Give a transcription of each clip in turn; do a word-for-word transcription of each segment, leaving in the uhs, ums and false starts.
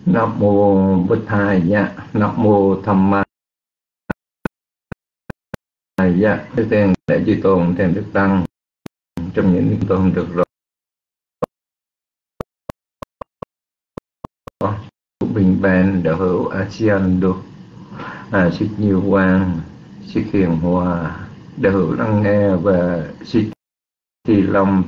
Nam mô Bụt Thầy dạ, Nam mô Tham Ma dạ. Trước tiên để chư tôn thêm đức tăng trong những đức tôn được rồi. Bình ban đạo hữu ASEAN được à, sức nhiều quang, sức hiền hòa, đạo hữu lắng nghe và sức thì lòng.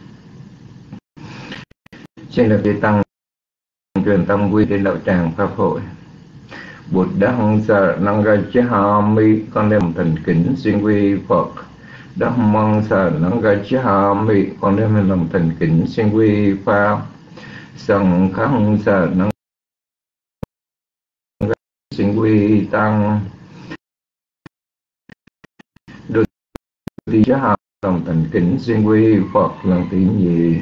Xin được chư tăng truyền tâm quy đến đạo tràng pháp hội. Bụt đăng sa năng ga chế ha mi, con đem thành kính xin quy Phật. Đăng măng sa năng ga chế ha mi, con đem lòng thành kính xin quy Pháp. Sằng khăn sa năng xin quy Tăng. Được đi chế ha lòng thành kính xin quy Phật lần thứ nhì.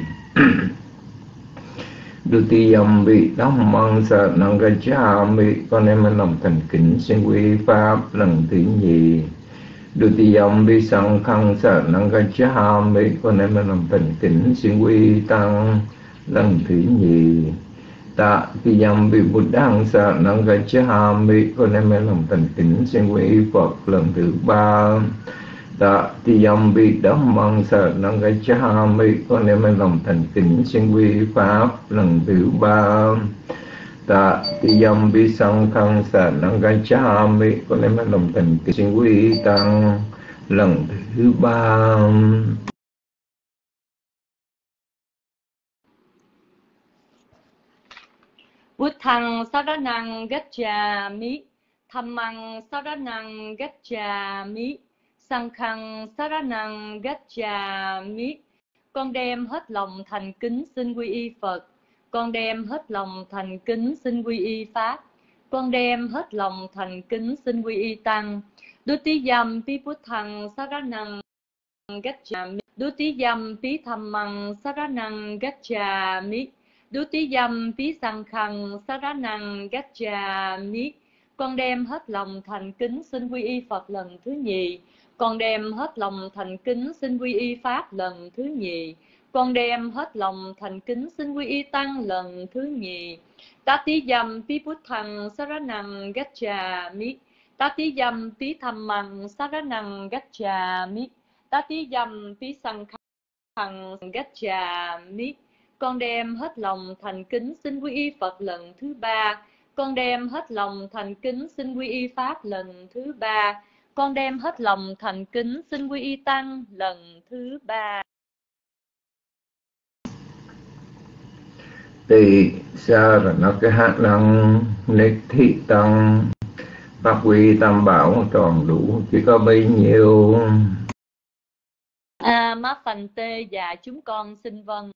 Đưa ti dâm bị đóng măng sa năng ga chế ha mi, con đem lòng thành kính xin quy Pháp lần thứ nhì. Đưa ti dâm bị sằng khăn sa năng ga chế ha mi, con đem lòng thành kính xin quy Tăng lần thứ nhì. Tạ ti dâm bị Bụt đăng sa năng ga chế ha mi, con đem lòng thành kính xin quy Phật lần thứ ba. Tạ ti dâm bị đóng măng sa năng ga chế ha mi, con đem lòng thành kính xin quy Pháp lần thứ ba. Tạ ti dâm bị sằng khăn sa năng ga chế ha mi, con đem lòng thành kính xin quy Tăng lần thứ ba. Buddhang saranang gacchami, Dhammang saranang gacchami, Sanghang saranang gacchami. Con đem hết lòng thành kính xin quy y Phật. Con đem hết lòng thành kính xin quy y Pháp. Con đem hết lòng thành kính xin quy y Tăng. Dutiyam pi Buddhang saranang gacchami, Dutiyam pi Dhammang saranang gacchami, Dutiyam pi Sanghang saranang gacchami. Con đem hết lòng thành kính xin quy y Phật lần thứ nhì. Con đem hết lòng thành kính xin quy y Pháp lần thứ nhì. Con đem hết lòng thành kính xin quy y Tăng lần thứ nhì. Tatiyam pi Buddhang saranang gacchami, Tatiyam pi Dhammang saranang gacchami, Tatiyam pi Sanghang gacchami. Con đem hết lòng thành kính xin quy y Phật lần thứ ba. Con đem hết lòng thành kính xin quy y Pháp lần thứ ba. Con đem hết lòng thành kính xin quy y Tăng lần thứ ba. Tỳ sa là nó cái hát năng nết thị tăng, phát quy tam bảo tròn đủ, chỉ có bấy nhiêu. A má phành tê và chúng con xin vâng.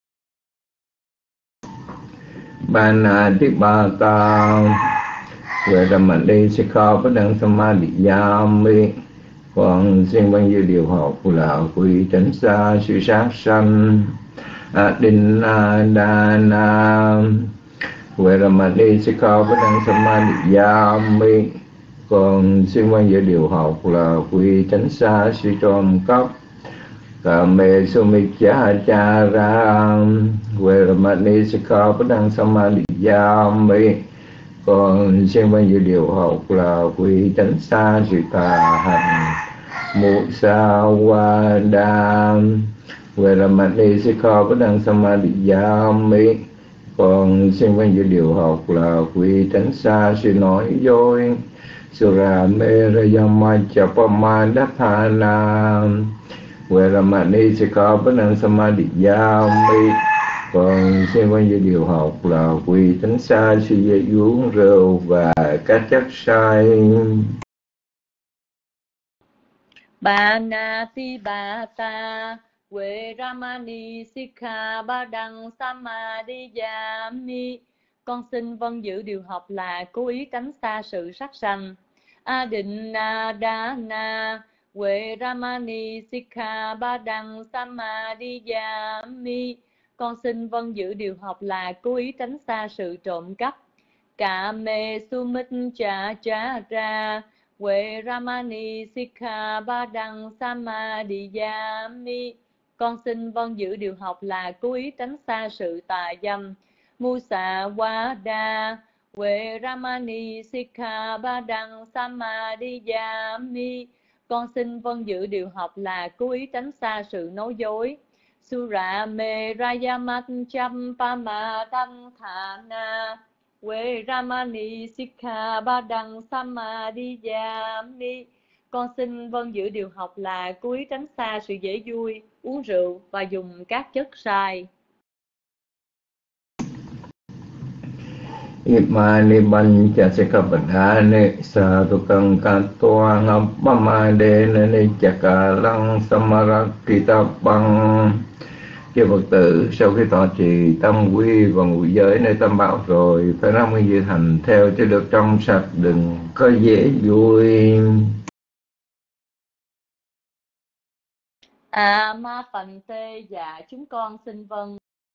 Bana di bata về ra mình đi sẽ khó với đăng samadhi yami. Còn xin bao nhiêu điều học là quy tránh xa sự sát sanh. Adinna dana về ra mình đi sẽ khó với đăng samadhi yami. Còn xin bao nhiêu điều học là quy tránh xa sự trộm cắp. Kame sumichachara Veramani Sikha Padang Samadhiyami. Còn xin bao nhiêu điều học là quy tránh xa sự tà hành. Musawada Veramani Sikha Padang Samadhiyami. Còn xin bao nhiêu điều học là quy tránh xa sự nói dối. Sura Merayamachapamadhathana Veramani Sikha Padang Samadhiyami. Còn xin bao nhiêu điều học là quy tránh xa sự dễ uống rượu và các chất sai. Banati bata Veramani Sikha Padang Samadhiyami. Con xin vâng giữ điều học là cố ý tránh xa sự sát sanh. Adinna dana Veramani Sikha Padang Samadhiyami. Con xin vâng giữ điều học là cố ý tránh xa sự trộm cắp. Kame sumichachara Veramani Sikha Padang Samadhiyami. Con xin vâng giữ điều học là cố ý tránh xa sự tà dâm. Musawada Veramani Sikkhabadang Samadhiyami. Con xin vâng giữ điều học là cố ý tránh xa sự nói dối. Sura me rayamacham pamadam thana Veramani Sikkhabadang Samadhiyami. Con xin vâng giữ điều học là cố ý tránh xa sự dễ vui, uống rượu và dùng các chất sai. Imani bancha sikappadane sadukang katwa ngappamadena nichakalang samarakitapang. Chư Phật tử, sau khi thọ trì tam quy và ngũ giới nơi tam bảo rồi, phải năm mươi dự hành theo cho được trong sạch, đừng có dễ vui. À ma phần tê, dạ chúng con xin vâng.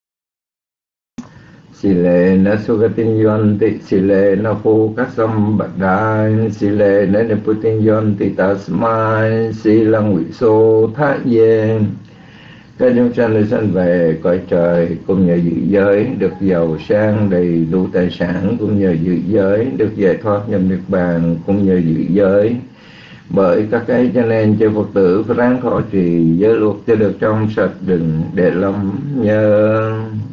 Sile na sugatin yonti, sile na phukasam badai, sile na niputin yonti tasmai, silang viso thát ye. Các chúng sanh được sanh về cõi trời cũng nhờ dự giới được giàu sang đầy đủ tài sản, cũng nhờ dự giới được giải thoát nhập niết bàn, cũng nhờ dự giới. Bởi các cái cho nên chư Phật tử phải ráng thọ trì giới luật cho được trong sạch, đừng để lắm nhớ.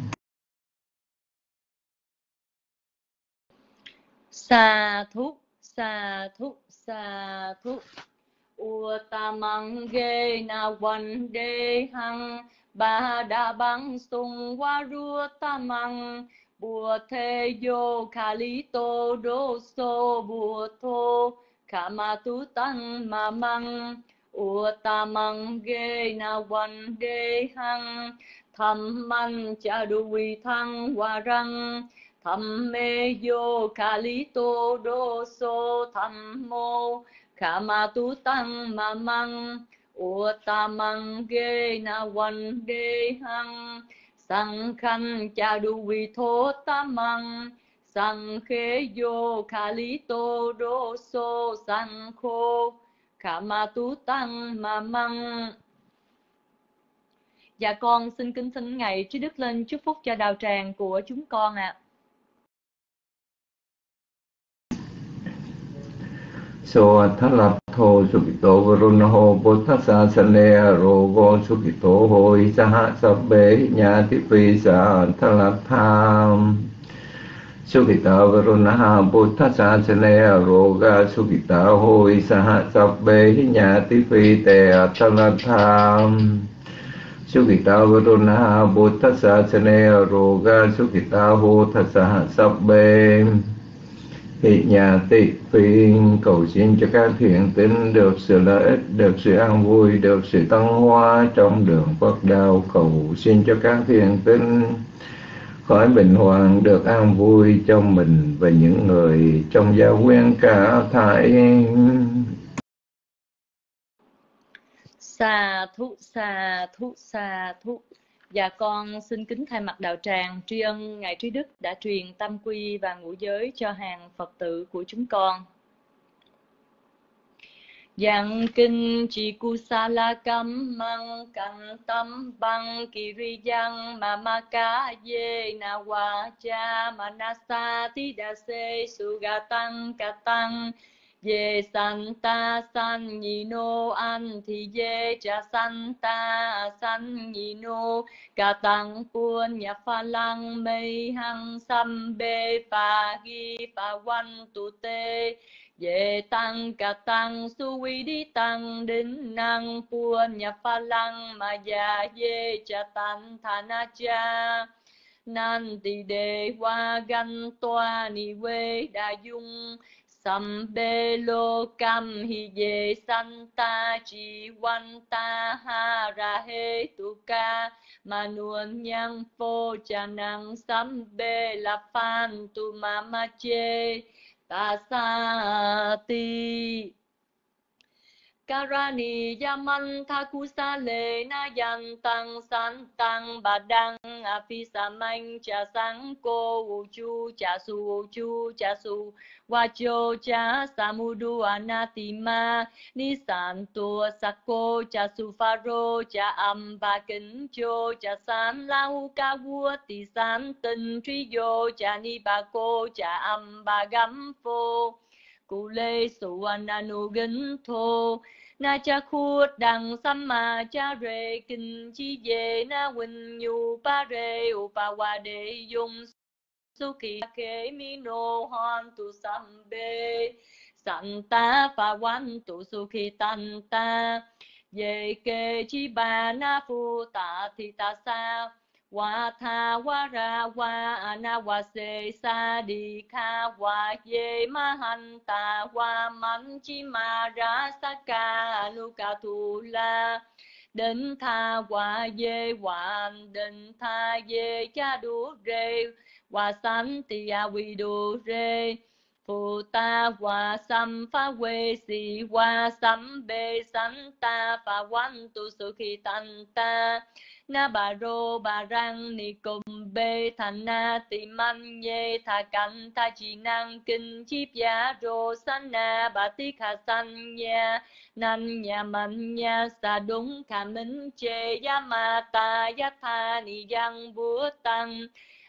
Sa thúc, sa thúc, sa thúc. Uttamang ge na one de hang ba đa bang sung wa ru tamang bùa thê yo kali to do so bùa thô kama tu tăng ma mang. Uttamang ge na one de hang tham man cha du vi thăng wa răng tham mê yo kali to do so tham mô Kama tu tăng ma mang. Uttamang ge na one de hang sang khanh cha du vi thô tamang sang khê yo kali to do so sang khô Kama tu tăng ma mang. Dạ con xin kính thỉnh Ngài Trí Đức lên chúc phúc cho đạo tràng của chúng con ạ. À. So Thalatho Sukito Varunaho Bodhasa Sanea Rogo Sukito Hoi Saha Sabbe Nyati Pisa Thalatham Sukita Varunaha Bodhasa Sanea Roga Sukita Hoi Saha Sabbe Nyati Pita Thalatham Sukita Varunaha Bodhasa Sanea Roga Sukita Ho Thasa Sabbe. Thị nhà tị phiên cầu xin cho các thiện tín được sự lợi ích, được sự an vui, được sự tăng hóa trong đường Phật đạo. Cầu xin cho các thiện tín khỏi bình hoàng, được an vui trong mình và những người trong gia quyến cả thảy. Sa thúc, sa thúc, sa thúc. Dạ con xin kính thay mặt đạo tràng tri ân Ngài Trí Đức đã truyền tam quy và ngũ giới cho hàng Phật tử của chúng con. Giang kinh chỉ kusala kam mang căng tâm băng kiriyang mamaka ye na wacha manasa tidase sugatang katang ye santa san nhino an thì ye cha santa san nhino katang puan ya phalang mei hang sambe pa gi pa wan tu te Ye tăng ca tăng su vi đi tăng đinh năng puan nhập pha lăng mà già ye cha tan thana cha nan tỳ đề hoa gan toa ni quê đa dung sam bê lô cam hi ye santa chi wan ta ha ra he tu ca ma nuan nhang phô cha năng sam bê la phan tu ma ma chê ta sa ti Karani yaman thakusa le na yan tăng san tăng bà đăng a phi sa manh cha sang cô u chu cha su u chu cha su wa cho cha samudu anatima ni san tua sako cha su pharo cha âm ba kính cho cha san lau ca vua tỳ san tinh truy vô cha ni ba cô cha âm ba gắm phô cụ lê su ananu gính thô na cha khuất đằng sam ma cha rê kinh chi về na huỳnh nhu pa rê u pa wa de yung su ki ke mi no han tu sam be san ta pa wan tu su ki tan ta về ke chi ba na phu ta thi ta sa wa tha wa ra wa na wa se sa di kha wa ye ma han ta wa man chi ma ra sa ka nu ka tu la đến tha wa ye wan đến tha ye cha du re wa san ti a wi du re Phù ta hòa sam phá quê si hòa sam bê san ta phá quan tu su khi tan ta na bà rô bà răng ni cùng bê thành na tì man nhê thà cảnh thà chi năng kinh chip giá rô san na bà tí khả san nha nan nhà mạnh nha sa đúng khả minh chê giá ma ta giá tha ni văn búa tăng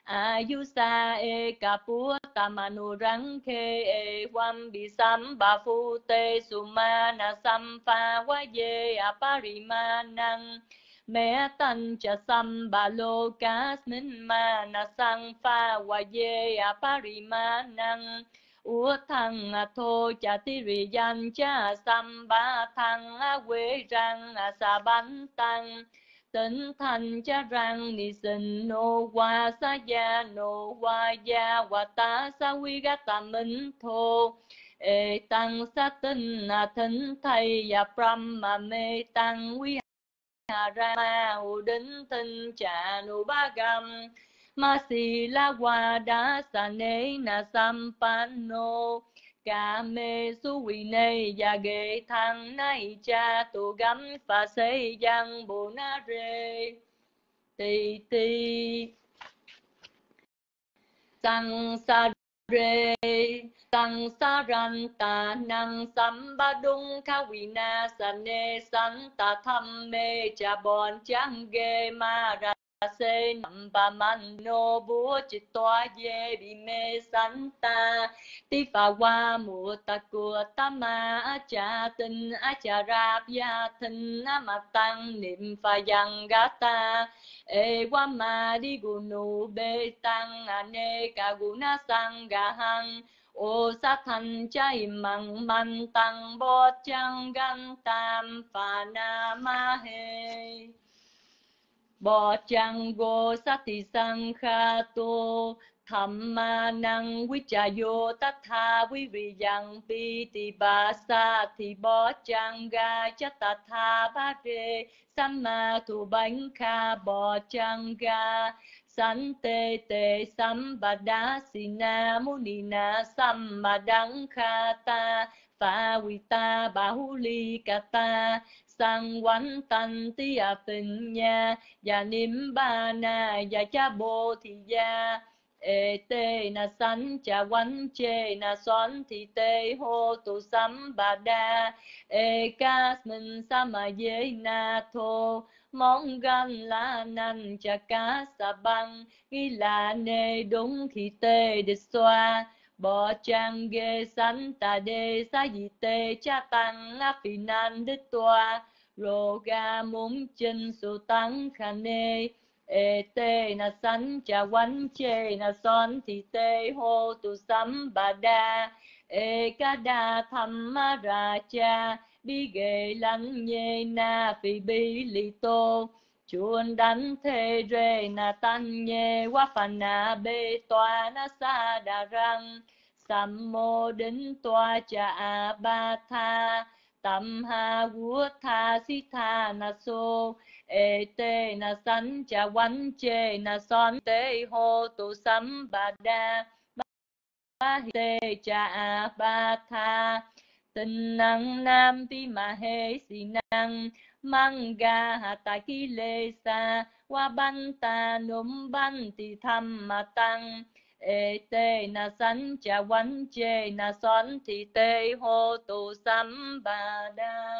Ayusa e kapua tamanu rang ke e wam bisam bafu te sumana sampa waye aparimanang mẹ tan cha sam ba lô kas min ma na sang pha waye aparimanang ua thăng thô cha ti ri yan cha sam ba thăng quê răng sa ban tăng Tịnh thành cha răng ni sinh nô hoa sa gia nô hoa gia hoa ta sa quy gá ta minh thô ê tăng sa tinh na thính thầy ya pram ma mê tăng quy hà ra ma hù đính tinh cha nô ba gam ma si la hoa đá sa nê na sam pan nô Ca mê su quỳ nê và ghê thăng nay cha tu gắm phà xây dân bồ na rê tì tì sang sa rê sang sa ran ta năng sam ba dung kha quỳ na sa nê san ta thăm mê cha bon chang ghê ma ra se nam ba man no búa chỉ toa ye bi mê san ta ti pha wa mu ta của ta ma cha tinh a cha rap ya thinh na ma tăng niệm pha yang ga ta e wa ma di gu nu be tăng ane ka gu na sang ga hang ô sa thành chay măng man tăng bo chang gan tam pha na ma he Bò chăng gô sát thị sang kha tô tham ma năng quý trà vô tát tha quý vị yang pi tì bà sa thì bò chăng ga chắc tát tha bá rê sam ma thủ bánh kha bò chăng ga san tê tê sam bà đá si na mu ni na sam ma đắng kha ta pha vi ta ba hu li ca ta sang quán tăng tí à tình nha và niệm ba na và cha bồ thì gia ê tê na sanh cha quán chê na xoắn thì tê hô tu sắm bà đa ê ca mình sa mà dê na thô mong gan la nan cha cá sa băng ghi là nê đúng khi tê địch xoa Bò chang ghê sanh ta đê sa dị tê cha tăng á phi nan đích toa Rô ga múng chân su tăng khả nê ê tê na sanh cha quánh chê na son thì tê hô tu sắm bà đa ê ca đa tham ma ra cha bi ghê lánh nhê na phi bi li tô chuồn đánh thê rê na tan nhê quá phà na bê toa na sa đà răng sam mô đính toa cha a ba tha tam ha vua tha si tha na so ê tê na sanh cha quánh chê na son tê hô tu sắm bà đa ba tê cha a ba tha tình năng nam pi ma he si năng manga hata ki lê sa wa ban ta num ban ti tham ma tăng ê tê na sanh cha quánh chê na xoắn thì tê hô tu sam ba đa.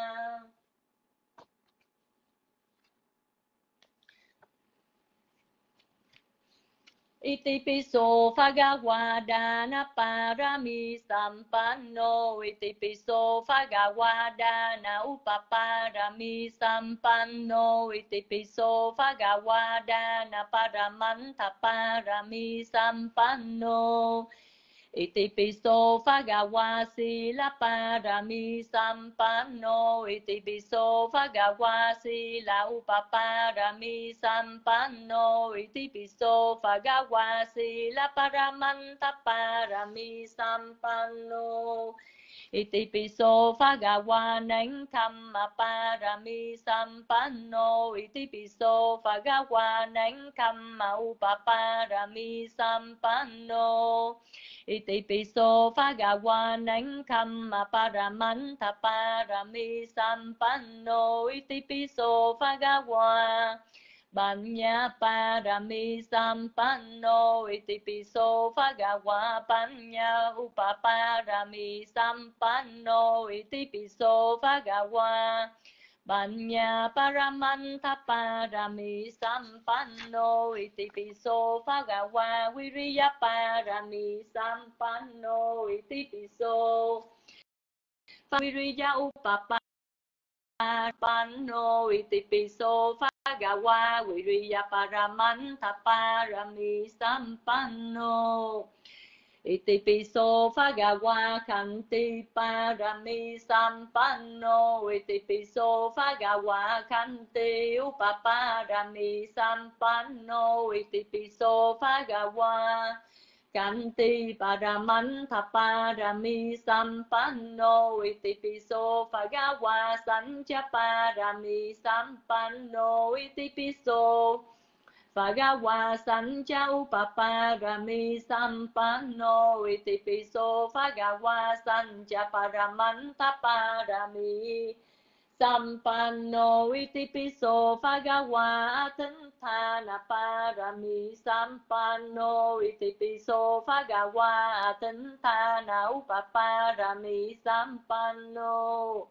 Itipiso Bhagavadana Parami Sampanno Itipiso Bhagavadana Upaparami Sampanno Itipiso Bhagavadana Paramanta Parami Sampanno Itipiso Bhagava Sila Parami Sampanno Itipiso Bhagava Sila Upaparami Sampanno Itipiso Bhagava Sila Paramanta Parami Sampanno Itipiso Bhagava Nánh Kamma Parami Sampanno Itipiso Bhagava Nánh Kamma Upaparami Sampanno Itipiso Bhagava Nánh Kamma Paramanta Parami Sampanno Itipiso Bhagava Banya Parami Sampanno Itipiso Bhagava Banya Upaparami Sampanno Itipiso Bhagava Banya Paramanta Parami Sampanno Itipiso Bhagava Viriya Parami Sampanno Itipiso Viriya Upaparami Itipiso Bhagava Viriya Paramanta Parami Sampanno Itipiso Bhagava Khanti Parami Sampanno Itipiso Bhagava Khanti Upaparami Sampanno Itipiso Bhagava Khanti Paramanta Parami Sampanno Itipiso Bhagava Sancha Parami Sampanno Itipiso Bhagava Sancha Upaparami Sampanno Itipiso Bhagava Sancha Paramanta Parami Sampanno Itipiso Bhagava Atinthana Parami Sampanno Itipiso Bhagava Atinthana Upaparami Sampanno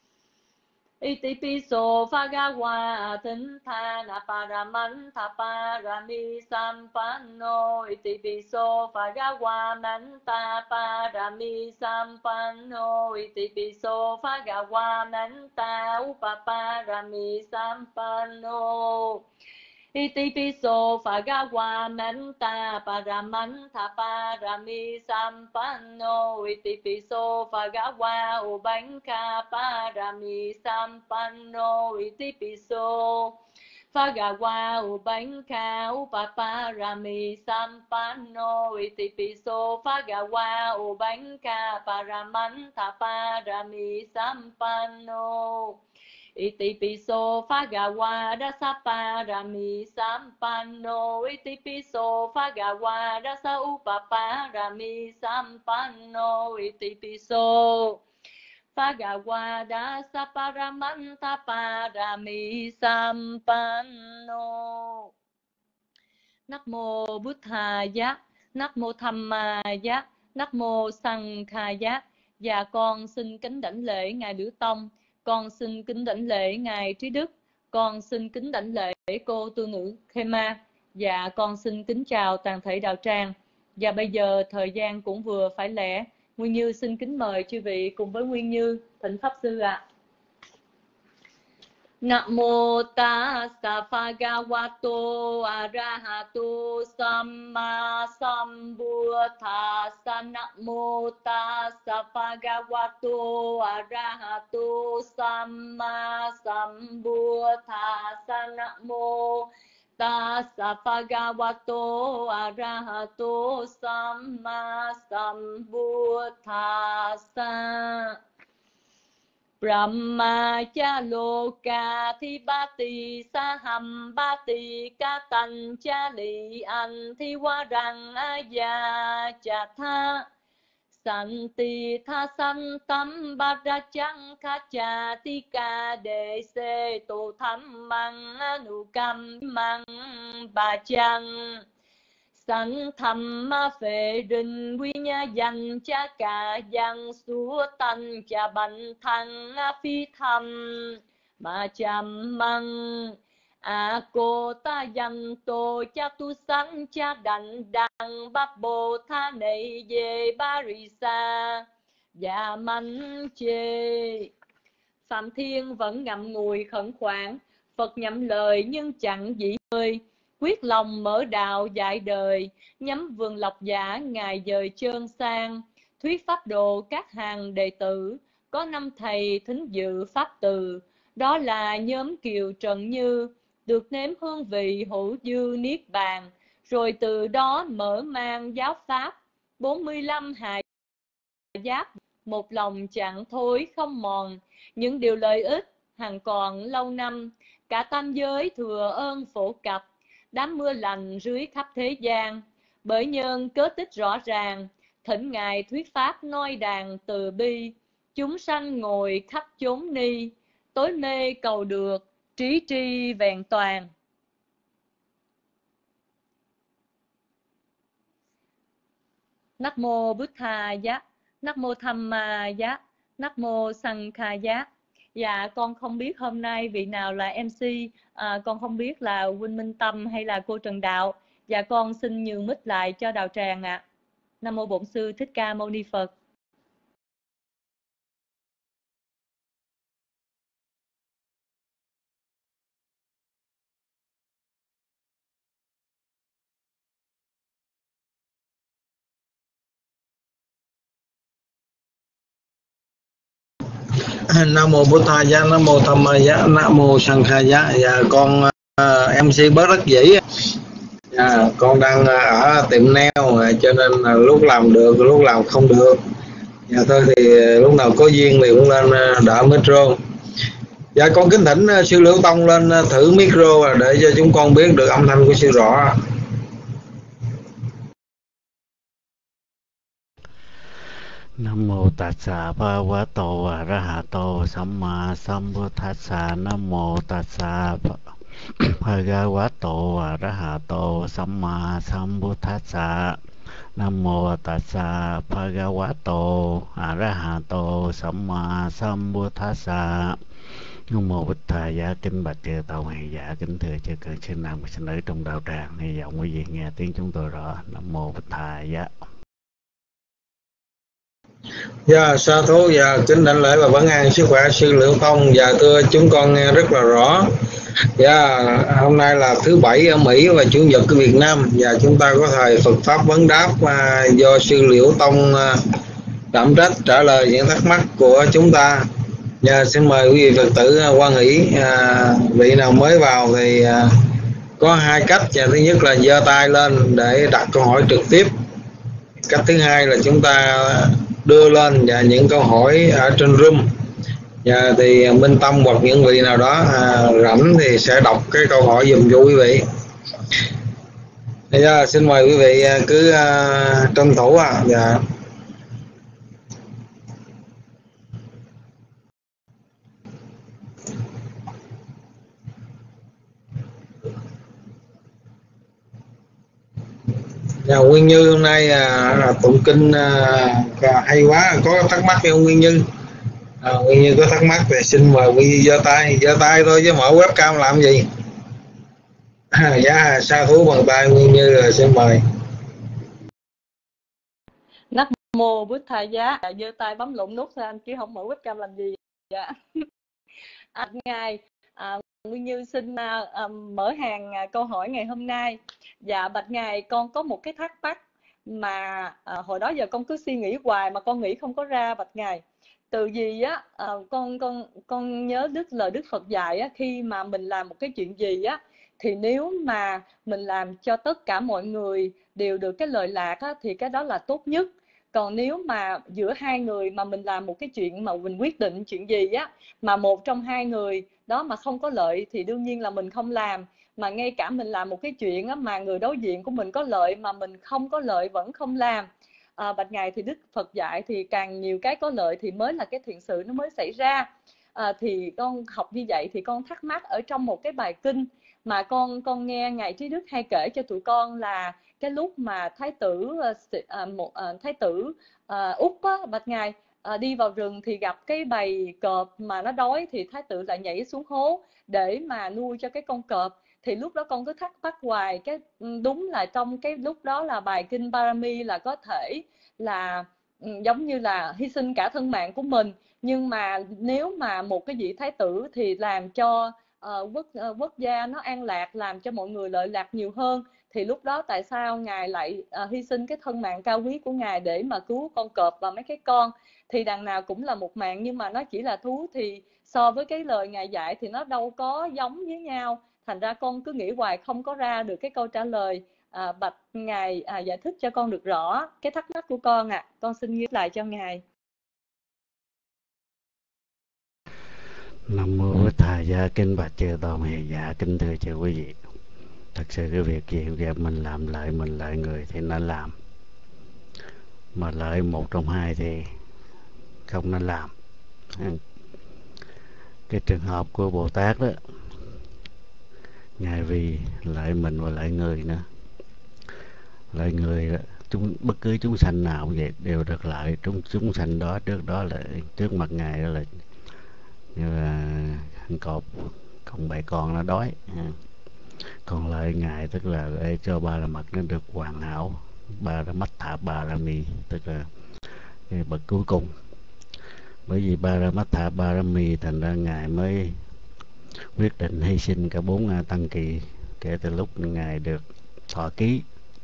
Itipiso Bhagava Atinthana Paramanta Parami Sampanno Itipiso Bhagava Manta Parami Sampanno Itipiso Bhagava Manta Upaparami Sampanno Itipiso Bhagava Manta Paramanta Parami Sampanno Itipiso Bhagava Ubanka Parami Sampanno Itipiso Bhagava Ubanka Upaparami Sampanno Itipiso Bhagava Ubanka Paramanta Parami Sampanno Itipiso Bhagava Rasa Parami Sampanno Itipiso Bhagava Rasa Upaparami Sampanno Itipiso Bhagava Rasa Paramanta Parami Sampanno. Nắc mô Buddhaya, Nắc mô Dhammaya, Nắc mô Sanghaya. Và con xin kính đảnh lễ ngài Biểu Tông, con xin kính đảnh lễ ngài Trí Đức, con xin kính đảnh lễ cô tu nữ Khema, và con xin kính chào toàn thể đạo tràng. Và bây giờ thời gian cũng vừa phải lẽ, Nguyên Như xin kính mời chư vị cùng với Nguyên Như thỉnh pháp sư ạ. À. Namo tassa bhagavato arahato samma sambuddhassa. Namo tassa bhagavato arahato samma sambuddhassa. Namo tassa bhagavato arahato samma sambuddhassa. Brahma cha loka thi ba tỳ sa hàm ba tỳ ca tành cha lị anh thi wa rằng a ya cha tha Santi tha san tam barachang khacha tika de se tu tham mang anu cam mang bà chăng sanh thầm ma phệ đình quy nha dành cha cả dàn xua tanh cha bành thăng phi thầm bà chăm măng a cô ta dành tô cha tu sanh cha đành đằng bát bồ tha này về ba rì sa và manh chê. Phạm Thiên vẫn ngậm ngùi khẩn khoản, Phật nhậm lời nhưng chẳng dĩ hơi, quyết lòng mở đạo dạy đời, nhắm vườn lộc giả ngài dời trơn sang, thuyết pháp độ các hàng đệ tử, có năm thầy thính dự pháp từ, đó là nhóm Kiều Trần Như, được nếm hương vị hữu dư niết bàn, rồi từ đó mở mang giáo pháp, bốn mươi lăm hài giáp, một lòng chẳng thối không mòn, những điều lợi ích hằng còn lâu năm, cả tam giới thừa ơn phổ cập, đám mưa lành rưới khắp thế gian, bởi nhân cớ tích rõ ràng, thỉnh ngài thuyết pháp noi đàn từ bi, chúng sanh ngồi khắp chốn ni, tối mê cầu được trí tri vẹn toàn. Nắc mô Bụt Thà Giá, Nắc mô Tham Ma Giá, Nắc mô Sanh Kha Giá. Dạ con không biết hôm nay vị nào là em xê, à, con không biết là Huynh Minh Tâm hay là cô Trần Đạo. Dạ con xin nhường mic lại cho Đạo Tràng ạ. À. Nam mô Bổn Sư Thích Ca Mâu Ni Phật. Nam mô Bụt Thà Giá, Nam mô Tham Ma Giá, Nam mô Sanh Kha Giá. Dạ con uh, em xê bất đắc dĩ. Dạ, con đang ở tiệm nail cho nên là lúc làm được, lúc làm không được. Dạ thôi thì lúc nào có duyên thì cũng lên đỡ micro. Dạ con kính thỉnh sư Liễu Tông lên thử micro để cho chúng con biết được âm thanh của sư rõ. Nam mô Tassa Bhagavato Arahato Samma Sambuddhassa. Nam mô Tassa Bhagavato Arahato Samma Sambuddhassa. Nam mô Tassa Bhagavato Arahato Samma Sambuddhassa. Nam mô Bụt Thà Giá. Kính bạch chư Tôn Hiền giả, kính thưa chư cư sinh nam và sinh nữ trong đạo tràng, hy vọng quý vị nghe tiếng chúng tôi rõ. Nam mô Bụt Thà Giá. Dạ sa thú. Dạ kính đảnh lễ và vấn an sức khỏe sư Liễu Tông. Dạ thưa chúng con nghe rất là rõ. Dạ hôm nay là thứ bảy ở Mỹ và chủ nhật ở Việt Nam. Và chúng ta có thời Phật pháp vấn đáp à, do sư Liễu Tông à, đảm trách trả lời những thắc mắc của chúng ta. Dạ xin mời quý vị Phật tử hoan hỷ. À, vị nào mới vào thì à, có hai cách. Dạ, thứ nhất là giơ tay lên để đặt câu hỏi trực tiếp. Cách thứ hai là chúng ta đưa lên và những câu hỏi ở trên room. Và thì Minh Tâm hoặc những vị nào đó à, rảnh thì sẽ đọc cái câu hỏi dùm cho quý vị. Dạ, xin mời quý vị cứ à, tranh thủ. À. Dạ. Dạ, Nguyên Như hôm nay à, tụng kinh à, hay quá. Có thắc mắc với ông Nguyên Như? À, Nguyên Như có thắc mắc thì xin mời Nguyên Như giơ tay, giơ tay thôi chứ mở webcam làm gì? À, dạ sa thú bằng tay Nguyên Như rồi, xin mời. Nắc mô Bụt Thà Giá. Giơ tay bấm lộn nút thôi anh, chứ không mở webcam làm gì. Dạ. À, ngài à, Nguyên Như xin à, à, mở hàng à, câu hỏi ngày hôm nay. Dạ bạch ngài, con có một cái thắc mắc mà à, hồi đó giờ con cứ suy nghĩ hoài mà con nghĩ không có ra bạch ngài. Từ gì á à, con con con nhớ đức lời Đức Phật dạy á, khi mà mình làm một cái chuyện gì á thì nếu mà mình làm cho tất cả mọi người đều được cái lợi lạc á, thì cái đó là tốt nhất. Còn nếu mà giữa hai người mà mình làm một cái chuyện mà mình quyết định chuyện gì á mà một trong hai người đó mà không có lợi thì đương nhiên là mình không làm. Mà ngay cả mình làm một cái chuyện á, mà người đối diện của mình có lợi mà mình không có lợi vẫn không làm. à, bạch ngài thì Đức Phật dạy thì càng nhiều cái có lợi thì mới là cái thiện sự nó mới xảy ra. À, thì con học như vậy thì con thắc mắc ở trong một cái bài kinh mà con con nghe ngài Trí Đức hay kể cho tụi con là cái lúc mà thái tử à, một à, thái tử à, Úc á, bạch ngài à, đi vào rừng thì gặp cái bầy cọp mà nó đói, thì thái tử lại nhảy xuống hố để mà nuôi cho cái con cọp. Thì lúc đó con cứ thắc mắc hoài, cái đúng là trong cái lúc đó là bài kinh Parami là có thể là giống như là hy sinh cả thân mạng của mình, nhưng mà nếu mà một cái vị thái tử thì làm cho uh, quốc uh, quốc gia nó an lạc, làm cho mọi người lợi lạc nhiều hơn, thì lúc đó tại sao ngài lại uh, hy sinh cái thân mạng cao quý của ngài để mà cứu con cọp và mấy cái con? Thì đằng nào cũng là một mạng nhưng mà nó chỉ là thú, thì so với cái lời ngài dạy thì nó đâu có giống với nhau. Thành ra con cứ nghĩ hoài không có ra được cái câu trả lời. À, bạch ngài à, giải thích cho con được rõ cái thắc mắc của con ạ. À. Con xin ghi lại cho ngài. Nam mô Bổn Thầy Gia Kinh Bạch Chư Tôn Hiền Dạ. Kính thưa chư quý vị, thật sự cái việc gì gặp mình làm lợi mình lợi người thì nên làm, mà lợi một trong hai thì không nên làm. Cái trường hợp của Bồ Tát đó, ngài vì lợi mình và lợi người nữa. Lợi người đó, chúng bất cứ chúng sanh nào vậy đều được lợi. Chúng chúng sanh đó trước đó là trước mặt ngài đó là như là cọp còn bầy con nó đói. Còn lợi ngài tức là để cho ba la mật nó được hoàn hảo, ba la mát thả ba la mi, tức là cái bậc cuối cùng. Bởi vì ba la mát thả ba la mi thành ra ngài mới quyết định hy sinh cả bốn A Tăng Kỳ kể từ lúc ngài được thọ ký.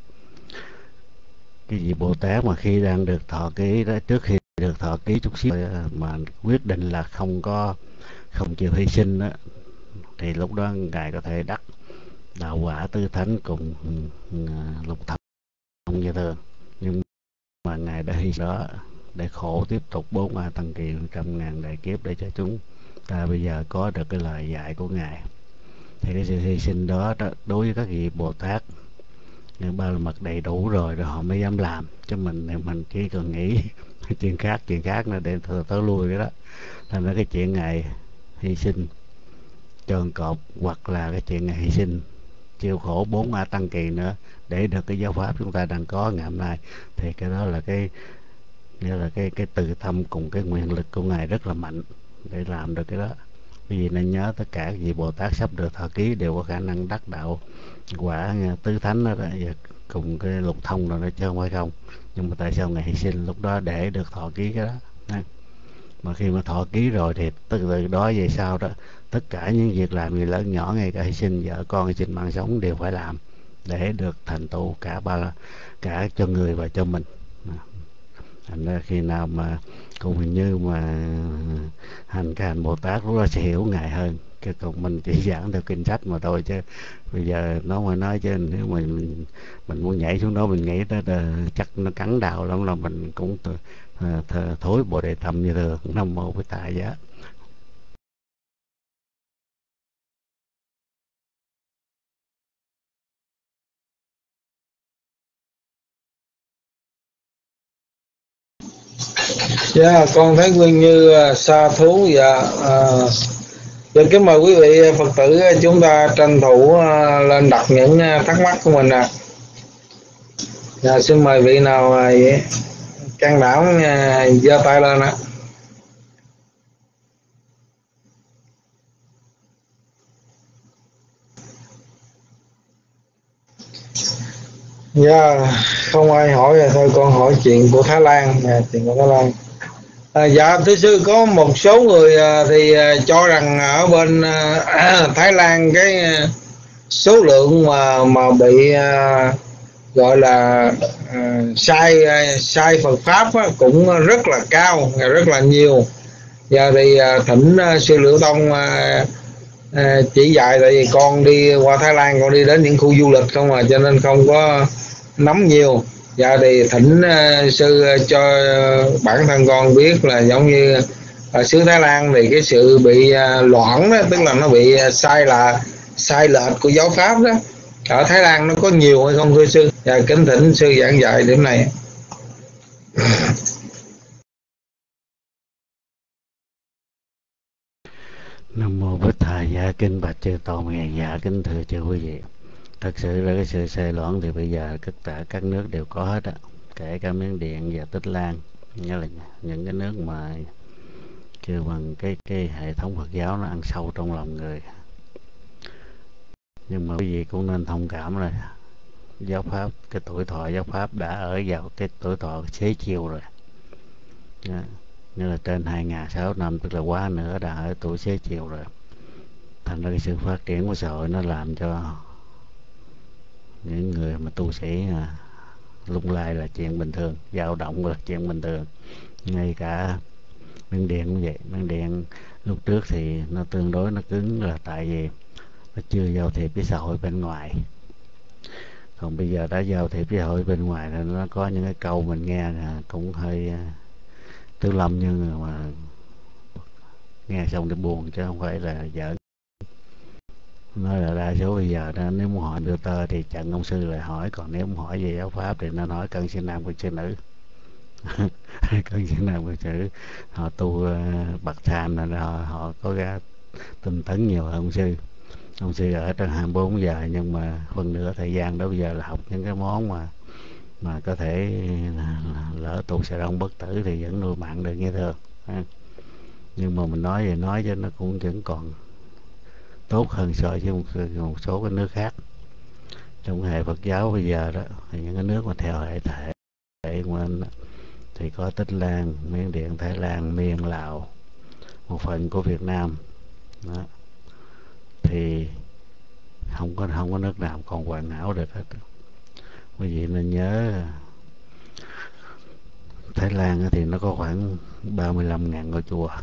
Cái gì Bồ Tát mà khi đang được thọ ký đó, trước khi được thọ ký chút xíu mà quyết định là không có không chịu hy sinh đó, thì lúc đó ngài có thể đắc đạo quả tứ thánh cùng lục thập như thường. Nhưng mà ngài đã hy sinh đó để khổ tiếp tục bốn A Tăng Kỳ trăm ngàn đại kiếp để cho chúng ta bây giờ có được cái lời dạy của ngài. Thì cái sự hy sinh đó, đó đối với các vị Bồ Tát những ba la mật đầy đủ rồi rồi họ mới dám làm, chứ mình mình chỉ cần nghĩ chuyện khác chuyện khác nữa để tới lui cái đó. Thành ra cái chuyện ngài hy sinh cho con cọp, hoặc là cái chuyện ngài hy sinh chịu khổ bốn A Tăng Kỳ nữa để được cái giáo pháp chúng ta đang có ngày hôm nay, thì cái đó là cái nghĩa là cái cái từ tâm cùng cái nguyện lực của ngài rất là mạnh để làm được cái đó. Bởi vì nên nhớ tất cả vị Bồ Tát sắp được thọ ký đều có khả năng đắc đạo quả tứ thánh đó, đó cùng cái lục thông rồi đó, chứ không phải không. Nhưng mà tại sao ngài hy sinh lúc đó để được thọ ký cái đó? Mà khi mà thọ ký rồi thì từ đó về sau đó, tất cả những việc làm gì lớn nhỏ, ngay cả hy sinh vợ con, hy sinh mạng sống đều phải làm để được thành tựu cả ba cả cho người và cho mình. Thành ra khi nào mà cùng như mà hành cái hành Bồ Tát lúc đó sẽ hiểu ngài hơn. Cái còn mình chỉ giảng theo kinh sách mà thôi, chứ bây giờ nó mà nói chứ nếu mà mình mình muốn nhảy xuống đó mình nghĩ tới chắc nó cắn đau lắm, là mình cũng thối Bồ Đề Tâm như thường. Nam mô Bổn Thầy Giá. Dạ, yeah, con thấy Nguyên Như sa thú. Dạ, uh, dạ kính mời quý vị Phật tử chúng ta tranh thủ uh, lên đặt những uh, thắc mắc của mình ạ. À. Dạ, xin mời vị nào uh, vậy? Can đảm uh, giơ tay lên ạ. À. Dạ, yeah, không ai hỏi rồi thôi con hỏi chuyện của Thái Lan. Dạ, chuyện của Thái Lan. À, dạ thưa sư, có một số người à, thì à, cho rằng ở bên à, Thái Lan cái à, số lượng mà mà bị à, gọi là à, sai à, sai Phật pháp á, cũng rất là cao, rất là nhiều. Giờ thì à, thỉnh à, sư Liễu Tông à, à, chỉ dạy, tại vì con đi qua Thái Lan, con đi đến những khu du lịch không à, cho nên không có nắm nhiều. Dạ thì thỉnh uh, sư uh, cho uh, bản thân con biết là giống như ở xứ Thái Lan thì cái sự bị uh, loạn đó, tức là nó bị uh, sai là sai lệch của giáo pháp đó, ở Thái Lan nó có nhiều hay không thưa sư? Dạ kính thỉnh sư giảng dạy điểm này. Nam mô Bích Thầy. Dạ kinh bạch chư tôn ngàn dạ kính thưa chư quý vị. Thật sự là cái sự sai loạn thì bây giờ tất cả các nước đều có hết á, kể cả Miến Điện và Tích Lan, nghĩa là những cái nước mà kêu bằng cái cái hệ thống Phật giáo nó ăn sâu trong lòng người. Nhưng mà quý vị cũng nên thông cảm là giáo pháp, cái tuổi thọ giáo pháp đã ở vào cái tuổi thọ xế chiều rồi. Nha. Như là trên hai nghìn sáu trăm năm, tức là quá nữa đã ở tuổi xế chiều rồi. Thành ra cái sự phát triển của xã hội nó làm cho những người mà tu sĩ à, lung lay là chuyện bình thường, dao động là chuyện bình thường. Ngay cả Miến Điện cũng vậy. Miến Điện lúc trước thì nó tương đối nó cứng là tại vì nó chưa giao thiệp với xã hội bên ngoài. Còn bây giờ đã giao thiệp với xã hội bên ngoài thì nó có những cái câu mình nghe là cũng hơi tư lâm, nhưng mà nghe xong thì buồn chứ không phải là giỡn. Nói là đa số bây giờ đó, nếu muốn hỏi đưa tơ thì Trần ông sư lại hỏi, còn nếu muốn hỏi về giáo pháp thì nên hỏi cân sư nam cân sư nữ. Cân sư nam cân sư nữ họ tu uh, bậc tham là họ, họ có ra tinh tấn nhiều hơn ông sư. Ông sư ở trong hai mươi bốn giờ, nhưng mà phần nửa thời gian đó bây giờ là học những cái món mà mà có thể lỡ tu Sà Đông bất tử thì vẫn nuôi mạng được nghe thường. Nhưng mà mình nói thì nói cho nó cũng vẫn còn tốt hơn so với một, một số cái nước khác trong hệ Phật giáo bây giờ đó. Thì những cái nước mà theo hệ thể hệ nguyên thì có Tích Lan, Miến Điện, Thái Lan, Miên, Lào, một phần của Việt Nam đó. Thì không có không có nước nào còn hoàn hảo được hết. Quý vị nên nhớ Thái Lan thì nó có khoảng ba mươi lăm ngàn ngôi chùa,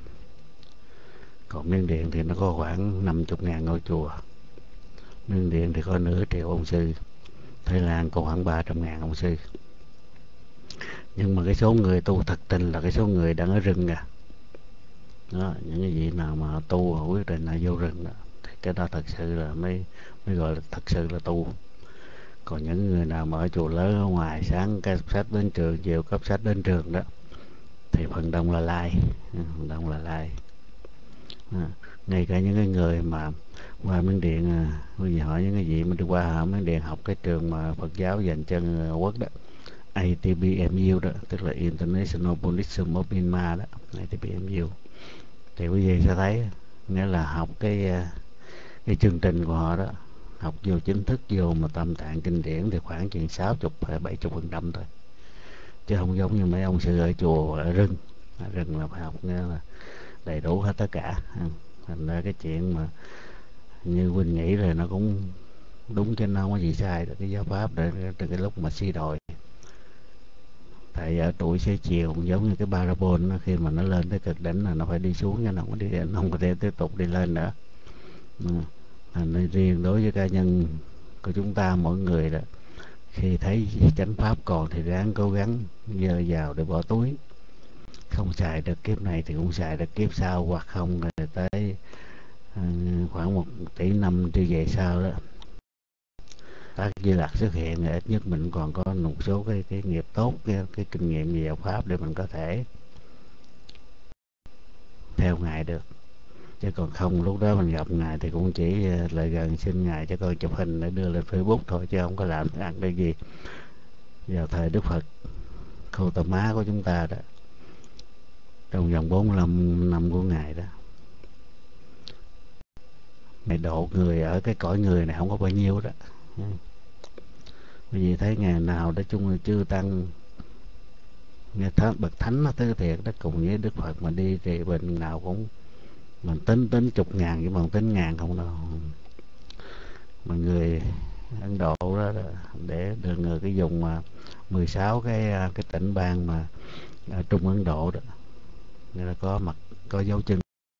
còn Miến Điện thì nó có khoảng năm mươi ngàn ngôi chùa. Miến Điện thì có nửa triệu ông sư, Thái Lan có khoảng ba trăm ngàn ông sư. Nhưng mà cái số người tu thật tình là cái số người đang ở rừng à. Đó, những cái vị nào mà tu họ quyết định là vô rừng đó, thì cái đó thật sự là mới mới gọi là thật sự là tu. Còn những người nào mà ở chùa lớn ở ngoài, sáng cấp sách đến trường, chiều cấp sách đến trường đó, thì phần đông là lai, phần đông là lai. À, ngay cả những cái người mà qua Miến Điện, à, quý vị hỏi những cái gì mà đi qua Miến Điện học cái trường mà Phật giáo dành cho người quốc đó, a tê bê em u đó, tức là International Buddhism of Myanmar đó, a tê bê em u, thì quý vị sẽ thấy nghĩa là học cái cái chương trình của họ đó, học vô chính thức vô mà tâm tạng kinh điển thì khoảng chừng sáu mươi hay bảy mươi phần trăm thôi, chứ không giống như mấy ông sư ở chùa ở rừng. Ở rừng là phải học nghĩa là đầy đủ hết tất cả. Thành ra cái chuyện mà như Huynh nghĩ là nó cũng đúng, chứ nó không có gì sai. Cái giáo pháp để từ cái lúc mà suy đồi, tại ở tuổi xế chiều giống như cái parabol nó, khi mà nó lên tới cực đỉnh là nó phải đi xuống, chứ nó không có đi, nó không có thể tiếp tục đi lên nữa. Nên riêng đối với cá nhân của chúng ta mỗi người đó, khi thấy chánh pháp còn thì ráng cố gắng dơ vào để bỏ túi. Không xài được kiếp này thì cũng xài được kiếp sau, hoặc không rồi tới uh, khoảng một tỷ năm đi về sau đó, các Di Lặc xuất hiện thì ít nhất mình còn có một số cái, cái nghiệp tốt, cái, cái kinh nghiệm về giáo pháp để mình có thể theo Ngài được. Chứ còn không lúc đó mình gặp Ngài thì cũng chỉ lại gần xin Ngài cho con chụp hình để đưa lên Facebook thôi, chứ không có làm ăn cái gì. Vào thời Đức Phật Gautama của chúng ta đó, trong vòng bốn mươi lăm năm của Ngài đó, Ngài độ người ở cái cõi người này không có bao nhiêu đó. Bởi vì thấy ngày nào đó chung là chư tăng nghe thánh, bậc thánh nó tới thiệt đó, cùng với Đức Phật mà đi thì bệnh nào cũng mình tính tính chục ngàn, chứ bằng tính ngàn không đâu. Mà người Ấn Độ đó, đó để được người cái vùng mà mười sáu cái cái tỉnh bang mà ở Trung Ấn Độ đó, nên là có mặt có dấu chân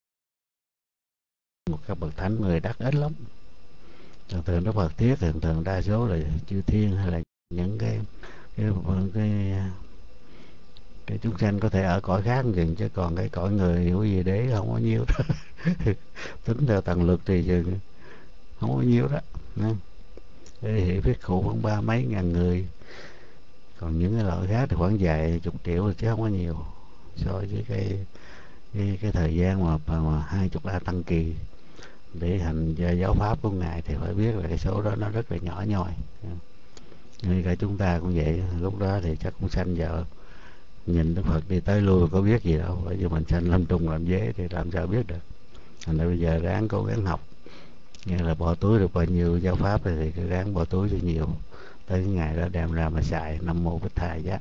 một các bậc thánh, người đắc ít lắm. Thường thường Đức Phật thuyết, thường thường đa số là chư thiên hay là những cái cái cái, cái chúng sanh có thể ở cõi khác dừng, chứ còn cái cõi người của gì đấy không có nhiêu đó. Tính theo tầng lực thì dừng không có nhiêu đó. Cái hệ viết khổ khoảng ba mấy ngàn người, Còn những cái loại khác thì khoảng vài chục triệu chứ không có nhiều so với cái cái, cái thời gian mà mà, mà hai chục a tăng kỳ để hành giáo pháp của ngài thì phải biết là cái số đó nó rất là nhỏ nhoi. Ngay cả chúng ta cũng vậy, lúc đó thì chắc cũng sanh vợ nhìn Đức Phật đi tới lui có biết gì đâu, bởi vì mình sanh lâm trung làm dế thì làm sao biết được. Thành ra bây giờ ráng cố gắng học, nghe là bỏ túi được bao nhiêu giáo pháp thì cứ ráng bỏ túi cho nhiều, tới cái ngày đó đem ra mà xài. Nam mô Bích Thầy Giác.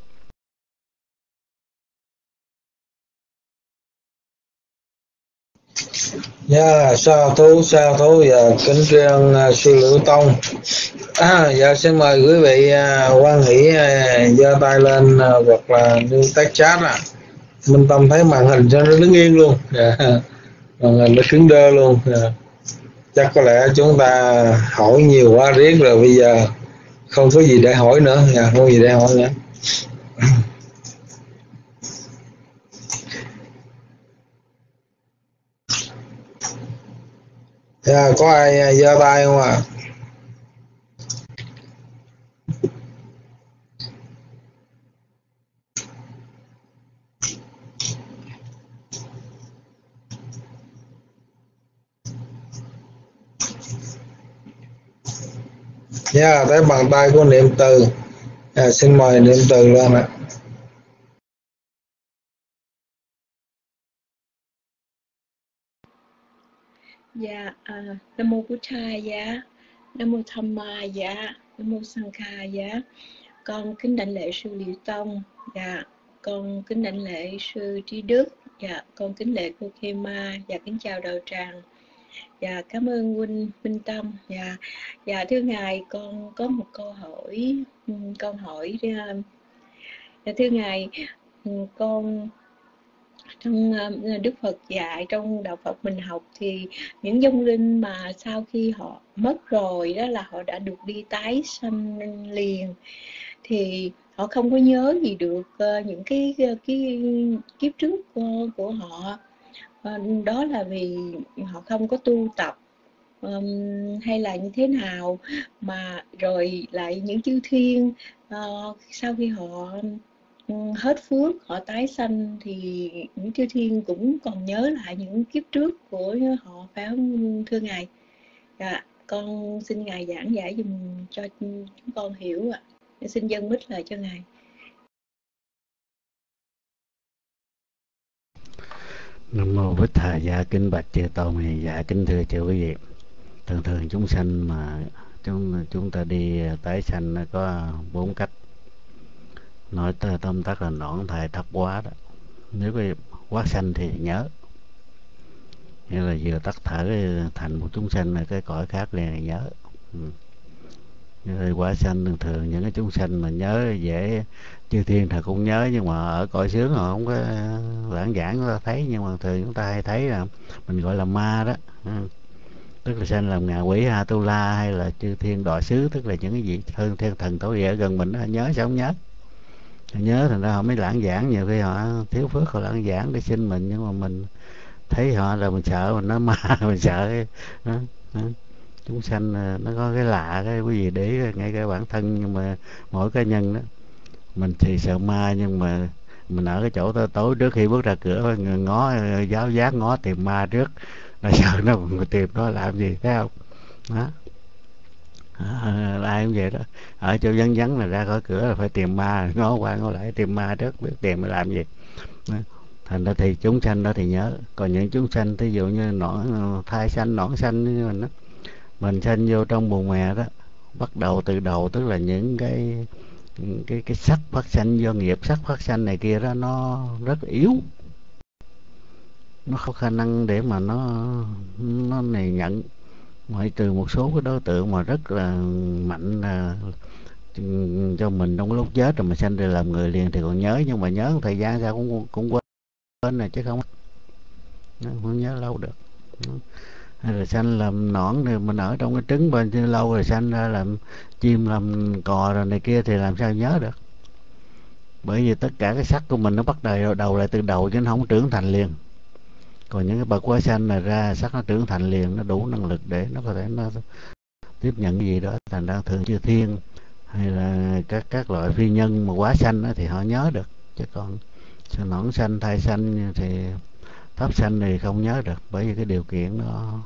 Dạ, sa thú sa thú và kính tri ân uh, sư Lữ Tông. À, dạ xin mời quý vị uh, quan hỷ uh, giơ tay lên uh, hoặc là như tag chat à. Minh Tâm thấy màn hình cho nó đứng yên luôn. Dạ. Màn hình nó cứng đơ luôn. Dạ. Chắc có lẽ chúng ta hỏi nhiều quá riết rồi, bây giờ không có gì để hỏi nữa. Dạ, không có gì để hỏi nữa. Dạ, có ai giơ tay không ạ? À? Dạ, thấy bàn tay của Niệm Từ. Dạ, xin mời Niệm Từ lên ạ. Dạ, à, Nam mô Bụt Thầy, dạ, Nam mô Tham Ma, dạ, Nam mô Sang Kha, dạ. Con kính đảnh lễ sư Liễu Tông, dạ, con kính đảnh lễ sư Trí Đức, dạ, con kính lễ cô Khê Ma, dạ, kính chào đạo tràng. Dạ, cảm ơn huynh Minh Tâm. Dạ, dạ thưa ngài, con có một câu hỏi, câu hỏi dạ, thưa ngài, con trong Đức Phật dạy, trong đạo Phật mình học thì những vong linh mà sau khi họ mất rồi đó là họ đã được đi tái sanh liền, thì họ không có nhớ gì được những cái cái kiếp trước của, của họ. Đó là vì họ không có tu tập um, hay là như thế nào mà rồi lại những chư thiên uh, sau khi họ hết phước, họ tái sanh thì những chư thiên cũng còn nhớ lại những kiếp trước của họ, phải không thưa ngài? Dạ, con xin ngài giảng giải dùm cho chúng con hiểu ạ. À. Xin dâng mic lại cho ngài. Nam mô Bích Thầy. Dạ, kính bạch chư tôn. Dạ, kính thưa chư quý vị. Thường thường chúng sanh mà chúng chúng ta đi tái sanh nó có bốn cách. Nói tới tóm tắt là nõn thai thất quá đó. Nếu cái quá sanh thì nhớ, nghĩa là vừa tắt thở thành một chúng sanh là cái cõi khác liền nhớ. Ừ. Như quá sanh thường thường những cái chúng sanh mà nhớ dễ, chư thiên thật cũng nhớ, nhưng mà ở cõi sướng họ không có lãng giảng chúng ta thấy, nhưng mà thường chúng ta hay thấy là mình gọi là ma đó. Ừ. Tức là sanh làm ngạ quỷ Atula hay là chư thiên đọa xứ, tức là những cái gì hơn thiên thần tối địa gần mình đó, nhớ sao không nhớ. Nhớ thành ra họ mới lãng giảng, nhiều khi họ thiếu phước họ lãng giảng để xin mình, nhưng mà mình thấy họ là mình sợ, mình nói ma mình sợ. Đó, đó. Chúng sanh nó có cái lạ cái quý vị để ngay cái bản thân, nhưng mà mỗi cá nhân đó mình thì sợ ma, nhưng mà mình ở cái chỗ tối, tối trước khi bước ra cửa ngó giáo giác ngó tìm ma trước, là sợ nó tìm nó làm gì, thấy không? Đó. À, ai cũng vậy đó, ở chỗ vắng vắng là ra khỏi cửa là phải tìm ma, ngó qua ngó lại tìm ma trước, biết tìm mà làm gì. Đó. Thành ra thì chúng sanh đó thì nhớ. Còn những chúng sanh ví dụ như nõn thai sanh, nõn sanh như mình đó, mình sanh vô trong bùn mẹ đó, bắt đầu từ đầu, tức là những cái cái cái sắc phát sanh do nghiệp sắc phát sanh này kia đó, nó rất yếu, nó không khả năng để mà nó nó này nhận, ngoại trừ một số cái đối tượng mà rất là mạnh là cho mình trong lúc chết rồi mà sanh ra làm người liền thì còn nhớ, nhưng mà nhớ một thời gian ra cũng cũng quên này chứ không không nhớ lâu được. Hay là sanh làm nõn thì mình ở trong cái trứng bên trên lâu rồi sanh ra làm chim làm cò rồi này kia thì làm sao nhớ được, bởi vì tất cả cái sắc của mình nó bắt đầu đầu lại từ đầu chứ nó không trưởng thành liền. Còn những cái bậc quá sanh này ra sắc nó trưởng thành liền, nó đủ năng lực để nó có thể nó tiếp nhận cái gì đó. Thành ra thường chư thiên hay là các các loại phi nhân mà quá sanh đó thì họ nhớ được, chứ còn nõn sanh, thai sanh thì thấp sanh thì không nhớ được, bởi vì cái điều kiện nó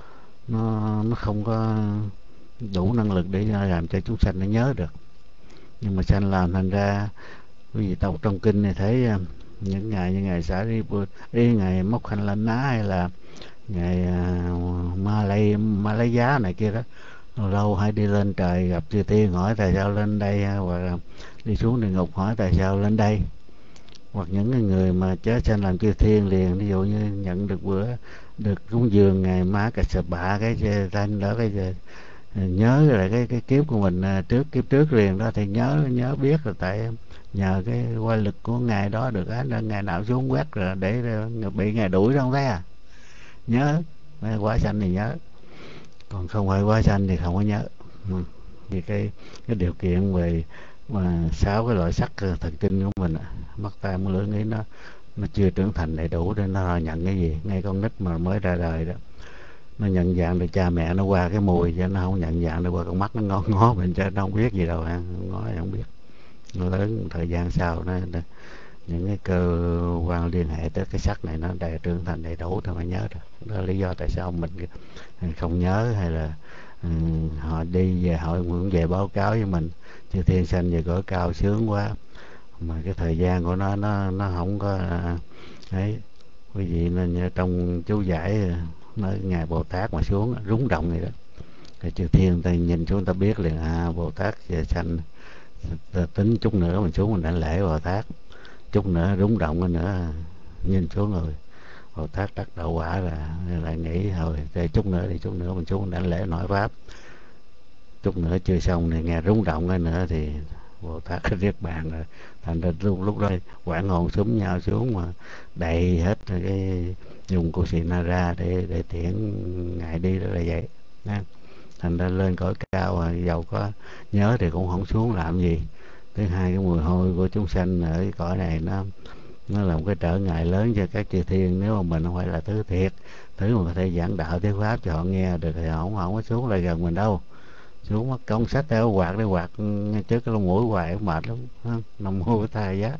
nó nó không có đủ năng lực để làm cho chúng sanh nó nhớ được. Nhưng mà sanh làm thành ra quý vị đọc trong kinh này thấy những ngày như ngày xả ri đi, ngày Móc Khanh Lan Ná hay là ngày uh, Ma Lay Ma Lấy Giá này kia đó, lâu lâu hay đi lên trời gặp chư thiên hỏi tại sao lên đây, hoặc là đi xuống địa ngục hỏi tại sao lên đây, hoặc những người mà chết sanh làm chư thiên liền, ví dụ như nhận được bữa được cúng dường ngày Má Cà Sà Bạ cái thanh đó, cái nhớ lại cái cái kiếp của mình trước kiếp trước liền đó, thì nhớ nhớ biết là tại nhờ cái qua lực của ngài đó được á, ngày nào xuống quét rồi để bị ngài đuổi đâu thấy à, nhớ quá sanh thì nhớ, còn không phải quá sanh thì không có nhớ. Ừ. Vì cái cái điều kiện về mà sáu cái loại sắc thần kinh của mình, mắt tai mũi lưỡi nghĩ nó nó chưa trưởng thành đầy đủ để nó nhận cái gì. Ngay con nít mà mới ra đời đó, nó nhận dạng được cha mẹ nó qua cái mùi, chứ nó không nhận dạng được qua con mắt nó ngó ngó mình, chứ nó không biết gì đâu, ngó không biết. Nó lớn thời gian sau nó, nó những cái cơ quan liên hệ tới cái sắc này nó đầy trưởng thành đầy đủ thì mới nhớ được. Đó là lý do tại sao mình không nhớ, hay là um, họ đi về họ muốn về báo cáo với mình chư thiên sanh về cõi cao sướng quá, mà cái thời gian của nó nó nó không có ấy. Quý vị nên trong chú giải nói ngài Bồ Tát mà xuống rúng động vậy đó, cái chư thiên ta nhìn xuống ta biết liền, à Bồ Tát về sanh, tính chút nữa mình xuống mình đã lễ Bồ Tát, chút nữa rúng động nữa nhìn xuống rồi Bồ Tát đắc đạo quả là lại nghĩ thôi để chút nữa thì chút nữa mình xuống mình đã lễ nói pháp, chút nữa chưa xong thì nghe rúng động cái nữa thì Bồ Tát riết bàn rồi. Thành ra lúc, lúc đó quảng hồn súng nhau xuống mà đầy hết cái dùng của xì na ra để để tiễn ngài đi, đó là vậy. Thành ra lên cõi cao mà dầu có nhớ thì cũng không xuống làm gì. Thứ hai, cái mùi hôi của chúng sanh ở cái cõi này nó nó là một cái trở ngại lớn cho các chư thiên. Nếu mà mình không phải là thứ thiệt, thứ mà có thể giảng đạo thuyết pháp cho họ nghe được thì họ không, không có xuống lại gần mình đâu. Xuống mất công sách theo quạt để quạt trước cái lông mũi hoài mệt lắm, nằm hôi thai giá.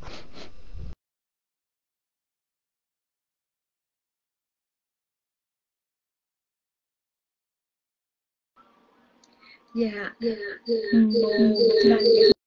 Dạ, dạ, dạ. Bồ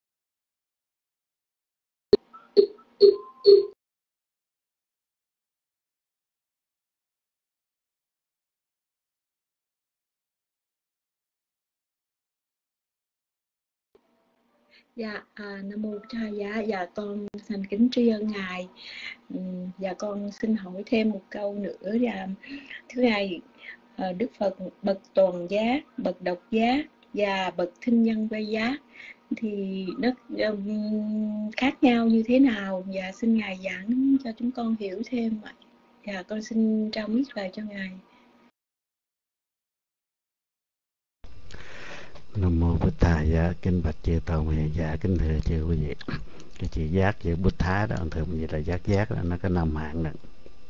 Dạ, à, Nam Mô Tha Giá. Dạ, con thành kính tri ân Ngài. Uhm, dạ, con xin hỏi thêm một câu nữa. Dạ, thưa Ngài, à, Đức Phật bậc toàn giác, bậc độc giác và bậc thinh nhân quay giác thì nó um, khác nhau như thế nào? Dạ, xin Ngài giảng cho chúng con hiểu thêm vậy. Dạ, con xin trao mic lại cho Ngài. Nam Mô Bụt Thà Giá. Kính bạch chư Tôn Hiền Giả, kính thưa chư quý vị. Cái chữ giác, chữ Bụt Thá đó thường mình là giác giác đó, nó có năm hạng đó.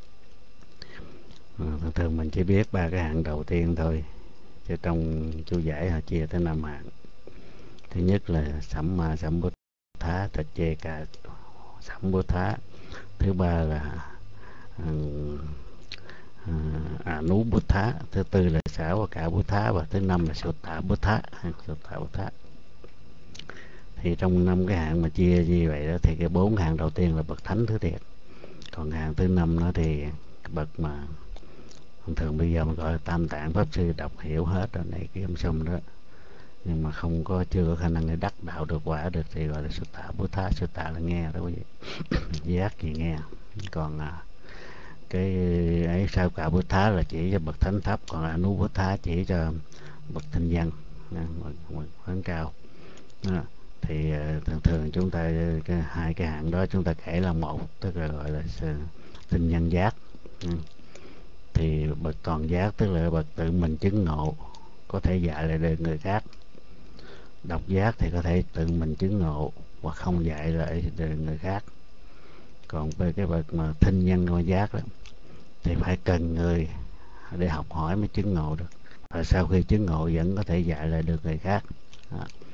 Thường thường mình chỉ biết ba cái hạng đầu tiên thôi, chứ trong chú giải họ chia tới năm hạng. Thứ nhất là Samma Sambuddha Tật Chê Cả Sambuddha. Thứ ba là uh, uh, Anubuddha. Thứ tư là Xả và Cả Buddha. Và thứ năm là Sutta Buddha. Sutta Buddha. Thì trong năm cái hạng mà chia như vậy đó, thì cái bốn hạng đầu tiên là bậc thánh thứ thiệt. Còn hạng thứ năm nó thì bậc mà thường bây giờ mình gọi là tam tạng pháp sư, đọc hiểu hết rồi này kia xong đó, nhưng mà không có chưa có khả năng để đắc đạo được quả được thì gọi là Sutta Buddha. Sutta là nghe đó quý vị, giác thì nghe. Còn à, cái ấy sao Cả Buddha là chỉ cho bậc thánh thấp, còn Anubuddha chỉ cho bậc thinh nhân hơn cao. À, thì uh, thường thường chúng ta cái, hai cái hạng đó chúng ta kể là một, tức là gọi là thinh nhân giác. Ừ. Thì bậc toàn giác tức là bậc tự mình chứng ngộ, có thể dạy lại được người khác. Độc giác thì có thể tự mình chứng ngộ hoặc không dạy lại được người khác. Còn về cái bậc mà thinh nhân ngôi giác đó, thì phải cần người để học hỏi mới chứng ngộ được, và sau khi chứng ngộ vẫn có thể dạy lại được người khác. Đó.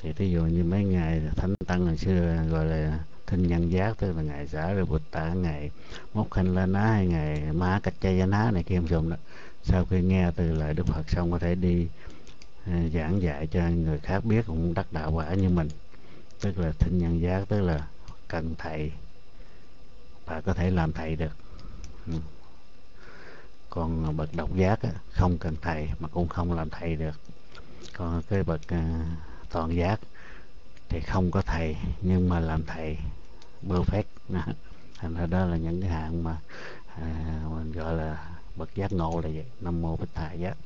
Thì thí dụ như mấy ngày thánh tăng hồi xưa gọi là thinh nhân giác, tức là ngày xả rồi Bụt Tát, ngày mốc khanh la ná hay ngày ma cách chay ná này kia dùng đó, sau khi nghe từ lời Đức Phật xong có thể đi uh, giảng dạy cho người khác biết cũng đắc đạo quả như mình, tức là thinh nhân giác, tức là cần thầy và có thể làm thầy được. Ừ. Còn bậc độc giác á, không cần thầy mà cũng không làm thầy được. Còn cái bậc uh, toàn giác thì không có thầy nhưng mà làm thầy perfect. Thành ra đó là những cái hạng mà à, mình gọi là bậc giác ngộ là vậy. Nam mô Bích Thà Giác.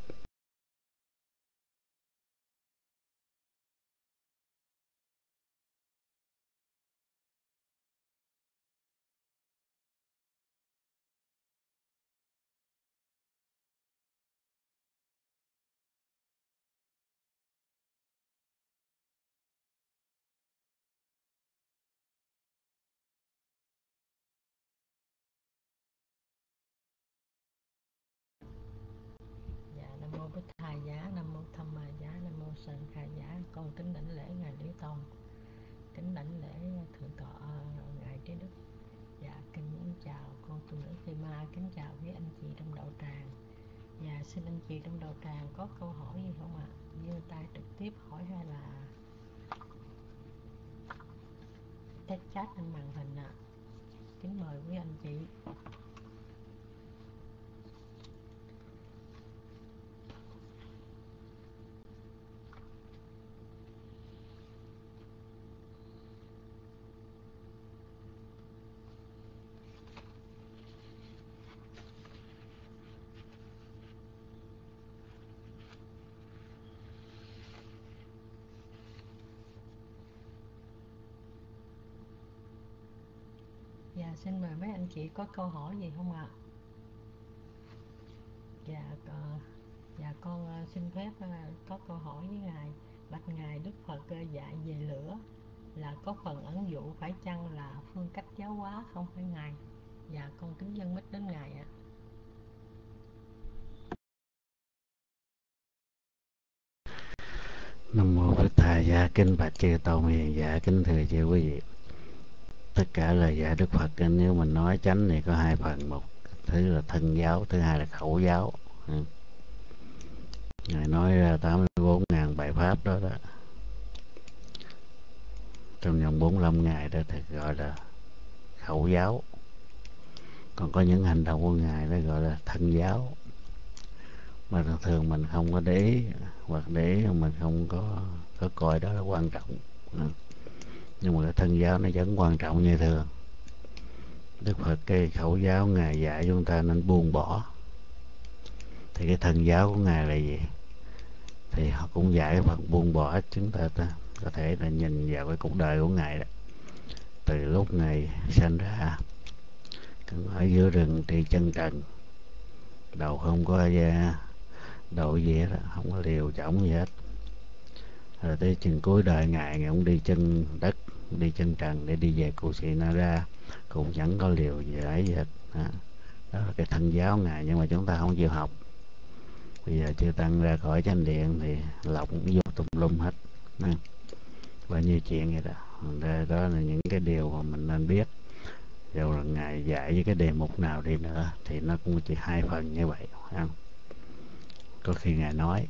Nam mô Bích Thà Giá, Nam mô Tham Ma Giá, Nam mô Sanh Kha Giá. Con kính đảnh lễ ngài Lý Tông, kính đảnh lễ thượng tọa ngài Trí Đức. Dạ kính chào con tu nữ Phi Ma, kính chào quý anh chị trong đạo tràng. Dạ xin anh chị trong đạo tràng có câu hỏi gì không ạ? Giơ tay trực tiếp hỏi hay là text chat trên màn hình ạ? Kính mời quý anh chị. Dạ xin mời mấy anh chị có câu hỏi gì không ạ? Dạ, uh, dạ con uh, xin phép uh, có câu hỏi với ngài. Bạch ngài, Đức Phật uh, dạy về lửa là có phần ẩn dụ, phải chăng là phương cách giáo hóa không phải ngài? Dạ con kính dâng mic đến ngài ạ. Nam mô Bích Thà Giá. Kính bạch chư Tôn hiền giả, kính thưa chư quý vị. Tất cả lời dạy Đức Phật nếu mình nói chánh thì có hai phần, một thứ là thân giáo, thứ hai là khẩu giáo. Ngài nói ra tám mươi bốn ngàn bài pháp đó đó, trong vòng bốn mươi lăm ngày đó thì gọi là khẩu giáo. Còn có những hành động của ngài đó gọi là thân giáo, mà thường thường mình không có để ý, hoặc để ý mình không có có coi đó là quan trọng. Nhưng mà cái thân giáo nó vẫn quan trọng như thường. Đức Phật cái khẩu giáo ngài dạy chúng ta nên buông bỏ, thì cái thân giáo của ngài là gì? Thì họ cũng dạy Phật buông bỏ. Chúng ta, ta có thể là nhìn vào cái cuộc đời của ngài đó, từ lúc ngài sinh ra ở giữa rừng trị chân trần, đầu không có da đầu gì hết, không có liều chổng gì hết. Rồi tới chừng cuối đời ngài, ngài cũng đi chân đất, đi chân trần để đi về Cù Sĩ Na Ra, cũng chẳng có liều gì ấy gì hết. Đó. Đó là cái thân giáo ngài, nhưng mà chúng ta không chịu học. Bây giờ chưa tăng ra khỏi chánh điện thì lọc vô tùm lum hết. Đó. Bao nhiêu chuyện vậy đó. Đó, đó là những cái điều mà mình nên biết. Dù là ngài dạy với cái đề mục nào đi nữa thì nó cũng chỉ hai phần như vậy. Không? Có khi ngài nói,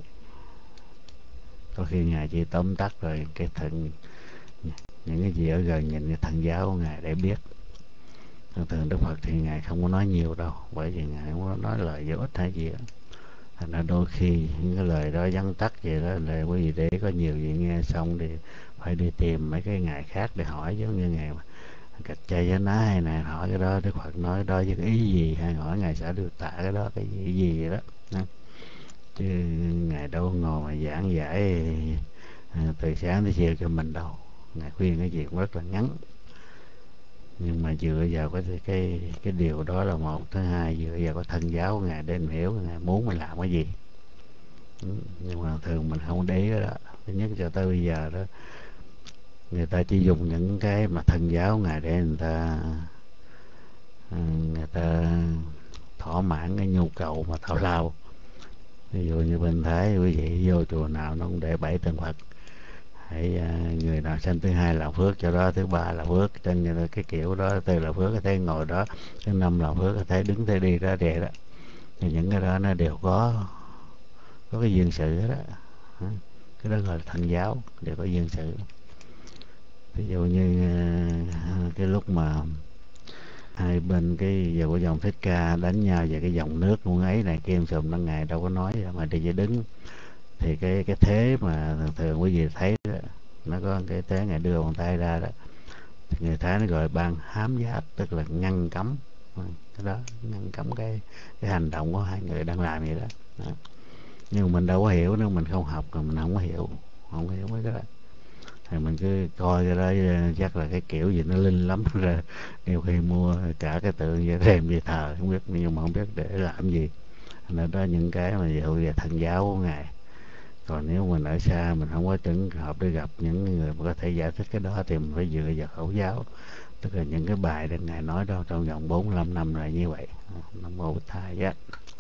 có khi ngài chỉ tóm tắt rồi cái thân, những cái gì ở gần nhìn cái thân giáo của ngài để biết. Thường thường Đức Phật thì ngài không có nói nhiều đâu, bởi vì ngài không có nói lời vô ích hay gì đó. Thành ra đôi khi những cái lời đó vắn tắt vậy đó là quý vị để có nhiều gì nghe xong thì phải đi tìm mấy cái ngài khác để hỏi, giống như ngài Cạch Chay Giá Ná hay này hỏi cái đó Đức Phật nói đó với cái ý gì, hay hỏi ngài Xả Đưa Tạ cái đó cái gì, gì vậy đó. Đó. Chứ ngài đâu ngồi mà giảng giải từ sáng tới chiều cho mình đâu. Ngài khuyên cái gì cũng rất là ngắn, nhưng mà dựa vào cái cái cái điều đó là một. Thứ hai, dựa vào cái thân giáo của ngài để mình hiểu ngài muốn mình làm cái gì. Nhưng mà thường mình không để ý cái đó. Thứ nhất cho tới bây giờ đó, người ta chỉ dùng những cái mà thân giáo ngài để người ta người ta thỏa mãn cái nhu cầu mà thao lao. Ví dụ như bên Thái quý vị vô chùa nào nó cũng để bảy tượng Phật, hãy à, sanh thứ hai là phước cho đó, thứ ba là phước trên cái kiểu đó, tư là phước, cái thế ngồi đó, thứ năm là phước, cái thế đứng thế đi ra vậy đó. Thì những cái đó nó đều có có cái duyên sự đó, đó. Cái đó gọi là thân giáo, đều có duyên sự. Ví dụ như cái lúc mà hai bên cái giờ của dòng Thích Ca đánh nhau về cái dòng nước luôn ấy này kia sùm nó ngài đâu có nói mà đi chỉ đứng. Thì cái cái thế mà thường thường quý vị thấy đó, nó có cái thế ngài đưa bàn tay ra đó, thì người ta nó gọi ban hám giáp, tức là ngăn cấm cái đó, ngăn cấm cái cái hành động của hai người đang làm vậy đó, đó. Nhưng mà mình đâu có hiểu nếu mình không học, rồi mình không có hiểu, không có hiểu mấy cái đó. Thì mình cứ coi cái đó chắc là cái kiểu gì nó linh lắm rồi, nhiều khi mua cả cái tượng về đem về thờ không biết, nhưng mà không biết để làm gì. Nên đó những cái mà ví dụ về thần giáo của ngài. Còn nếu mình ở xa mình không có trường hợp để gặp những người mà có thể giải thích cái đó thì mình phải dựa vào khẩu giáo, tức là những cái bài được ngài nói đó trong vòng bốn mươi lăm năm rồi như vậy. Nam mô Bổn Thầy giác.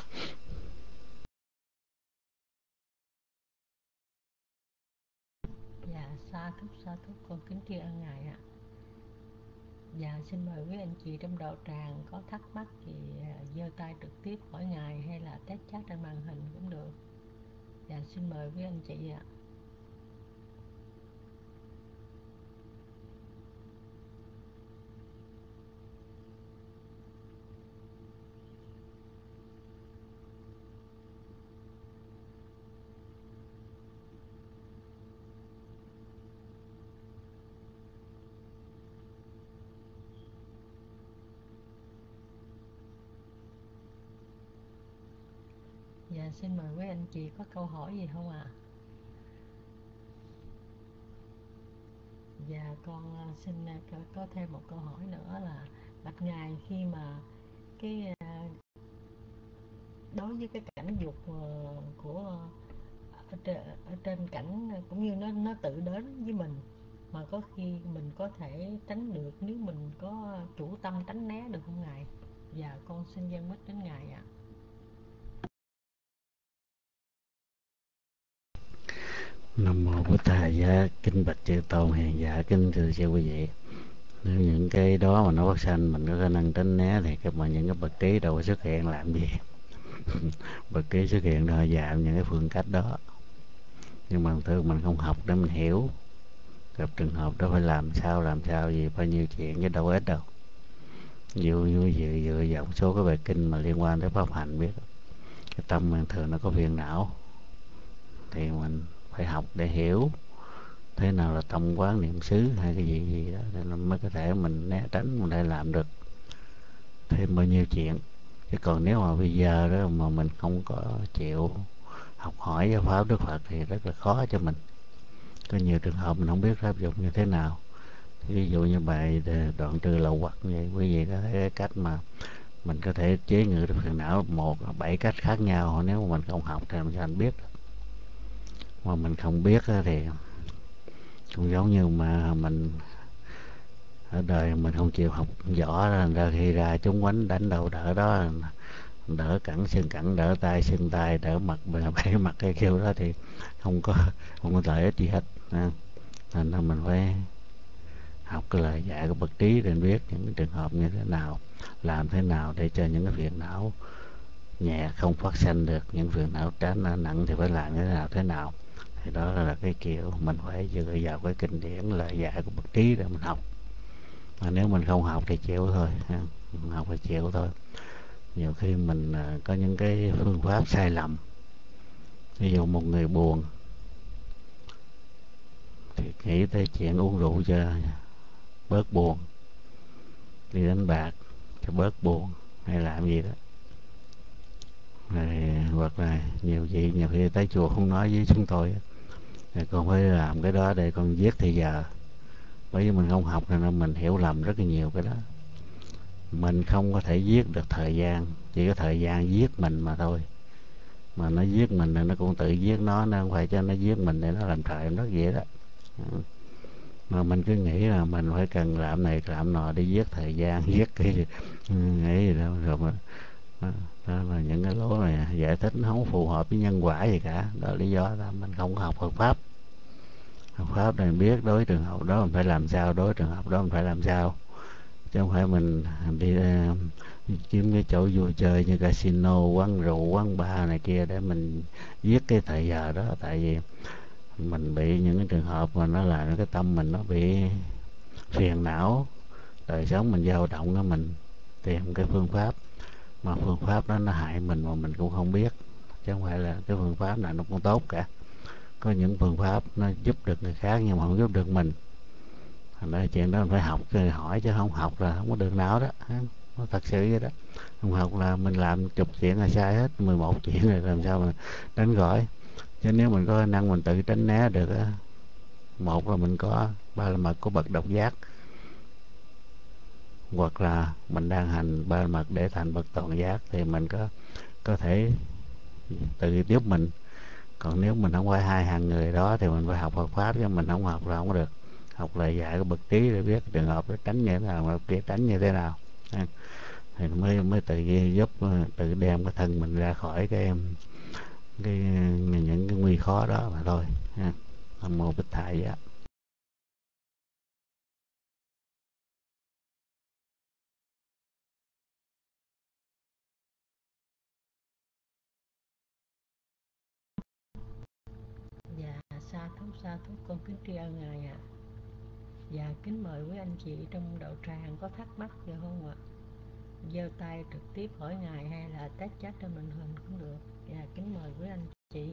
Dạ sa thúc sa thúc con kính tri ân ngài ạ. Dạ xin mời quý anh chị trong đạo tràng có thắc mắc thì giơ tay trực tiếp hỏi ngài hay là test chat trên màn hình cũng được. Dạ xin mời quý anh chị ạ. Dạ xin mời quý anh chị có câu hỏi gì không ạ? À? Dạ con xin có thêm một câu hỏi nữa là bạch ngài, khi mà cái đối với cái cảnh dục của ở trên, ở trên cảnh cũng như nó nó tự đến với mình, mà có khi mình có thể tránh được nếu mình có chủ tâm tránh né được không ngài? Dạ con xin dâng mic đến ngài ạ. Nam mô Bổn Thầy giá, kính bạch chư tôn hiền giả, kính thưa chư quý vị. Nếu những cái đó mà nó phát sanh mình có khả năng tránh né thì các mà những cái bậc trí đâu có xuất hiện làm gì. Bậc trí xuất hiện rồi dạm những cái phương cách đó, nhưng mà thường mình không học để mình hiểu. Gặp trường hợp đó phải làm sao làm sao gì, bao nhiêu chuyện chứ đâu ít đâu. Dụ như dự dự dòng số cái bài kinh mà liên quan tới pháp hành biết cái tâm mình thường nó có phiền não, thì mình phải học để hiểu thế nào là tâm quán niệm xứ hay cái gì gì đó, nên mới có thể mình né tránh, mình để làm được thêm bao nhiêu chuyện. Chứ còn nếu mà bây giờ đó mà mình không có chịu học hỏi giáo pháp Đức Phật thì rất là khó cho mình. Có nhiều trường hợp mình không biết áp dụng như thế nào. Thì ví dụ như bài đoạn trừ lậu hoặc vậy, quý vị có thấy cái cách mà mình có thể chế ngự được phiền não một bảy cách khác nhau. Nếu mà mình không học thì làm sao mình biết. Mà mình không biết thì cũng giống như mà mình ở đời mình không chịu học võ ra, khi ra chúng quánh đánh đầu đỡ đó, đỡ cẳng xương cẳng, đỡ tay xương tay, đỡ mặt bể mặt cái kêu đó thì không có không có lợi ích gì hết. Nên là mình phải học cái lời dạy của bậc trí để biết những trường hợp như thế nào, làm thế nào để cho những cái phiền não nhẹ không phát sinh được, những phiền não tránh nặng thì phải làm thế nào thế nào. Thì đó là cái kiểu mình phải dựa vào cái kinh điển lời dạy của bậc trí để mình học. Mà nếu mình không học thì chịu thôi, không học thì chịu thôi. Nhiều khi mình có những cái phương pháp sai lầm. Ví dụ một người buồn thì nghĩ tới chuyện uống rượu cho bớt buồn, đi đánh bạc cho bớt buồn, hay làm gì đó. Rồi, hoặc là nhiều chị nhiều khi tới chùa không nói với chúng tôi thì con phải làm cái đó để con giết thời giờ. Bởi vì mình không học nên mình hiểu lầm rất là nhiều cái đó. Mình không có thể giết được thời gian, chỉ có thời gian giết mình mà thôi. Mà nó giết mình thì nó cũng tự giết nó, nó không phải cho nó giết mình để nó làm trời nó vậy đó. Mà mình cứ nghĩ là mình phải cần làm này làm nọ đi giết thời gian, giết cái nghĩ gì đâu. Rồi mà đó, đó là những cái lỗ này giải thích nó không phù hợp với nhân quả gì cả. Đó là lý do là mình không học Phật pháp. học pháp này biết đối trường hợp đó mình phải làm sao, đối trường hợp đó mình phải làm sao, chứ không phải mình đi uh, kiếm cái chỗ vui chơi như casino, quán rượu, quán bar này kia để mình giết cái thời giờ đó. Tại vì mình bị những cái trường hợp mà nó làm cái tâm mình nó bị phiền não, đời sống mình dao động đó, mình tìm cái phương pháp mà phương pháp đó nó hại mình mà mình cũng không biết, chứ không phải là cái phương pháp nào nó cũng tốt cả. Có những phương pháp nó giúp được người khác nhưng mà không giúp được mình. Thành ra chuyện đó mình phải học, hỏi chứ không học là không có đường nào đó. Nó thật sự vậy đó. Không học là mình làm chục chuyện là sai hết, mười một chuyện rồi làm sao mà đánh gọi. Chứ nếu mình có khả năng mình tự tránh né được á, một là mình có ba la mật của bậc độc giác, hoặc là mình đang hành ba la mật để thành bậc toàn giác, thì mình có có thể tự giúp mình. Còn nếu mình không phải hai hàng người đó thì mình phải học Phật pháp, chứ mình không học là không có được. Học là dạy cái bậc trí để biết trường hợp để tránh như thế nào, mà kia tránh như thế nào, thì mới mới tự giúp, tự đem cái thân mình ra khỏi cái cái những cái nguy khó đó mà thôi. Nam mô Bích Thầy Giá. Dạ, sa thú sa thú con kính tri ân ngài ạ. À. Dạ, kính mời quý anh chị trong đạo tràng có thắc mắc gì không ạ? Giơ tay trực tiếp hỏi ngài hay là test chat trên màn hình cũng được. Dạ, kính mời quý anh chị.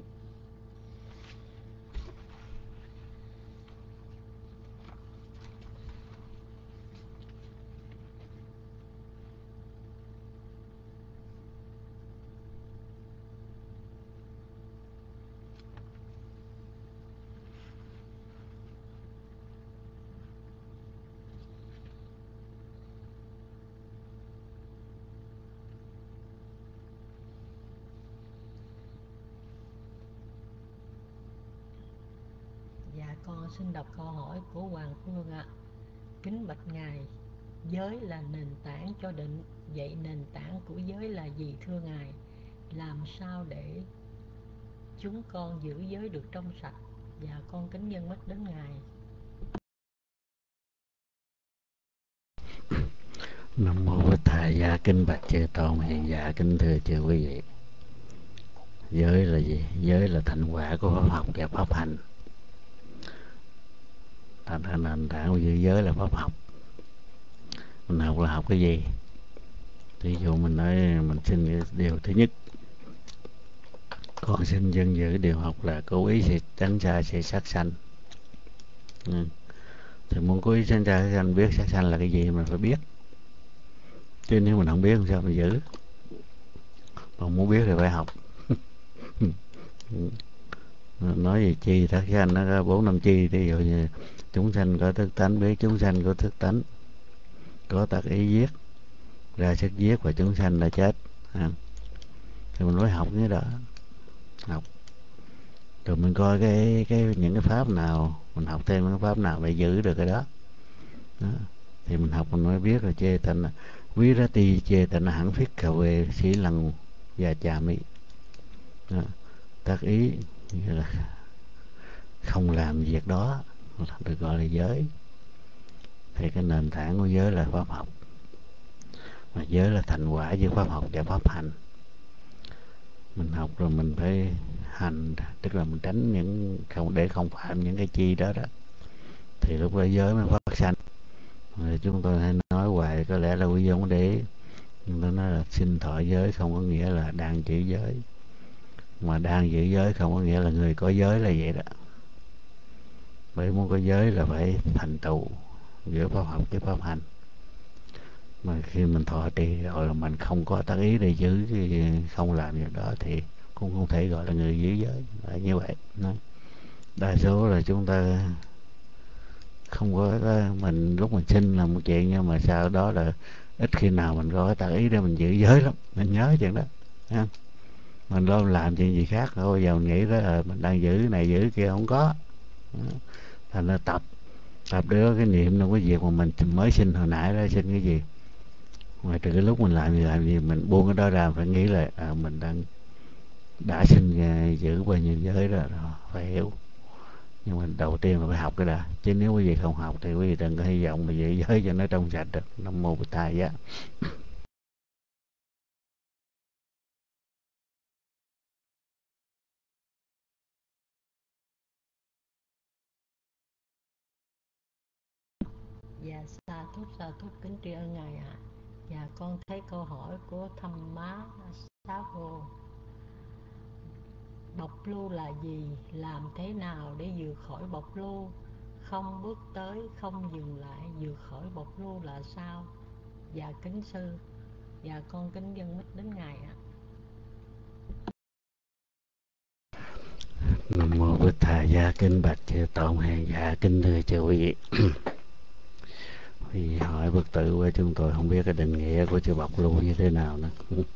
Dạ, con xin đọc câu hỏi của Hoàng Phương ạ. À. Kính bạch ngài, giới là nền tảng cho định, vậy nền tảng của giới là gì thưa ngài? Làm sao để chúng con giữ giới được trong sạch? Dạ, con kính nhân mắt đến ngài. Nam mô Bích Thầy Giá. Kính bạch chư tôn hiền dạ, kính thưa chư quý vị. Giới là gì? Giới là thành quả của pháp học và pháp hành. Thành ra nền tảng của giữ giới là pháp học. Mình học là học cái gì? Ví dụ mình nói mình xin điều thứ nhất, con xin dân giữ điều học là cố ý sẽ tránh xa sẽ sát sanh. Ừ. Thì muốn cố ý tránh xa sát sanh, biết sát sanh là cái gì mình phải biết. Chứ nếu mình không biết làm sao mình giữ. Còn muốn biết thì phải học. Nói về chi sát sanh nó có bốn năm chi. Ví dụ như chúng sanh có thức tánh, biết chúng sanh có thức tánh, có tác ý giết, ra sức giết và chúng sanh đã chết. À. Thì mình phải học cái đó, học rồi mình coi cái cái những cái pháp nào, mình học thêm cái pháp nào để giữ được cái đó. Đó. Thì mình học mình mới biết là chê thành quý ra ti chê thành hẳn phích cà về sĩ lần và trà mỹ. Tác ý như là không làm việc đó được gọi là giới. Thì cái nền tảng của giới là pháp học, mà giới là thành quả giữa pháp học và pháp hành. Mình học rồi mình phải hành, tức là mình tránh những không để không phạm những cái chi đó đó, thì lúc đó giới mới phát sanh. Rồi chúng tôi hay nói hoài có lẽ là quý vị không để ý, chúng tôi nói là xin thọ giới không có nghĩa là đang giữ giới, mà đang giữ giới không có nghĩa là người có giới là vậy đó. Bởi muốn có giới là phải thành tựu giữa pháp học với pháp hành. Mà khi mình thọ trì rồi là mình không có tác ý để giữ, không làm việc đó thì cũng không thể gọi là người giữ giới. Là như vậy. Đa số là chúng ta không có, mình lúc mình sinh là một chuyện, nhưng mà sau đó là ít khi nào mình có tác ý để mình giữ giới lắm. Mình nhớ chuyện đó. Mình lo làm chuyện gì khác thôi, giờ mình nghĩ đó là mình đang giữ này giữ kia không có. Thành ra tập tập để có cái niệm trong cái việc mà mình mới sinh hồi nãy đó, sinh cái gì, ngoài trừ cái lúc mình làm gì làm gì mình buông cái đó ra, phải nghĩ là à, mình đang đã sinh ra giữ bao nhiêu giới đó, rồi phải hiểu Nhưng mà đầu tiên là phải học cái đã, chứ nếu quý vị không học thì quý vị đừng có hy vọng mà giữ giới cho nó trong sạch được. Nam mô Bụt Thầy Giá. Dạ sa thúc sa thúc kính tri ân ngài ạ. À. Dạ con thấy câu hỏi của Thăm Má Sá Vô. Bọc lưu là gì? Làm thế nào để vượt khỏi bọc lưu? Không bước tới, không dừng lại, vượt khỏi bọc lưu là sao? Dạ kính sư. Dạ con kính dân mít đến ngài ạ. À. Nam mô Bụt Thầy Giá. Kính bạch chư tôn hàng. Dạ kính thưa chư quý vị. Vì hỏi bất tử với chúng tôi không biết cái định nghĩa của chữ bọc lưu như thế nào nữa.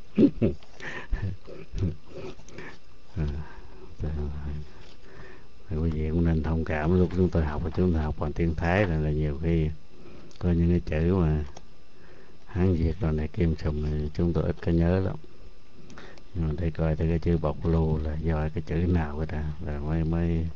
Thì quý vị cũng nên thông cảm lúc chúng tôi học và chúng tôi học bằng tiếng Thái là, là nhiều khi có những cái chữ mà Hán Việt rồi này kim sùm này chúng tôi ít có nhớ lắm. Nhưng mà để coi tới cái chữ bọc lưu là do cái chữ nào vậy ta, là mới mới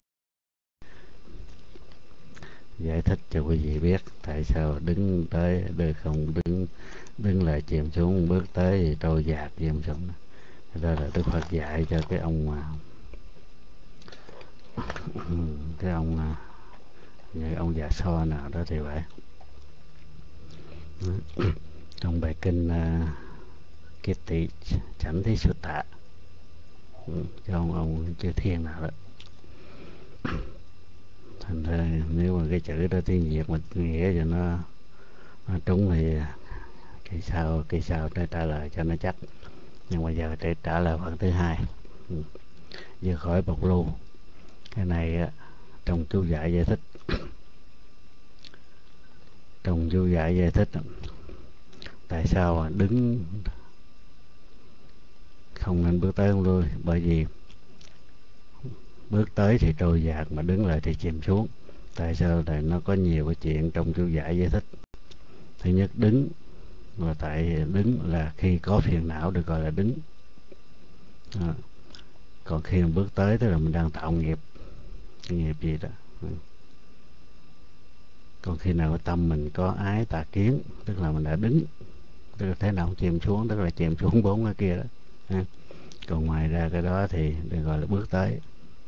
giải thích cho quý vị biết tại sao đứng tới đời không đứng đứng lại chìm xuống, bước tới thì trôi dạt chìm xuống. Đó là Đức Phật dạy cho cái ông mà cái ông như ông già so nào đó thì vậy. Trong bài kinh uh, Kiết Tỳ Chánh Thí Sutta Tạ cho ông ông chư thiên nào đó. Thành ra nếu mà cái chữ đó tiếng Việt mà nghĩa cho nó, nó trúng thì cái sau cái sau để trả lời cho nó chắc. Nhưng mà giờ để trả lời phần thứ hai, vượt khỏi bọc lưu. Cái này trong chú giải giải thích trong chú giải giải thích tại sao mà đứng không nên bước tới không lui, bởi vì bước tới thì trôi dạt mà đứng lại thì chìm xuống. Tại sao? Tại nó có nhiều cái chuyện trong chú giải giải thích. Thứ nhất, đứng và tại đứng là khi có phiền não được gọi là đứng. À, còn khi mình bước tới tức là mình đang tạo nghiệp, cái nghiệp gì đó. À. Còn khi nào tâm mình có ái tà kiến tức là mình đã đứng, tức là thế nào cũng chìm xuống, tức là chìm xuống bốn cái kia đó. À. Còn ngoài ra cái đó thì được gọi là bước tới.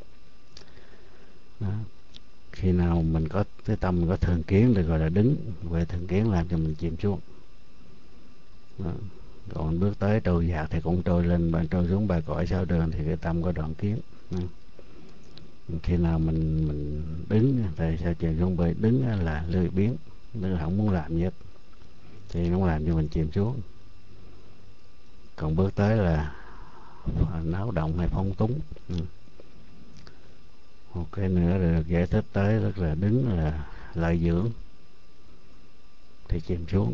Đó. Khi nào mình có cái tâm mình có thường kiến được gọi là đứng, về thường kiến làm cho mình chìm xuống. Đó. Còn bước tới trôi dạt thì cũng trôi lên và trôi xuống ba cõi sáu đường thì cái tâm có đoạn kiến. Đó. Khi nào mình mình đứng thì sao chìm xuống, bởi đứng là lười biếng, tức là không muốn làm gì hết thì nó làm cho mình chìm xuống. Còn bước tới là náo động hay phóng túng. Ừ. Một cái nữa là được giải thích tới tức là đứng là lợi dưỡng thì chìm xuống.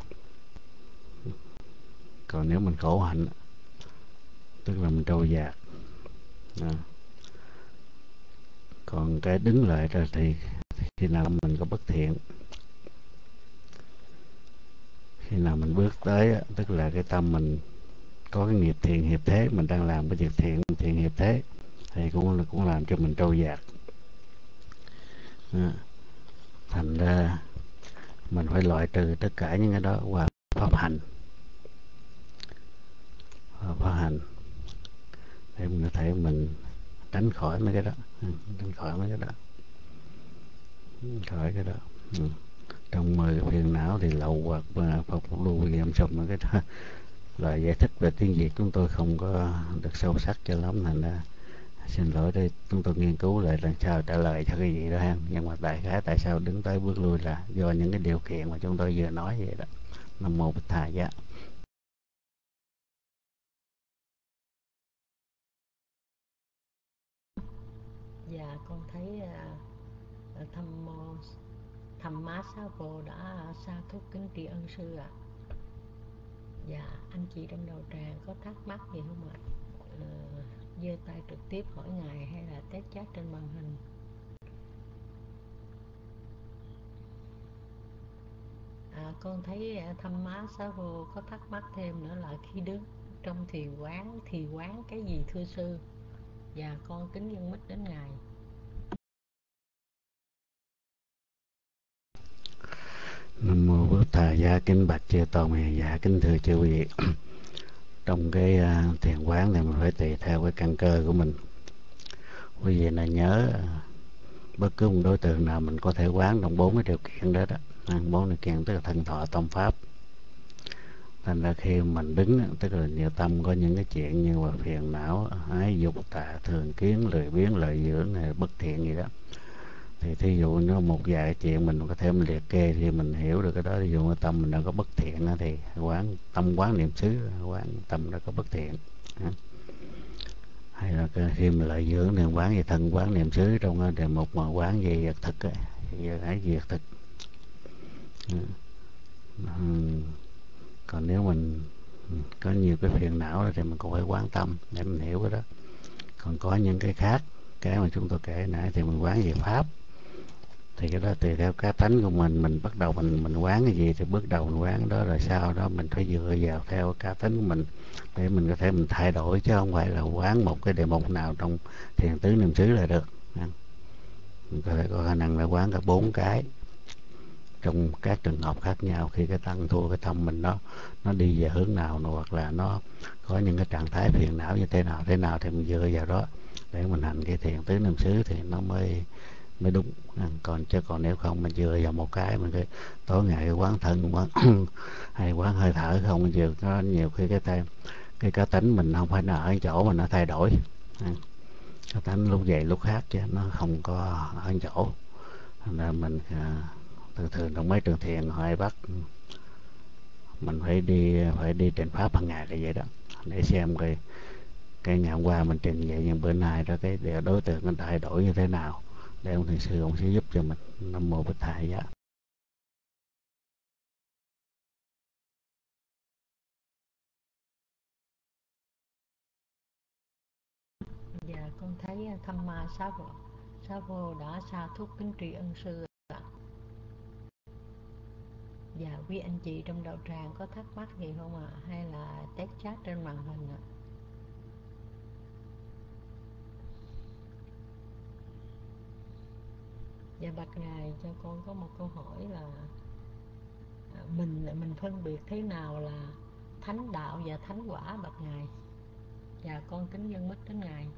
Còn nếu mình khổ hạnh tức là mình trôi dạt. À. Còn cái đứng lại ra thì khi nào mình có bất thiện, khi nào mình bước tới tức là cái tâm mình có cái nghiệp thiện hiệp thế, mình đang làm cái việc thiện thiện hiệp thế thì cũng cũng làm cho mình trôi dạt. À. Thành ra mình phải loại trừ tất cả những cái đó qua pháp hành, pháp hành để mình có thể mình tránh khỏi mấy cái đó, tránh khỏi mấy cái đó, khỏi cái đó. Ừ. Trong mười phiền não thì lậu hoặc và Phật lưu nghiệm sụp mấy cái đó là giải thích về tiếng Việt chúng tôi không có được sâu sắc cho lắm, thành ra xin lỗi đây chúng tôi nghiên cứu lại làm sao trả lời cho cái gì đó ha. Nhưng mà đại khái tại sao đứng tới bước lui là do những cái điều kiện mà chúng tôi vừa nói vậy đó. Nam mô Bụt Thầy Giá. Dạ con thấy uh, thăm uh, thăm má Sá Vô đã sa thúc kính tri ân sư ạ. À. Dạ anh chị trong đầu tràng có thắc mắc gì không ạ? Giơ uh, tay trực tiếp hỏi ngài hay là test chat trên màn hình? À, con thấy uh, thăm má Sá Vô có thắc mắc thêm nữa là khi đứng trong thiền quán thì quán cái gì thưa sư? Dạ con kính dân mít đến ngài. Giá kính bạch chư tôn hiền giả, kính thưa chư vị. Trong cái uh, thiền quán thì mình phải tùy theo cái căn cơ của mình. Quý vị nên nhớ uh, bất cứ một đối tượng nào mình có thể quán trong bốn cái điều kiện đó đó. Bốn điều kiện tức là thân thọ tâm pháp. Thành ra khi mình đứng, tức là nhiều tâm có những cái chuyện như là phiền não, ái dục, tà, thường kiến, lười biếng, lợi dưỡng, này, bất thiện gì đó. Thì thí dụ nó một vài chuyện mình có thể mình liệt kê thì mình hiểu được cái đó. Ví dụ tâm mình đã có bất thiện thì quán tâm quán niệm xứ, quán tâm đã có bất thiện. Hay là khi mình lợi dưỡng thì quán về thân quán niệm xứ trong đề mục mà quán về vật thực ấy, cái gì vật thực. Còn nếu mình có nhiều cái phiền não thì mình cũng phải quán tâm để mình hiểu cái đó. Còn có những cái khác, cái mà chúng tôi kể nãy thì mình quán về pháp. Thì cái đó tùy theo cá tánh của mình, mình bắt đầu mình mình quán cái gì thì bước đầu mình quán đó, rồi sau đó mình phải dựa vào theo cá tính của mình để mình có thể mình thay đổi, chứ không phải là quán một cái đề mục nào trong thiền tứ niệm xứ là được. Mình có thể có khả năng là quán cả bốn cái trong các trường hợp khác nhau. Khi cái tăng thua cái tâm mình nó nó đi về hướng nào, hoặc là nó có những cái trạng thái phiền não như thế nào thế nào thì mình dựa vào đó để mình hành cái thiền tứ niệm xứ thì nó mới mới đúng. Còn chứ còn nếu không mình dựa vào một cái mình cái tối ngày cái quán thân quán hay quán hơi thở không, mình dựa có nhiều khi cái tay cái cá tính mình không phải là ở chỗ mình nó thay đổi. Cá tính lúc vậy lúc khác chứ nó không có ở chỗ. Nên mình thường thường trong mấy trường thiền họ hay bắt mình phải đi phải đi trình pháp hàng ngày là vậy đó, để xem cái cái ngày hôm qua mình trình vậy nhưng bữa nay đó cái đối tượng nó thay đổi như thế nào để ông thiền sư ông sẽ giúp cho mình. Nam mô Bích Thầy Giá. Dạ con thấy Tham Ma Xá Vô, Xá Vô đã sa thúc kính tri ân sư ạ. Dạ quý anh chị trong đạo tràng có thắc mắc gì không ạ? À? Hay là text chat trên màn hình ạ? À? Dạ bạch ngài, cho con có một câu hỏi là mình mình phân biệt thế nào là thánh đạo và thánh quả bạch ngài? Dạ con kính dân mít đến ngài.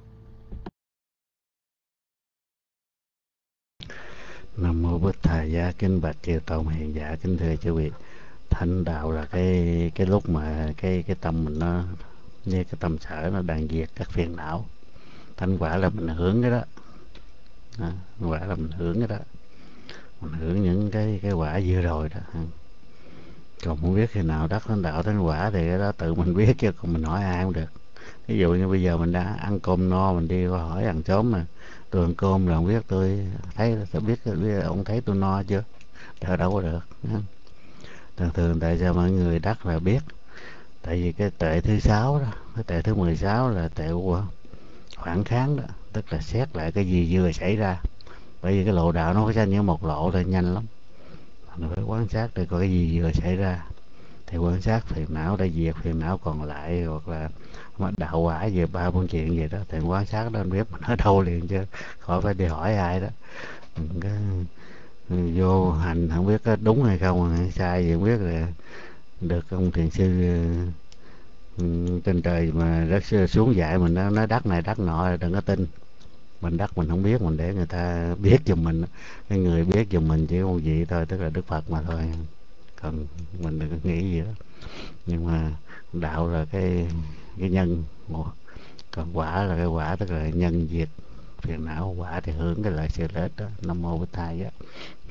Nam mô Bích Thầy Giá, kính bạch chư tôn hiền giả, kính thưa chư vị. Thánh đạo là cái cái lúc mà cái cái tâm mình nó như cái tâm sở nó đang diệt các phiền não. Thánh quả là mình hưởng cái đó. Đó, quả là mình hưởng cái đó, mình hưởng những cái cái quả vừa rồi đó. Còn không biết khi nào đắc thánh đạo thánh quả thì cái đó tự mình biết, chứ còn mình hỏi ai cũng được. Ví dụ như bây giờ mình đã ăn cơm no, mình đi qua hỏi hàng xóm mà tôi ăn cơm là không biết tôi thấy tôi biết, biết ông thấy tôi no chưa, đâu đâu có được. Thường thường tại sao mọi người đắc là biết, tại vì cái tệ thứ sáu đó, cái tệ thứ mười sáu là tệ của phản kháng đó, tức là xét lại cái gì vừa xảy ra. Bởi vì cái lộ đạo nó có ra như một lộ thôi, nhanh lắm, mình phải quan sát để coi cái gì vừa xảy ra thì quan sát phiền não để diệt phiền não còn lại, hoặc là đạo quả về ba phương chuyện gì đó thì quan sát đó, anh biết mình ở đâu liền, chứ khỏi phải đi hỏi ai đó. Cái vô hành không biết có đúng hay không, hay sai gì không biết, là được ông thiền sư trên trời mà rất xuống dạy mình, nó nói đắc này đắc nọ đừng có tin. Mình đắc mình không biết, mình để người ta biết giùm mình, cái người biết giùm mình chỉ một vị thôi, tức là Đức Phật mà thôi, còn mình đừng có nghĩ gì đó. Nhưng mà đạo là cái cái nhân, còn quả là cái quả, tức là nhân diệt phiền não, quả thì hưởng cái lợi sự lợi ích đó. Nam mô Bích Thầy Giá.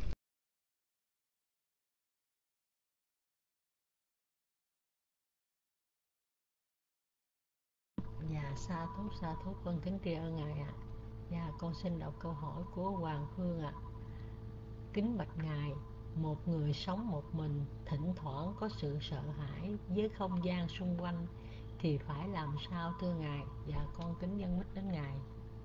Dạ sa thúc sa thúc con kính tri ân ngài ạ. À. Dạ con xin đọc câu hỏi của Hoàng Phương ạ. À. Kính bạch ngài, một người sống một mình thỉnh thoảng có sự sợ hãi với không gian xung quanh thì phải làm sao thưa ngài? Dạ con kính dân mít đến ngài.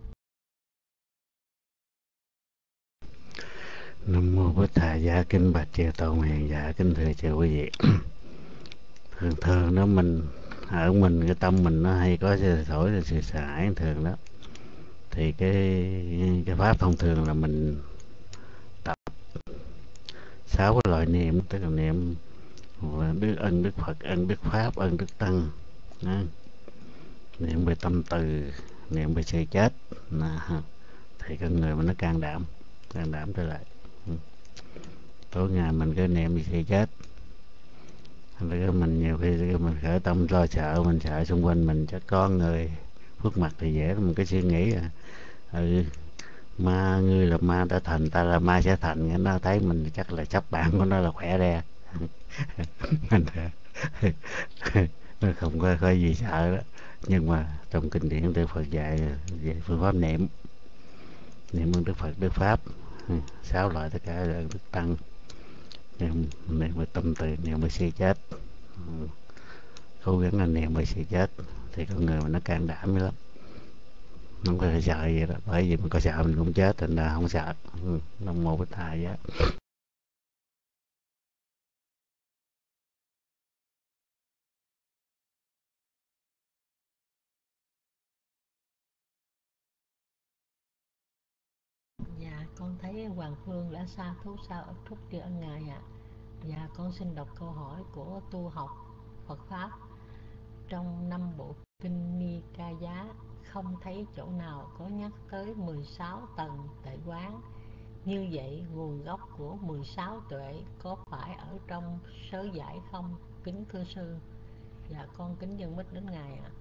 Nam mô Bích Thầy Giá, kính bạch chư tôn hiền giả, kính thưa chư quý vị. Thường thường đó mình ở mình cái tâm mình nó hay có sự thổi là sự sợ hãi thường đó, thì cái cái pháp thông thường là mình tập sáu cái loại niệm, tức là niệm và đức ân Đức Phật, ân Đức Pháp, ân Đức Tăng. Đó. Niệm về tâm từ, niệm về sự chết. Đó. Thì con người mình nó can đảm, can đảm trở lại. Tối ngày mình cứ niệm về sự chết. Rồi mình nhiều khi mình khởi tâm lo sợ, mình sợ xung quanh mình chắc có người phước mặt thì dễ mình cái suy nghĩ à, ừ, ma ngươi là ma đã thành, ta là ma sẽ thành. Nó thấy mình chắc là chấp bạn của nó là khỏe ra. Nó không có, có gì sợ đó. Nhưng mà trong kinh điển Đức Phật dạy về phương pháp niệm, niệm ơn Đức Phật, Đức Pháp, sáu loại tất cả là Đức Tăng. Niệm, niệm về tâm từ, niệm về sự chết. Cố gắng là niệm về sự chết thì con người mình nó can đảm lắm, không có sợ gì đó. Bởi vì mình có sợ mình cũng chết, thành ra không sợ. Nam mô Bích Thầy Giá. Dạ, con thấy Hoàng Phương đã sa thú sao ức thúc cho ân ngài ạ. À. Dạ, con xin đọc câu hỏi của tu học Phật Pháp. Trong năm bộ kinh Nikaya không thấy chỗ nào có nhắc tới mười sáu tầng tuệ quán. Như vậy nguồn gốc của mười sáu tuệ có phải ở trong sớ giải không, kính thưa sư? Dạ, con kính dân mít đến ngài ạ. À.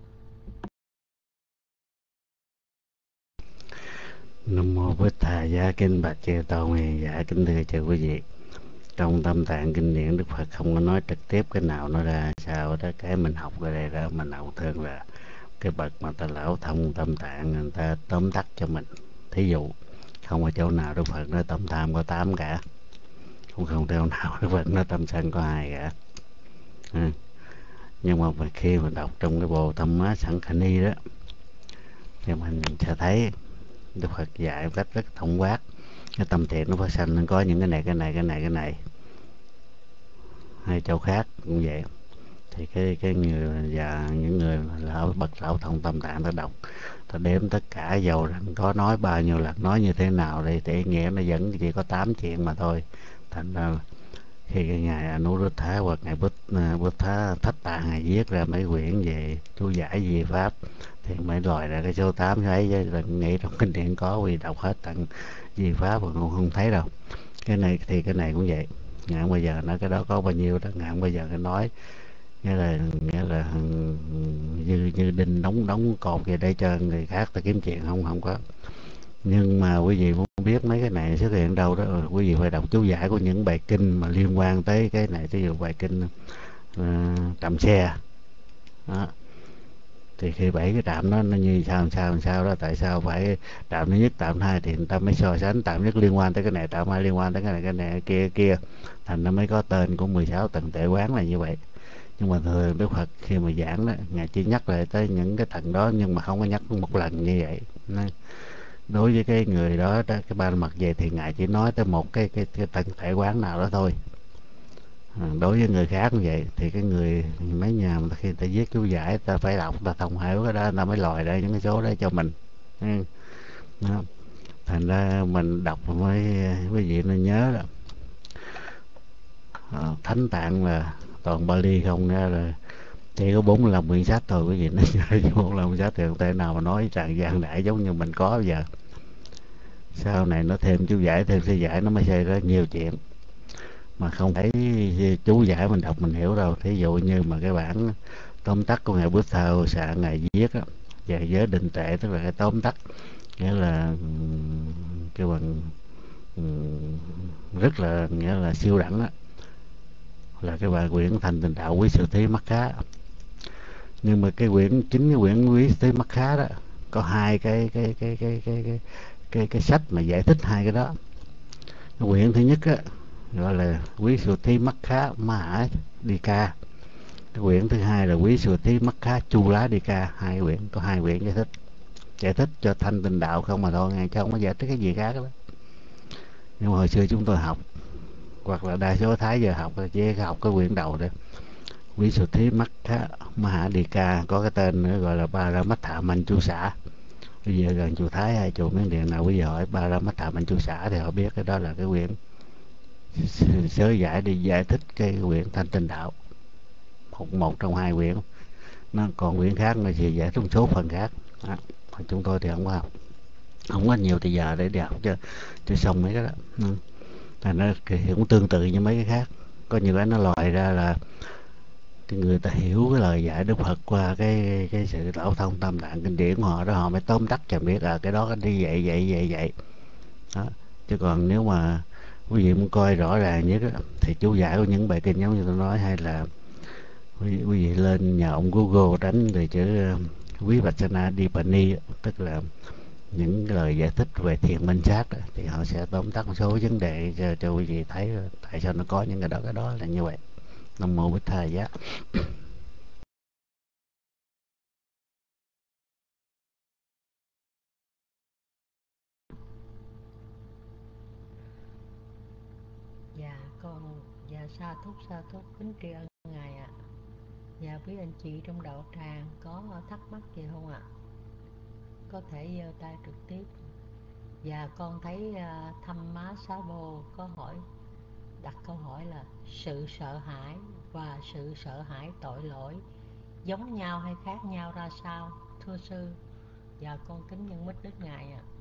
Nam mô Bích Thầy Giá. Kinh bạch chư tôn hiền giả, kính thưa chư quý vị. Trong Tâm Tạng kinh điển Đức Phật không có nói trực tiếp cái nào nó ra sao đó. Cái mình học ở đây đó, mình học thường là cái bậc mà ta lão thông Tâm Tạng người ta tóm tắt cho mình. Thí dụ không có chỗ nào Đức Phật nói tâm tham có tám cả, cũng không chỗ nào Đức Phật nói tâm sân có hai cả. À. Nhưng mà khi mình đọc trong cái bộ Tâm Má Sẵn Khả Ni đó thì mình sẽ thấy Đức Phật dạy một cách rất tổng quát. Cái tâm thiện nó phát sanh, nó có những cái này, cái này, cái này, cái này. Hay chỗ khác cũng vậy. Thì cái cái người và những người lão bậc lão thông Tâm Tạng ta đọc, ta đếm tất cả dầu rằng có nói bao nhiêu lần, nói như thế nào thì ý nghĩa nó vẫn chỉ có tám chuyện mà thôi. Thành ra khi cái ngài Anuruddha hoặc ngài Bút Bút Thá Thách Tạng ngài viết ra mấy quyển về chú giải về pháp thì mới lòi ra cái số tám ấy, là nghĩ trong kinh điển có, vì đọc hết tận di pháp mà cũng không thấy đâu. Cái này thì cái này cũng vậy. Ngài bây giờ nói cái đó có bao nhiêu đó, ngài bây giờ cái nói nghĩa là nghĩa là như như đinh đóng đóng cột về đây cho người khác ta kiếm chuyện, không không có. Nhưng mà quý vị muốn biết mấy cái này xuất hiện đâu đó, quý vị phải đọc chú giải của những bài kinh mà liên quan tới cái này. Ví dụ bài kinh uh, trạm xe đó. Thì khi bảy cái trạm đó nó như sao sao sao đó, tại sao phải trạm thứ nhất, trạm hai thì người ta mới so sánh trạm nhất liên quan tới cái này, trạm hai liên quan tới cái này, cái này kia kia, thành nó mới có tên của mười sáu tầng tuệ quán là như vậy. Nhưng mà thường Đức Phật khi mà giảng đó, ngài chỉ nhắc lại tới những cái tầng đó, nhưng mà không có nhắc một lần như vậy. Nên đối với cái người đó, cái ba la mật về thì ngài chỉ nói tới một cái cái, cái tầng tuệ quán nào đó thôi. À, đối với người khác như vậy thì cái người mấy nhà mà khi ta viết chú giải ta phải đọc, ta thông hiểu cái đó, ta mới lòi ra những cái số đó cho mình. Ừ. Đó. Thành ra mình đọc mới quý vị nên nhớ là à, Thánh Tạng là toàn Bali không, ra là chỉ có bốn mươi lăm quyển sách thôi. Quý vị nên nhớ bốn mươi lăm quyển sách thì không thể nào mà nói tràn gian đại giống như mình có bây giờ. Sau này nó thêm chú giải, thêm sư giải, nó mới xảy ra nhiều chuyện mà không thấy chú giải mình đọc mình hiểu đâu. Thí dụ như mà cái bản tóm tắt của ngài Buddha xạ ngài viết á, về giới định tuệ, tức là cái tóm tắt, nghĩa là cái bằng rất là nghĩa là siêu đẳng á, là cái bài quyển Thành Tịnh Đạo Quý Sự Thí Mắc Khá. Nhưng mà cái quyển chính cái quyển Quý Sự Thí Mắc Khá đó có hai cái cái cái cái cái cái cái, cái sách mà giải thích hai cái đó. Cái quyển thứ nhất á gọi là Quý Sự Thí Mắc Khá Maha Dika. Cái quyển thứ hai là Quý Sự Thí Mắc Khá Chu Lá Dika. Hai quyển, có hai quyển giải thích, giải thích cho thanh tịnh đạo không mà thôi, ngài chứ không có giải thích cái gì khác đó. Nhưng mà hồi xưa chúng tôi học, hoặc là đa số Thái giờ học chỉ học cái quyển đầu đó, Quý Sự Thí Mắc Khá Maha Dika, có cái tên nữa gọi là Paramattha Manjusa. Bây giờ gần chùa Thái hay chùa Miến Điện nào bây giờ hỏi Paramattha Manjusa thì họ biết cái đó là cái quyển sớ giải đi giải thích cái quyển Thanh Tịnh Đạo, một một trong hai quyển. Nó còn quyển khác nó chỉ giải thích một số phần khác. Đó. Chúng tôi thì không có học, không có nhiều thời giờ để đi học cho cho xong mấy cái đó. Ừ. Thành nó cũng tương tự như mấy cái khác. Có nhiều cái nó loại ra là cái người ta hiểu cái lời dạy Đức Phật qua cái cái sự lão thông tâm tạng kinh điển của họ đó, họ mới tóm tắt cho biết à cái đó đi vậy vậy vậy vậy đó. Chứ còn nếu mà quý vị muốn coi rõ ràng nhất đó, thì chú giải của những bài kinh giống như tôi nói, hay là quý, quý vị lên nhờ ông Google đánh từ chữ Vipassana Dipani, tức là những cái lời giải thích về thiền minh sát đó, thì họ sẽ tóm tắt một số vấn đề cho, cho quý vị thấy tại sao nó có những cái đó cái đó là như vậy. Nam mô Bích Tha Giá. Dạ con dạ sa thúc sa thúc kính tri ân ngài ạ. Dạ quý anh chị trong đạo tràng có thắc mắc gì không ạ? Có thể giơ tay trực tiếp. Dạ con thấy uh, Thăm Má Xá Bồ có hỏi, đặt câu hỏi là sự sợ hãi và sự sợ hãi tội lỗi giống nhau hay khác nhau ra sao thưa sư? Dạ con kính nhân mít đức ngài ạ.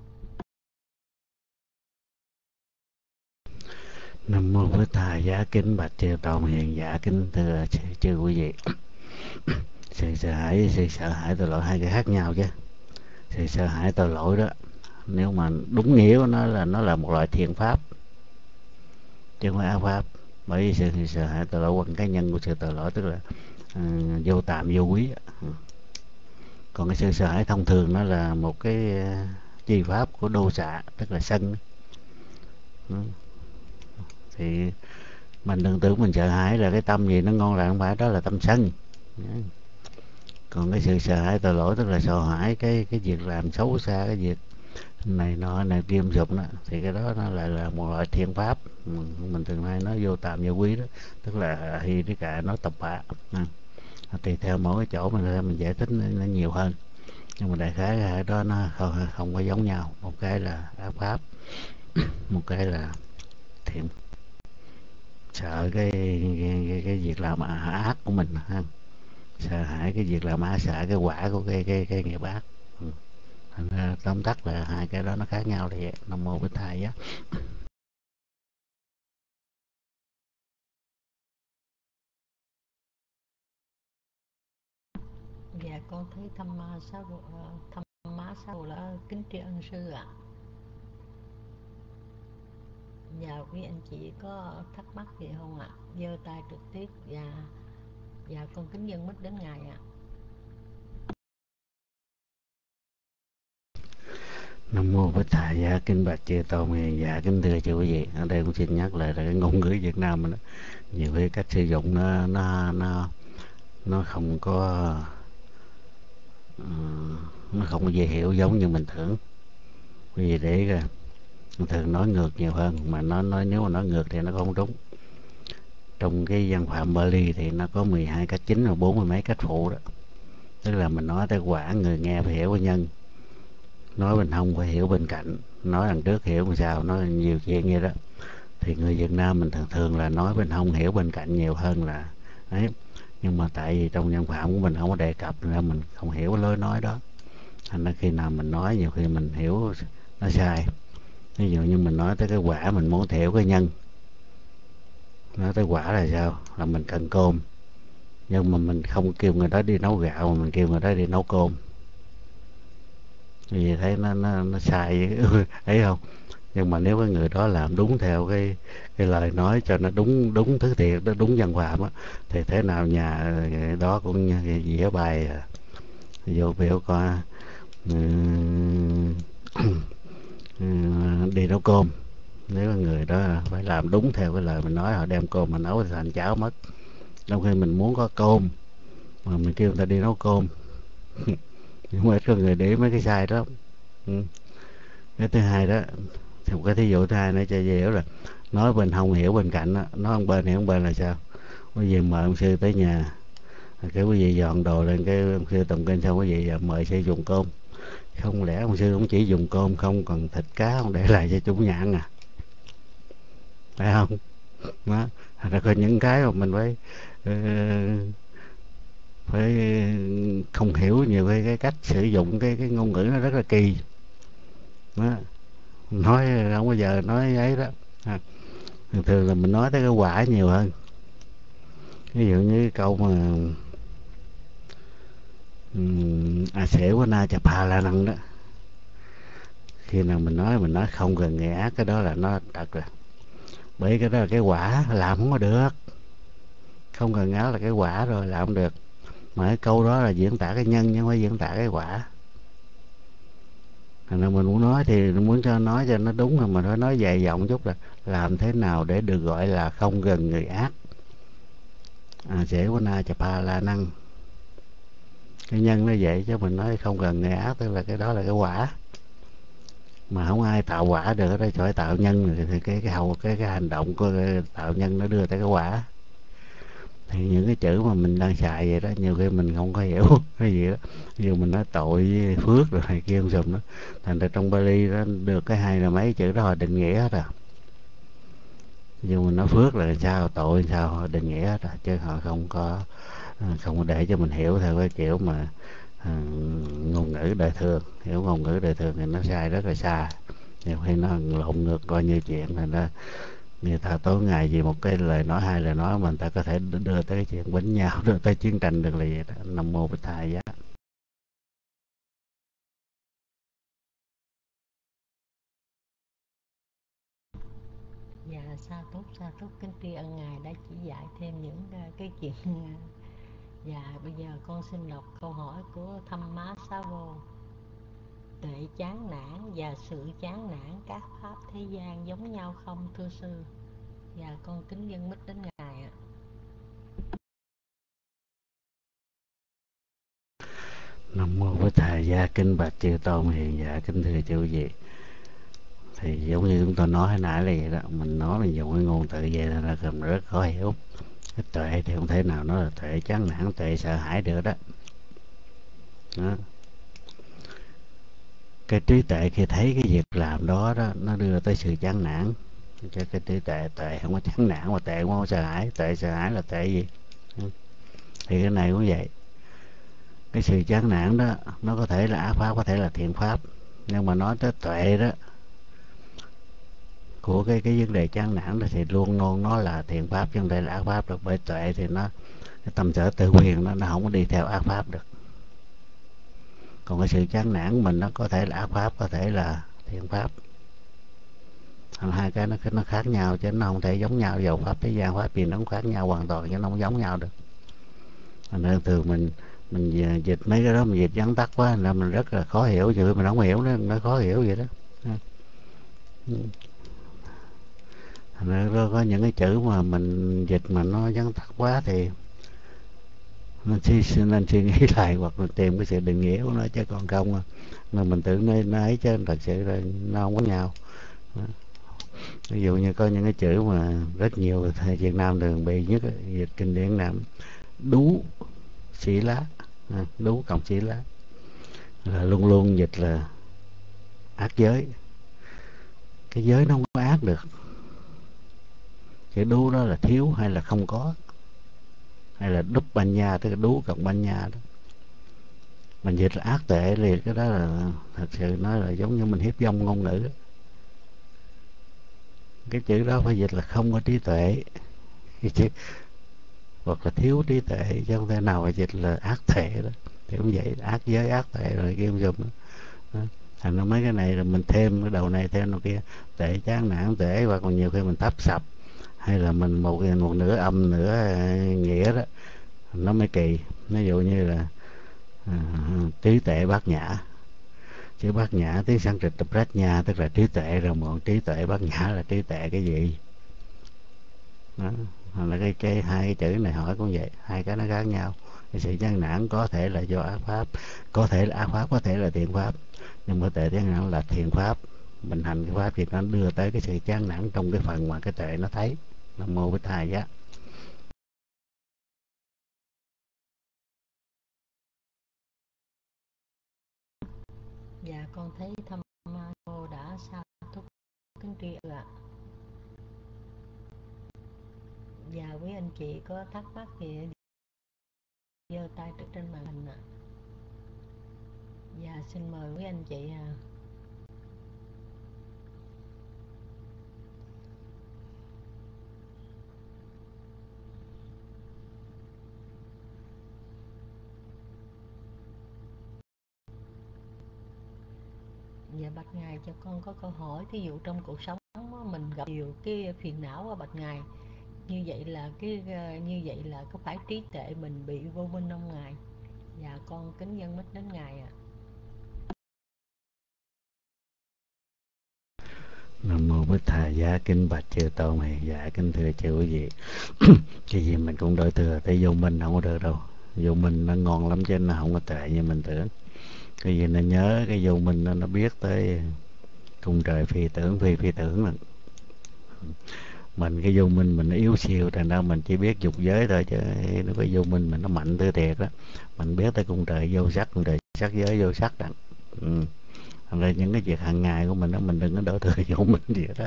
Nam mô Bích Tha Giá. Kính bạch chư tôn hiền giả, kính thưa chư quý vị. Sự sợ hãi sự sợ hãi tội lỗi hai cái khác nhau chứ. Sự sợ hãi tội lỗi đó, nếu mà đúng nghĩa của nó là nó là một loại thiện pháp chứ không phải ác pháp. Bởi vì sự, sự sợ hãi tội lỗi quan cá nhân của sự tội lỗi tức là uh, vô tạm vô quý. Còn cái sự sợ hãi thông thường nó là một cái uh, chi pháp của đô xạ, tức là sân. uh. Thì mình đừng tưởng mình sợ hãi là cái tâm gì nó ngon lành, không phải, đó là tâm sân. Còn cái sự sợ hãi tội lỗi tức là sợ hãi cái cái việc làm xấu xa, cái việc này nọ này kim dục đó, thì cái đó nó lại là một loại thiện pháp. Mình thường hay nói vô tạm vô quý đó, tức là hi cái cả nó tập bạ. Tùy theo mỗi cái chỗ mình mình giải thích nó nhiều hơn, nhưng mà đại khái cái đó nó không, không có giống nhau. Một cái là ác pháp, một cái là thiện. Sợ cái cái, cái, cái việc làm ác của mình ha, sợ hãi cái việc làm ác, sợ cái quả của cái cái cái nghiệp ác. Ừ. Thành ra tóm tắt là hai cái đó nó khác nhau thì vậy. Nam mô Bích Tha Giá. Dạ con thấy Thăm Má Xá Bồ, Thăm Má Xá Bồ là kính tri ân sư ạ. Dạ quý anh chị có thắc mắc gì không ạ? Giơ tay trực tiếp. Dạ dạ con kính dân mít đến ngài ạ. Nam mô Bích Tha Giá. Kính bạch chư tôn hiền giả, kính thưa chư quý vị. Ở đây cũng xin nhắc lại là cái ngôn ngữ Việt Nam mình đó, nhiều khi cách sử dụng nó nó nó nó không có uh, nó không có dễ hiểu giống như mình tưởng. Vì để coi, mình thường nói ngược nhiều hơn, mà nó nói nếu mà nói ngược thì nó không đúng. Trong cái văn phạm Bali thì nó có mười hai cách chính và bốn mươi mấy cách phụ đó. Tức là mình nói tới quả, người nghe phải hiểu cái nhân, nói bên hông phải hiểu bên cạnh, nói đằng trước hiểu làm sao, nói nhiều chuyện như đó. Thì người Việt Nam mình thường thường là nói bên hông hiểu bên cạnh nhiều hơn là ấy. Nhưng mà tại vì trong nhân phạm của mình không có đề cập nên mình không hiểu cái lối nói đó. Thành ra khi nào mình nói nhiều khi mình hiểu nó sai. Ví dụ như mình nói tới cái quả, mình muốn hiểu cái nhân. Nói tới quả là sao? Là mình cần cơm, nhưng mà mình không kêu người đó đi nấu gạo, mà mình kêu người đó đi nấu cơm. Vì thấy nó nó nó sai ấy không? Nhưng mà nếu cái người đó làm đúng theo cái cái lời nói cho nó đúng đúng thứ thiệt, nó đúng văn phạm á, thì thế nào nhà đó cũng vẽ bài vô biểu coi đi nấu cơm. Nếu người đó phải làm đúng theo cái lời mình nói, họ đem cơm mà nấu thì thành cháo mất. Trong khi mình muốn có cơm mà mình kêu người ta đi nấu cơm nhưng mà ít có người để ý mấy cái sai đó. Ừ. Cái thứ hai đó thì một cái thí dụ thứ hai nữa cho dễ hiểu là nói bên hông hiểu bên cạnh đó. Nói ông bên hiểu ông bên là sao? Quý vị mời ông sư tới nhà, cái quý vị dọn đồ lên, cái ông sư tụng kinh xong quý vị mời sư dùng cơm. Không lẽ ông sư cũng chỉ dùng cơm không, còn thịt cá không để lại cho chúng nhà ăn à? Phải không? đó. Rồi có những cái mà mình phải uh, phải không hiểu nhiều cái, cái cách sử dụng cái cái ngôn ngữ nó rất là kỳ đó. Nói không bao giờ nói ấy đó à, thường thường là mình nói tới cái quả nhiều hơn. Ví dụ như cái câu mà um, a sẽ của na chà pa la năng đó, khi nào mình nói mình nói không cần nghĩa ác, cái đó là nó thật rồi, bởi cái đó là cái quả, làm không có được. Không cần ác là cái quả rồi, làm không được. Mà cái câu đó là diễn tả cái nhân chứ không phải diễn tả cái quả. Thành ra mình muốn nói thì muốn cho nói cho nó đúng, rồi mà phải nói dài dòng chút là làm thế nào để được gọi là không gần người ác. À, dễ của na chà pa la năng, cái nhân nó vậy, chứ mình nói không gần người ác tức là cái đó là cái quả. Mà không ai tạo quả được ở đây, phải tạo nhân thì cái cái hậu cái cái hành động của cái tạo nhân nó đưa tới cái quả. Thì những cái chữ mà mình đang xài vậy đó, nhiều khi mình không có hiểu cái gì đó. Ví dụ mình nói tội với phước rồi này kia không sùm đó, thành ra trong Bali đó được cái hay là mấy chữ đó họ định nghĩa hết à. Ví dụ mình nói phước là sao, tội sao, họ định nghĩa hết à, chứ họ không có không có để cho mình hiểu theo cái kiểu mà à, ngôn ngữ đời thường. Hiểu ngôn ngữ đời thường thì nó sai rất là xa, nhiều khi nó lộn ngược coi như chuyện. Thành ra người ta tối ngày vì một cái lời nói, hai lời nói mà người ta có thể đưa tới cái chuyện bính nhau, đưa tới chiến tranh được là vậy đó. Nam mô Bích Thầy giá. Dạ sa tốt sa tốt kính tri ân ngài đã chỉ dạy thêm những uh, cái chuyện. Dạ bây giờ con xin đọc câu hỏi của Thăm Má Xá Vô. Tuệ chán nản và sự chán nản các pháp thế gian giống nhau không thưa sư? Dạ con kính dân mít đến ngài ạ. Nam mô Bích Thầy giá, kính bạch chư tôn hiền dạ, kính thưa chư vị. Thì giống như chúng tôi nói hồi nãy là vậy đó, mình nói là dùng cái ngôn từ vậy là cầm rất khó hiểu. Cái tuệ thì không thể nào nói là tuệ chán nản, tuệ sợ hãi được đó. Đó. Cái trí tuệ khi thấy cái việc làm đó đó nó đưa tới sự chán nản, cho cái trí tuệ tuệ không có chán nản, mà tuệ không có sợ hãi. Tuệ sợ hãi là tuệ gì? Thì cái này cũng vậy. Cái sự chán nản đó nó có thể là ác pháp, có thể là thiện pháp, nhưng mà nói tới tuệ đó của cái cái vấn đề chán nản đó thì luôn luôn nó là thiện pháp chứ không phải là ác pháp được. Bởi tuệ thì nó cái tâm sở tự quyền nó nó không có đi theo ác pháp được. Còn cái sự chán nản của mình nó có thể là ác pháp, có thể là thiện pháp. Hai cái nó nó khác nhau chứ nó không thể giống nhau. Dầu pháp thế gian pháp gì nó cũng khác nhau hoàn toàn chứ nó không giống nhau được. Nên thường mình mình dịch mấy cái đó mình dịch vắn tắt quá là mình rất là khó hiểu, chứ mình không hiểu nó nó khó hiểu vậy đó. Nên có những cái chữ mà mình dịch mà nó vắn tắt quá thì nên suy, nên suy nghĩ lại hoặc là tìm cái sự định nghĩa của nó, chứ còn không mà mình tưởng nó, nó ấy, chứ thật sự là nó không có nhau. Ví dụ như có những cái chữ mà rất nhiều thầy Việt Nam thường bị nhất dịch kinh điển Nam đú sĩ lá, đú cộng sĩ lá là luôn luôn dịch là ác giới. Cái giới nó không có ác được. Cái đú đó là thiếu hay là không có, hay là đúc banh nha, tức là đú cộng banh nha đó. Mình dịch là ác tệ thì cái đó là thật sự nói là giống như mình hiếp dong ngôn ngữ đó. Cái chữ đó phải dịch là không có trí tuệ, cái chữ hoặc là thiếu trí tuệ, chứ không thể nào mà dịch là ác tệ đó. Thì cũng vậy, ác giới ác tệ rồi kia không dùng đó. Thành ra mấy cái này là mình thêm cái đầu này thêm đầu kia, tệ chán nản tệ, và còn nhiều khi mình thắp sập hay là mình một một nửa âm nửa nghĩa đó nó mới kỳ. Ví dụ như là à, trí tuệ bát nhã, chữ bát nhã tiếng Sanskrit tập rách nha, tức là trí tuệ, rồi một trí tuệ bát nhã là trí tuệ cái gì đó. Là cái, cái hai cái chữ này hỏi cũng vậy, hai cái nó khác nhau. Cái sự chán nản có thể là do ác pháp, có thể là ác pháp, có thể là thiện pháp, nhưng mà tệ chán nản là thiện pháp. Mình hành cái pháp thì nó đưa tới cái sự chán nản trong cái phần mà cái tệ nó thấy. Nam mô Bích Thầy giá. Dạ con thấy Thăm Cô đã sao thúc kính tri ân ạ. Và quý anh chị có thắc mắc gì giơ tay trước trên màn hình ạ. Dạ xin mời quý anh chị à. Dạ bạch ngài, cho con có câu hỏi. Thí dụ trong cuộc sống mình gặp nhiều cái phiền não á bạch ngài, như vậy là cái như vậy là có phải trí tuệ mình bị vô minh không ngài? Dạ con kính dân mít đến ngài ạ. À. Nam mô Bích Thà Giá, kính bạch chư tôn này. Dạ kính thưa chư quý vị. Cái gì mình cũng đổi thừa, tới vô minh không có được đâu. Vô minh nó ngon lắm chứ nó không có tệ như mình tưởng. Cái gì nó nhớ cái vô minh nó, nó biết tới cung trời phi tưởng phi phi tưởng là mình cái vô minh mình nó yếu siêu, thành ra mình chỉ biết dục giới thôi, chứ nó cái vô minh mình nó mạnh tới thiệt đó. Mình biết tới cung trời vô sắc, cung trời sắc giới vô sắc đó. Ừ. Thành ra những cái việc hàng ngày của mình đó, mình đừng có đổ thừa vô minh gì đó.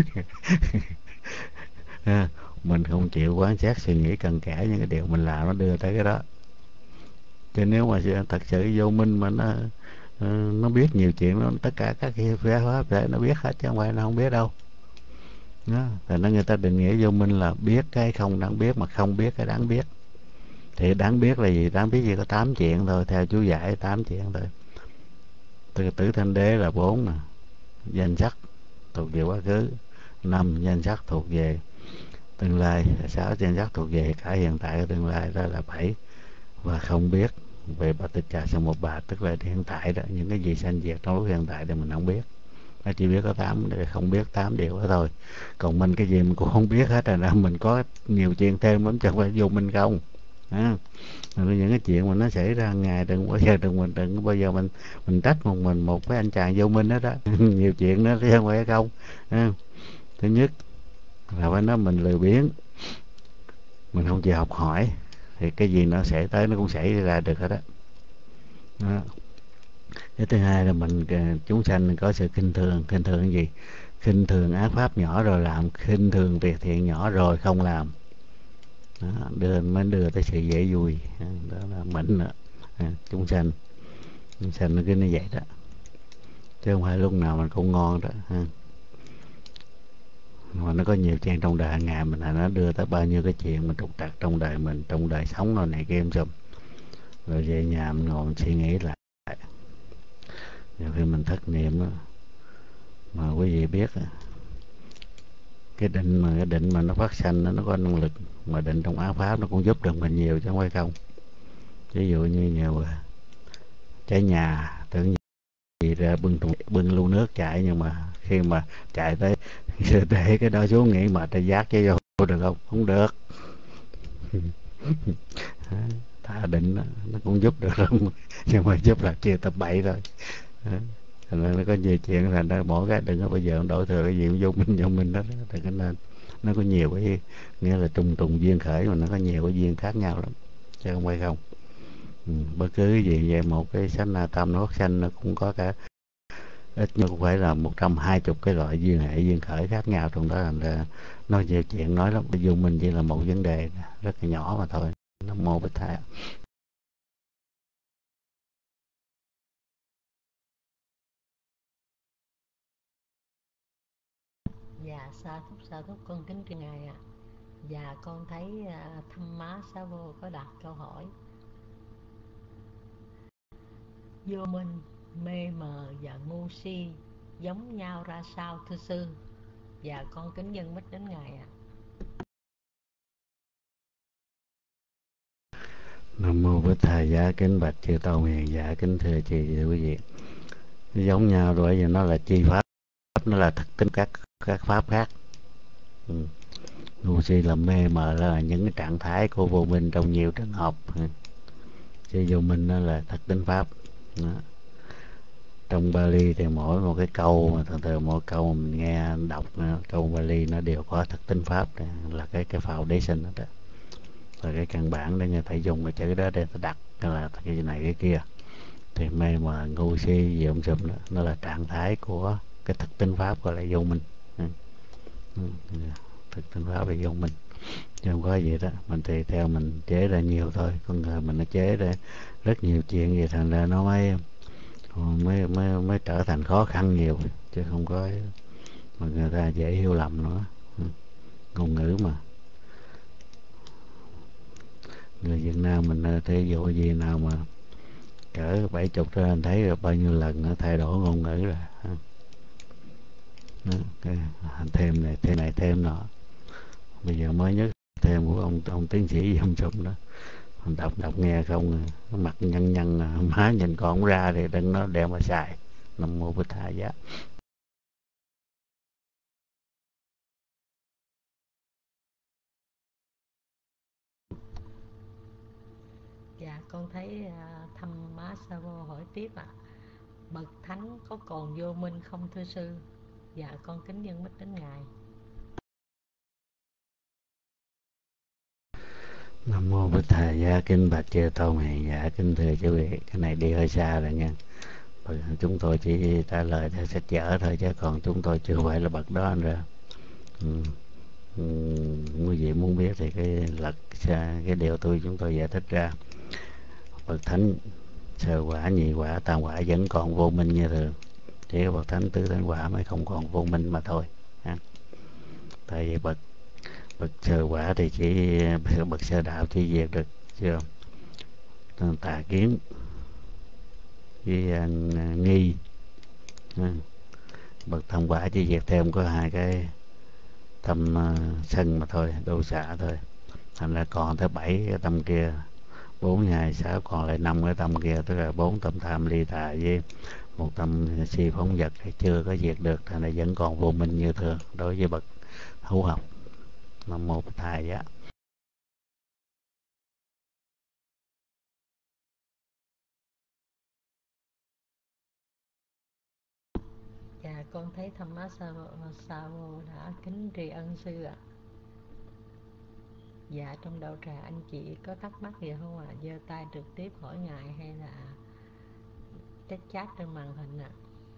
À, mình không chịu quán sát suy nghĩ cần kẽ những cái điều mình làm nó đưa tới cái đó. Chứ nếu mà thật sự vô minh mà nó nó biết nhiều chuyện, nó tất cả các cái pháp để nó biết hết chứ không phải nó không biết đâu. Đó. Thì nó người ta định nghĩa vô minh là biết cái không đáng biết mà không biết cái đáng biết. Thì đáng biết là gì? Đáng biết gì có tám chuyện thôi, theo chú giải tám chuyện thôi. Từ tử thanh đế là bốn nè, danh sắc thuộc về quá khứ, năm danh sắc thuộc về tương lai, sáu danh sắc thuộc về cả hiện tại và tương lai, đó là bảy. Và không biết về bà tịch trà sông một bà, tức là hiện tại đó, những cái gì sanh diệt trong lúc hiện tại thì mình không biết. Nó chỉ biết có tám, không biết tám điều đó thôi. Còn mình cái gì mình cũng không biết hết, rồi mình có nhiều chuyện thêm lắm, chẳng phải vô minh không. À, những cái chuyện mà nó xảy ra ngày đừng bao giờ đừng mình đừng bao giờ mình mình trách một mình một cái anh chàng vô minh đó đó. Nhiều chuyện đó chứ không phải không. À, thứ nhất là phải nói mình lười biếng, mình không chịu học hỏi, thì cái gì nó sẽ tới nó cũng xảy ra được hết đó. Đó. Cái thứ hai là mình chúng sanh có sự khinh thường. Khinh thường cái gì? Khinh thường ác pháp nhỏ rồi làm, khinh thường việc thiện nhỏ rồi không làm. Đó, đưa mới đưa tới sự dễ vui. Đó là mình đó. À, chúng sanh chúng sanh nó cứ như vậy đó, chứ không phải lúc nào mình cũng ngon đó. À. Mà nó có nhiều chuyện trong đời hàng ngày mình, là nó đưa tới bao nhiêu cái chuyện mình trục trặc trong đời mình, trong đời sống rồi này kia em xùm. Rồi về nhà mình ngồi mình suy nghĩ lại. Nhiều khi mình thất niệm đó, mà quý vị biết cái định mà cái định mà nó phát sanh đó, nó có năng lực, mà định trong áo pháp nó cũng giúp được mình nhiều chứ không phải không. Ví dụ như nhiều cháy nhà tưởng gì ra bưng bưng lu nước chạy, nhưng mà khi mà chạy tới để cái đó xuống nghĩ mà ta giác cho vô được không? Không được. Ta định đó, nó cũng giúp được không, nhưng mà giúp là chia tập bậy thôi. Thành ra nó có nhiều chuyện, thành ra mỗi cái đừng có bây giờ đổi thừa cái gì vô minh vô minh đó, đó. Cái nên nó có nhiều cái nghĩa là trùng trùng duyên khởi, mà nó có nhiều cái duyên khác nhau lắm chứ không phải không. Ừ, bất cứ gì vậy, một cái sanh na tâm nó phát sanh nó cũng có cả ít nhất cũng phải là một trăm hai chục cái loại duyên hệ duyên khởi khác nhau trong đó. Thành ra nói nhiều chuyện nói lắm, vô minh chỉ là một vấn đề rất là nhỏ mà thôi. Nam mô Bích Thầy. Dạ sa thúc sa thúc con kính thưa ngài ạ. À. Dạ con thấy uh, Thăm Má Xá Vô có đặt câu hỏi: vô minh, mê mờ và ngu si giống nhau ra sao thưa sư? Dạ con kính dân mít đến ngài ạ. À. Nam mô Bích Thầy. Giá kính bạch chư tôn hiền. Dạ kính thưa chị quý vị. Giống nhau rồi, vì nó là chi pháp, nó là thực tính các các pháp khác. Ừ. Ngu si là mê mờ, là những cái trạng thái của vô minh trong nhiều trường hợp. Chứ vô minh nó là thực tính pháp. Đó. Trong Bali thì mỗi một cái câu mà thường thường mỗi câu mình nghe đọc câu Bali nó đều có thực tính pháp, là cái cái foundation đó, đó. Là cái căn bản để người ta dùng cái chữ đó để ta đặt là cái này cái kia. Thì mê mờ ngu si gì ông sùm đó, nó là trạng thái của cái thực tính pháp gọi là vô minh. Thực tính pháp là vô minh. chứ không có gì đó. Mình tùy theo mình chế ra nhiều thôi, con người mình nó chế ra rất nhiều chuyện vậy, thành ra nó mới mới mới mới trở thành khó khăn nhiều, chứ không có mà người ta dễ hiểu lầm nữa. Ngôn ngữ mà người Việt Nam mình thí dụ gì nào mà cỡ bảy chục ra anh thấy rồi bao nhiêu lần nó thay đổi ngôn ngữ rồi. Đó, cái, thêm này thêm này thêm nọ. Bây giờ mới nhất thêm của ông ông tiến sĩ Dâm Sùng đó, đọc đọc nghe không mặt nhăn nhăn má nhìn con không ra thì đừng nó đem mà xài. Nam mô Bụt Thầy Giá. Dạ con thấy uh, thăm má Sa Vô hỏi tiếp ạ. À. Bậc thánh có còn vô minh không thưa sư? Dạ con kính dân mít đến ngài. Nam mô Bụt Thầy Giá. Kính bạch chư tôn hiền giả, kính thưa quý vị, cái này đi hơi xa rồi nha. Chúng tôi chỉ trả lời theo sách vở thôi, chứ còn chúng tôi chưa phải là bậc đó anh ra. Ừ. Ừ. Quý vị muốn biết thì cái lật cái điều tôi chúng tôi giải thích ra. Bậc thánh sơ quả, nhị quả, tam quả vẫn còn vô minh như thường, chỉ có bậc thánh tứ thánh quả mới không còn vô minh mà thôi. Ha. Tại vì bậc bậc sơ quả thì chỉ bậc sơ đạo chỉ diệt được chưa tà kiến với uh, nghi. Ha. Bậc tam quả chỉ diệt thêm có hai cái tâm uh, sân mà thôi, đô xạ thôi. Thành ra còn tới bảy cái tâm kia, bốn ngày sáu còn lại năm cái tâm kia, tức là bốn tâm tham ly tà với một tâm si phóng vật thì chưa có diệt được, thành ra vẫn còn vô minh như thường đối với bậc hữu học. Nam mô Bụt Thầy Giá. Dạ con thấy thăm má Sa Vô đã kính tri ân sư ạ. À. Dạ trong đạo trà anh chị có thắc mắc gì không ạ? À? Giơ tay trực tiếp hỏi ngài hay là chat chat trên màn hình ạ? À?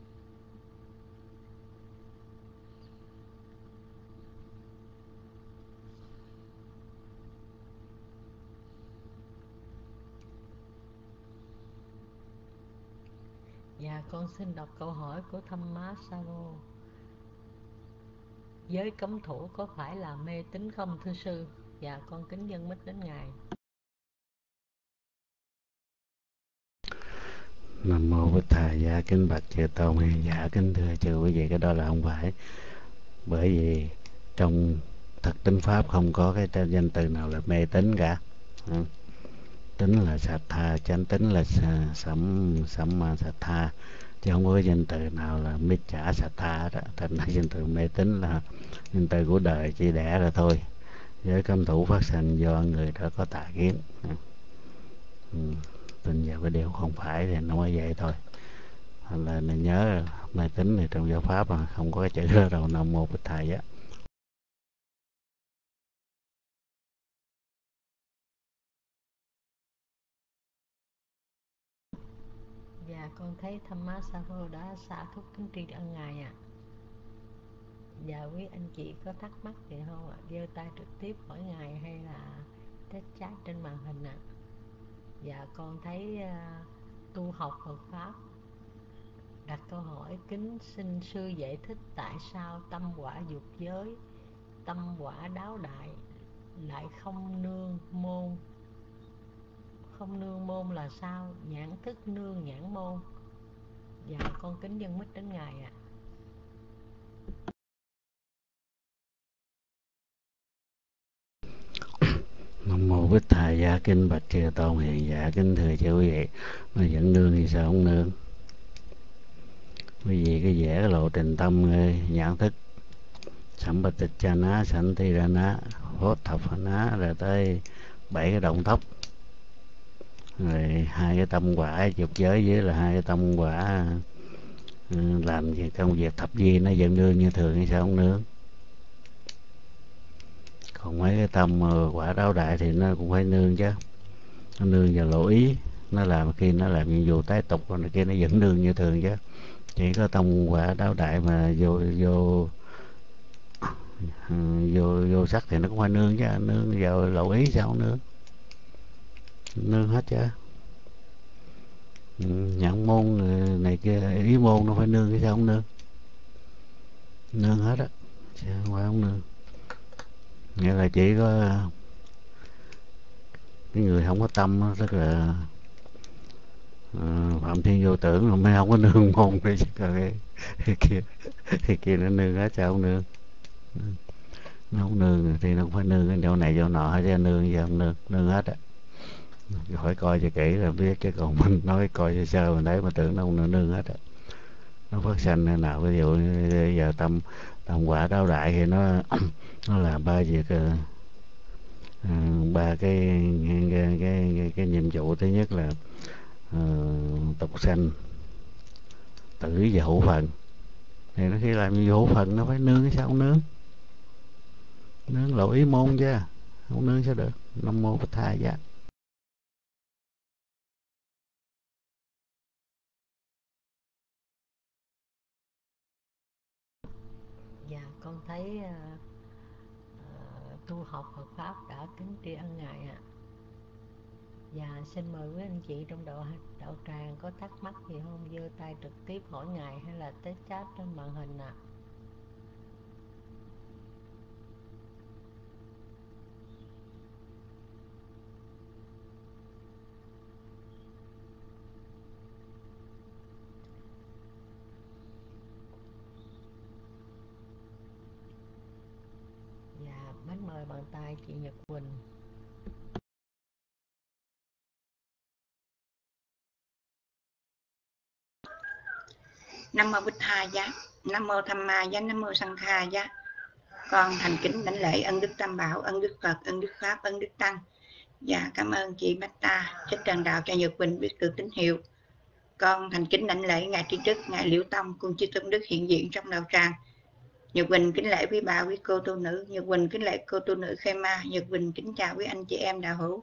Dạ con xin đọc câu hỏi của thăm má Sa Vô. Giới cấm thủ có phải là mê tín không thưa sư? Dạ con kính dân mít đến ngài. Nam mô Bụt Thầy Giá. Kính bạch chư tôn hiền giả, kính thưa chư quý vị, cái đó là không phải. Bởi vì trong thực tính pháp không có cái danh từ nào là mê tín cả. Ừ. Tính là sạch tha, chánh tính là sẩm sẩm ma sạch tha, chứ không có danh từ nào là mít trả sạch tha đó. Thành ra danh từ mê tín là danh từ của đời chỉ đẻ ra thôi. Giới cấm thủ phát sinh do người đó có tà kiến. Ừ. Tin vào cái điều không phải thì nó mới vậy thôi. Thành là nên nhớ mê tín thì trong giáo pháp mà không có cái chữ đó đâu. Nam mô Bụt Thầy á. Dạ con thấy thăm má Sa Vô đã xả thúc kính tri ân ngài ạ. À. Dạ quý anh chị có thắc mắc gì không ạ? À? Giơ tay trực tiếp hỏi ngài hay là chat chat trên màn hình ạ? À? Dạ con thấy uh, tu học Phật pháp đặt câu hỏi kính xin sư giải thích tại sao tâm quả dục giới, tâm quả đáo đại lại không nương môn. Không nương môn là sao? Nhãn thức nương nhãn môn. Dạ con kính dân mít đến ngài ạ. À. Nam mô Bụt Thầy Giá. Kính bạch chư tôn hiền giả, kính thưa chư quý vị, nó vẫn nương thì sao không nương? Bởi vì cái vẻ lộ trình tâm nhãn thức sẩm bạch tịch cha ná, sanh thi ra ná, hốt thập ná, rồi tới bảy cái động tóc, rồi hai cái tâm quả dục giới với là hai cái tâm quả làm gì công việc thập di, nó vẫn nương như thường hay sao không nương? Còn mấy cái tâm quả đáo đại thì nó cũng phải nương chứ. Nó nương vào lộ ý, nó làm khi nó làm nhiệm vụ tái tục, còn kia nó vẫn nương như thường chứ. Chỉ có tâm quả đáo đại mà vô vô Ừ, vô vô sắc thì nó cũng phải nương chứ, nương vào lậu ý sao không nương, nương hết chứ. Ừ, nhãn môn này kia ý môn nó phải nương cái sao không nương, nương hết á, chứ không phải không nương. Nghĩa là chỉ có cái người không có tâm đó, tức là uh, phạm thiên vô tưởng mà mới không có nương môn đấy, chứ còn cái, cái kia cái kia nó nương hết sao không nương. Nó không nương thì nó cũng phải nương cái chỗ này chỗ nọ hết chứ, nương gì không nương, nương hết á. Phải coi cho kỹ rồi biết, chứ còn mình nói coi sơ sơ mình thấy mà tưởng nó không nương, nương hết á. Nó phát sanh nơi nào, ví dụ như giờ tâm tâm quả đáo đại thì nó nó làm ba việc, uh, ba cái cái, cái cái cái nhiệm vụ. Thứ nhất là uh, tục sanh, tử và hữu phần. Thì nó khi làm nhiệm vụ hữu phần nó phải nương cái sao không nương, nương lộ ý môn chứ, không nương sao được. Nam mô Bổn Thầy Giá. Dạ con thấy uh, uh, tu học Phật pháp đã kính tri ân ngài ạ. Dạ xin mời quý anh chị trong đạo đạo tràng có thắc mắc gì không, giơ tay trực tiếp hỏi ngài hay là tới chat trên màn hình ạ. Dạ mến mời bàn tay chị Nhật Quỳnh. Nam mô Bích Tha Giá, Nam mô Tham Ma Giá, Nam mô Sang Kha Giá. Con thành kính đảnh lễ ân đức Tam Bảo, ân đức Phật, ân đức Pháp, ân đức Tăng. Dạ cảm ơn chị Bách Ta, Thích Trần Đạo cho Nhật Quỳnh biết được tín hiệu. Con thành kính đảnh lễ ngài Tri Đức, ngài Liễu Tông cùng chư tôn đức hiện diện trong đạo tràng. Nhật Quỳnh kính lễ quý bà, quý cô tu nữ. Nhật Quỳnh kính lễ cô tu nữ Khema. Nhật Quỳnh kính chào quý anh chị em đạo hữu.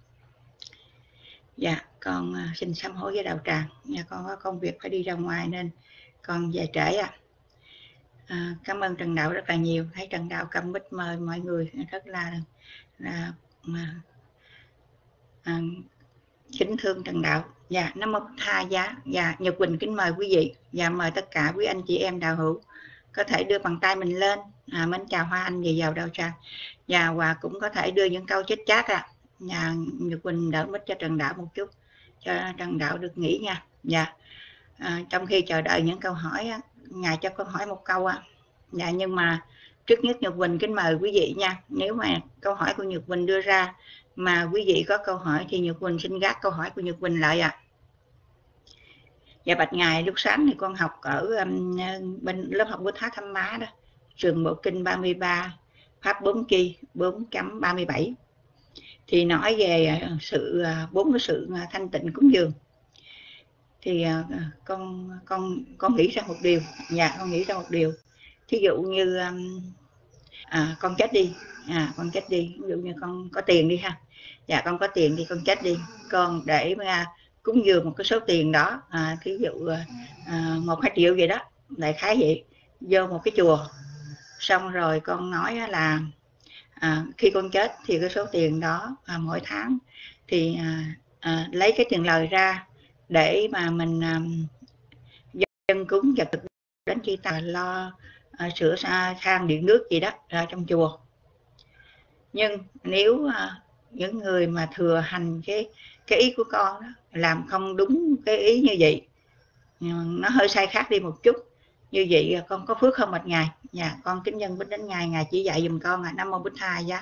Dạ con xin sám hối với đạo tràng. Dạ con có công việc phải đi ra ngoài nên con về trễ à. À, cảm ơn Trần Đạo rất là nhiều. Thấy Trần Đạo cầm mic mời mọi người rất là, là mà, à, kính thương Trần Đạo. Dạ Nam mô Tha Giá. Dạ Nhật Quỳnh kính mời quý vị và dạ, mời tất cả quý anh chị em đạo hữu có thể đưa bàn tay mình lên, à, mến chào Hoa Anh về vào đạo tràng. Dạ và cũng có thể đưa những câu chết chát à. Dạ Nhật Quỳnh đỡ mic cho Trần Đạo một chút cho Trần Đạo được nghỉ nha. Dạ à, trong khi chờ đợi những câu hỏi á, ngài cho con hỏi một câu ạ. À. Dạ nhưng mà trước nhất Nhật Quỳnh kính mời quý vị nha. Nếu mà câu hỏi của Nhật Quỳnh đưa ra mà quý vị có câu hỏi thì Nhật Quỳnh xin gác câu hỏi của Nhật Quỳnh lại ạ. À. Dạ bạch ngài, lúc sáng thì con học ở um, bên lớp học của Thá Thăm Má đó, trường Bộ Kinh ba mươi ba, Pháp bốn kỳ bốn chấm ba mươi bảy. Thì nói về sự bốn cái sự thanh tịnh cúng dường. Thì uh, con con con nghĩ ra một điều, dạ con nghĩ ra một điều. Thí dụ như um, à, con chết đi, à con chết đi, ví dụ như con có tiền đi ha. Dạ con có tiền đi, con chết đi. Con để mà cúng dường một cái số tiền đó, à, thí dụ à, một hai triệu vậy đó, đại khái vậy, vô một cái chùa. Xong rồi con nói là à, khi con chết thì cái số tiền đó à, mỗi tháng thì à, à, lấy cái tiền lời ra để mà mình à, dân cúng và thực đến chi tài lo à, sửa sang điện nước gì đó ra trong chùa. Nhưng nếu à, những người mà thừa hành cái cái ý của con đó, làm không đúng cái ý như vậy, nó hơi sai khác đi một chút, như vậy con có phước không bạch ngài? Dạ con kính nhân bích đến ngài, ngài chỉ dạy dùm con à. Nam mô Bích Tha Giá.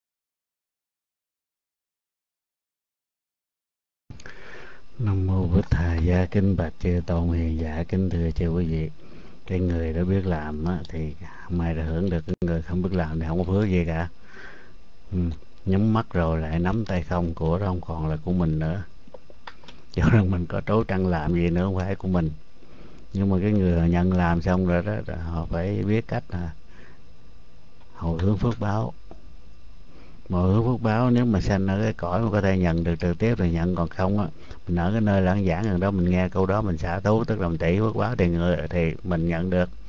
Nam mô Bích Tha Giá. Kính bạch chư tôn hiền giả, kính thưa chư quý vị. Cái người đã biết làm á, thì mai đã hưởng được, cái người không biết làm thì không có phước gì cả. Ừ. Nhắm mắt rồi lại nắm tay không, của đó không còn là của mình nữa. Cho nên mình có trố trăng làm gì nữa không phải của mình. Nhưng mà cái người nhận làm xong rồi đó, họ phải biết cách là hồi hướng phước báo. Mà hồi hướng phước báo nếu mà sanh ở cái cõi mà có thể nhận được trực tiếp thì nhận, còn không á, mình ở cái nơi lãng giảng gần đó mình nghe câu đó mình xả thú, tức là mình tỷ phước báo thì người thì mình nhận được.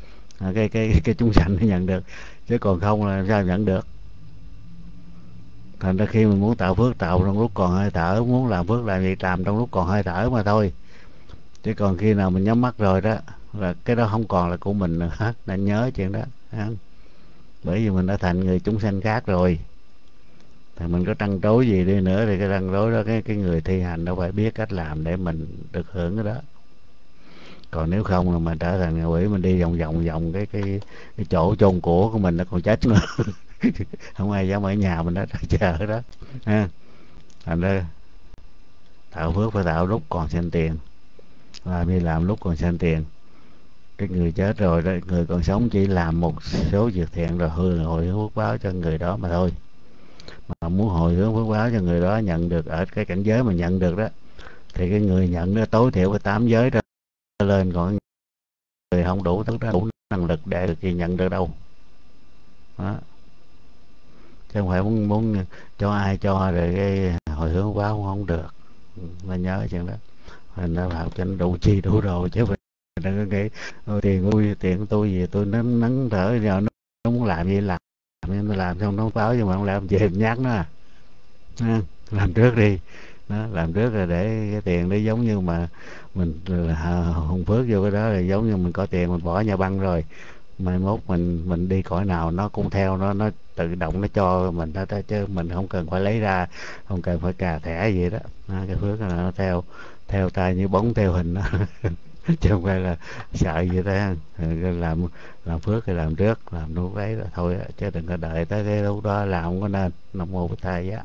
à, cái cái cái chúng sanh nó nhận được, chứ còn không là làm sao nhận được. Thành ra khi mình muốn tạo phước tạo trong lúc còn hơi thở, muốn làm phước làm gì làm trong lúc còn hơi thở mà thôi. Chứ còn khi nào mình nhắm mắt rồi đó là cái đó không còn là của mình nữa hết, nên nhớ chuyện đó. Bởi vì mình đã thành người chúng sanh khác rồi, thì mình có trăn trối gì đi nữa thì cái trăn trối đó cái cái người thi hành đâu phải biết cách làm để mình được hưởng cái đó. Còn nếu không là mình trở thành người quỷ, mình đi vòng vòng vòng cái cái cái chỗ chôn của của mình nó còn chết nữa. Không ai dám ở nhà mình đó chờ đó ha. Thành ra tạo phước phải tạo lúc còn sanh tiền, làm đi làm lúc còn sanh tiền. Cái người chết rồi đó, người còn sống chỉ làm một số việc thiện rồi hồi hồi hướng phước báo cho người đó mà thôi. Mà muốn hồi hướng phước báo cho người đó nhận được ở cái cảnh giới mà nhận được đó, thì cái người nhận nó tối thiểu cái tám giới đó lên, còn người không đủ thức đó, đủ năng lực để được gì nhận được đâu đó. Chứ không phải muốn muốn cho ai cho rồi cái hồi hướng báo không được. Nên nhớ chuyện đó, mình đã bảo cho nó đủ chi đủ đồ, chứ mình đừng có nghĩ tiền tôi tiền tôi gì tôi nắng nắng thở giờ nó, nó muốn làm gì làm, nó làm xong nó báo nhưng mà không làm gì nhát nó à. Làm trước đi đó, làm trước rồi để cái tiền đấy giống như mà mình hùng phước vô cái đó, là giống như mình có tiền mình bỏ nhà băng rồi, mai mốt mình mình đi cõi nào nó cũng theo nó nó tự động nó cho mình đó, chứ mình không cần phải lấy ra, không cần phải cà thẻ gì đó. À, cái phước là nó theo theo tay như bóng theo hình đó. Chứ không phải là sợ gì đó. Làm làm phước thì làm trước, làm lúc đấy là thôi, chứ đừng có đợi tới cái lúc đó làm không có nên. Nam mô Bụt Thầy giá.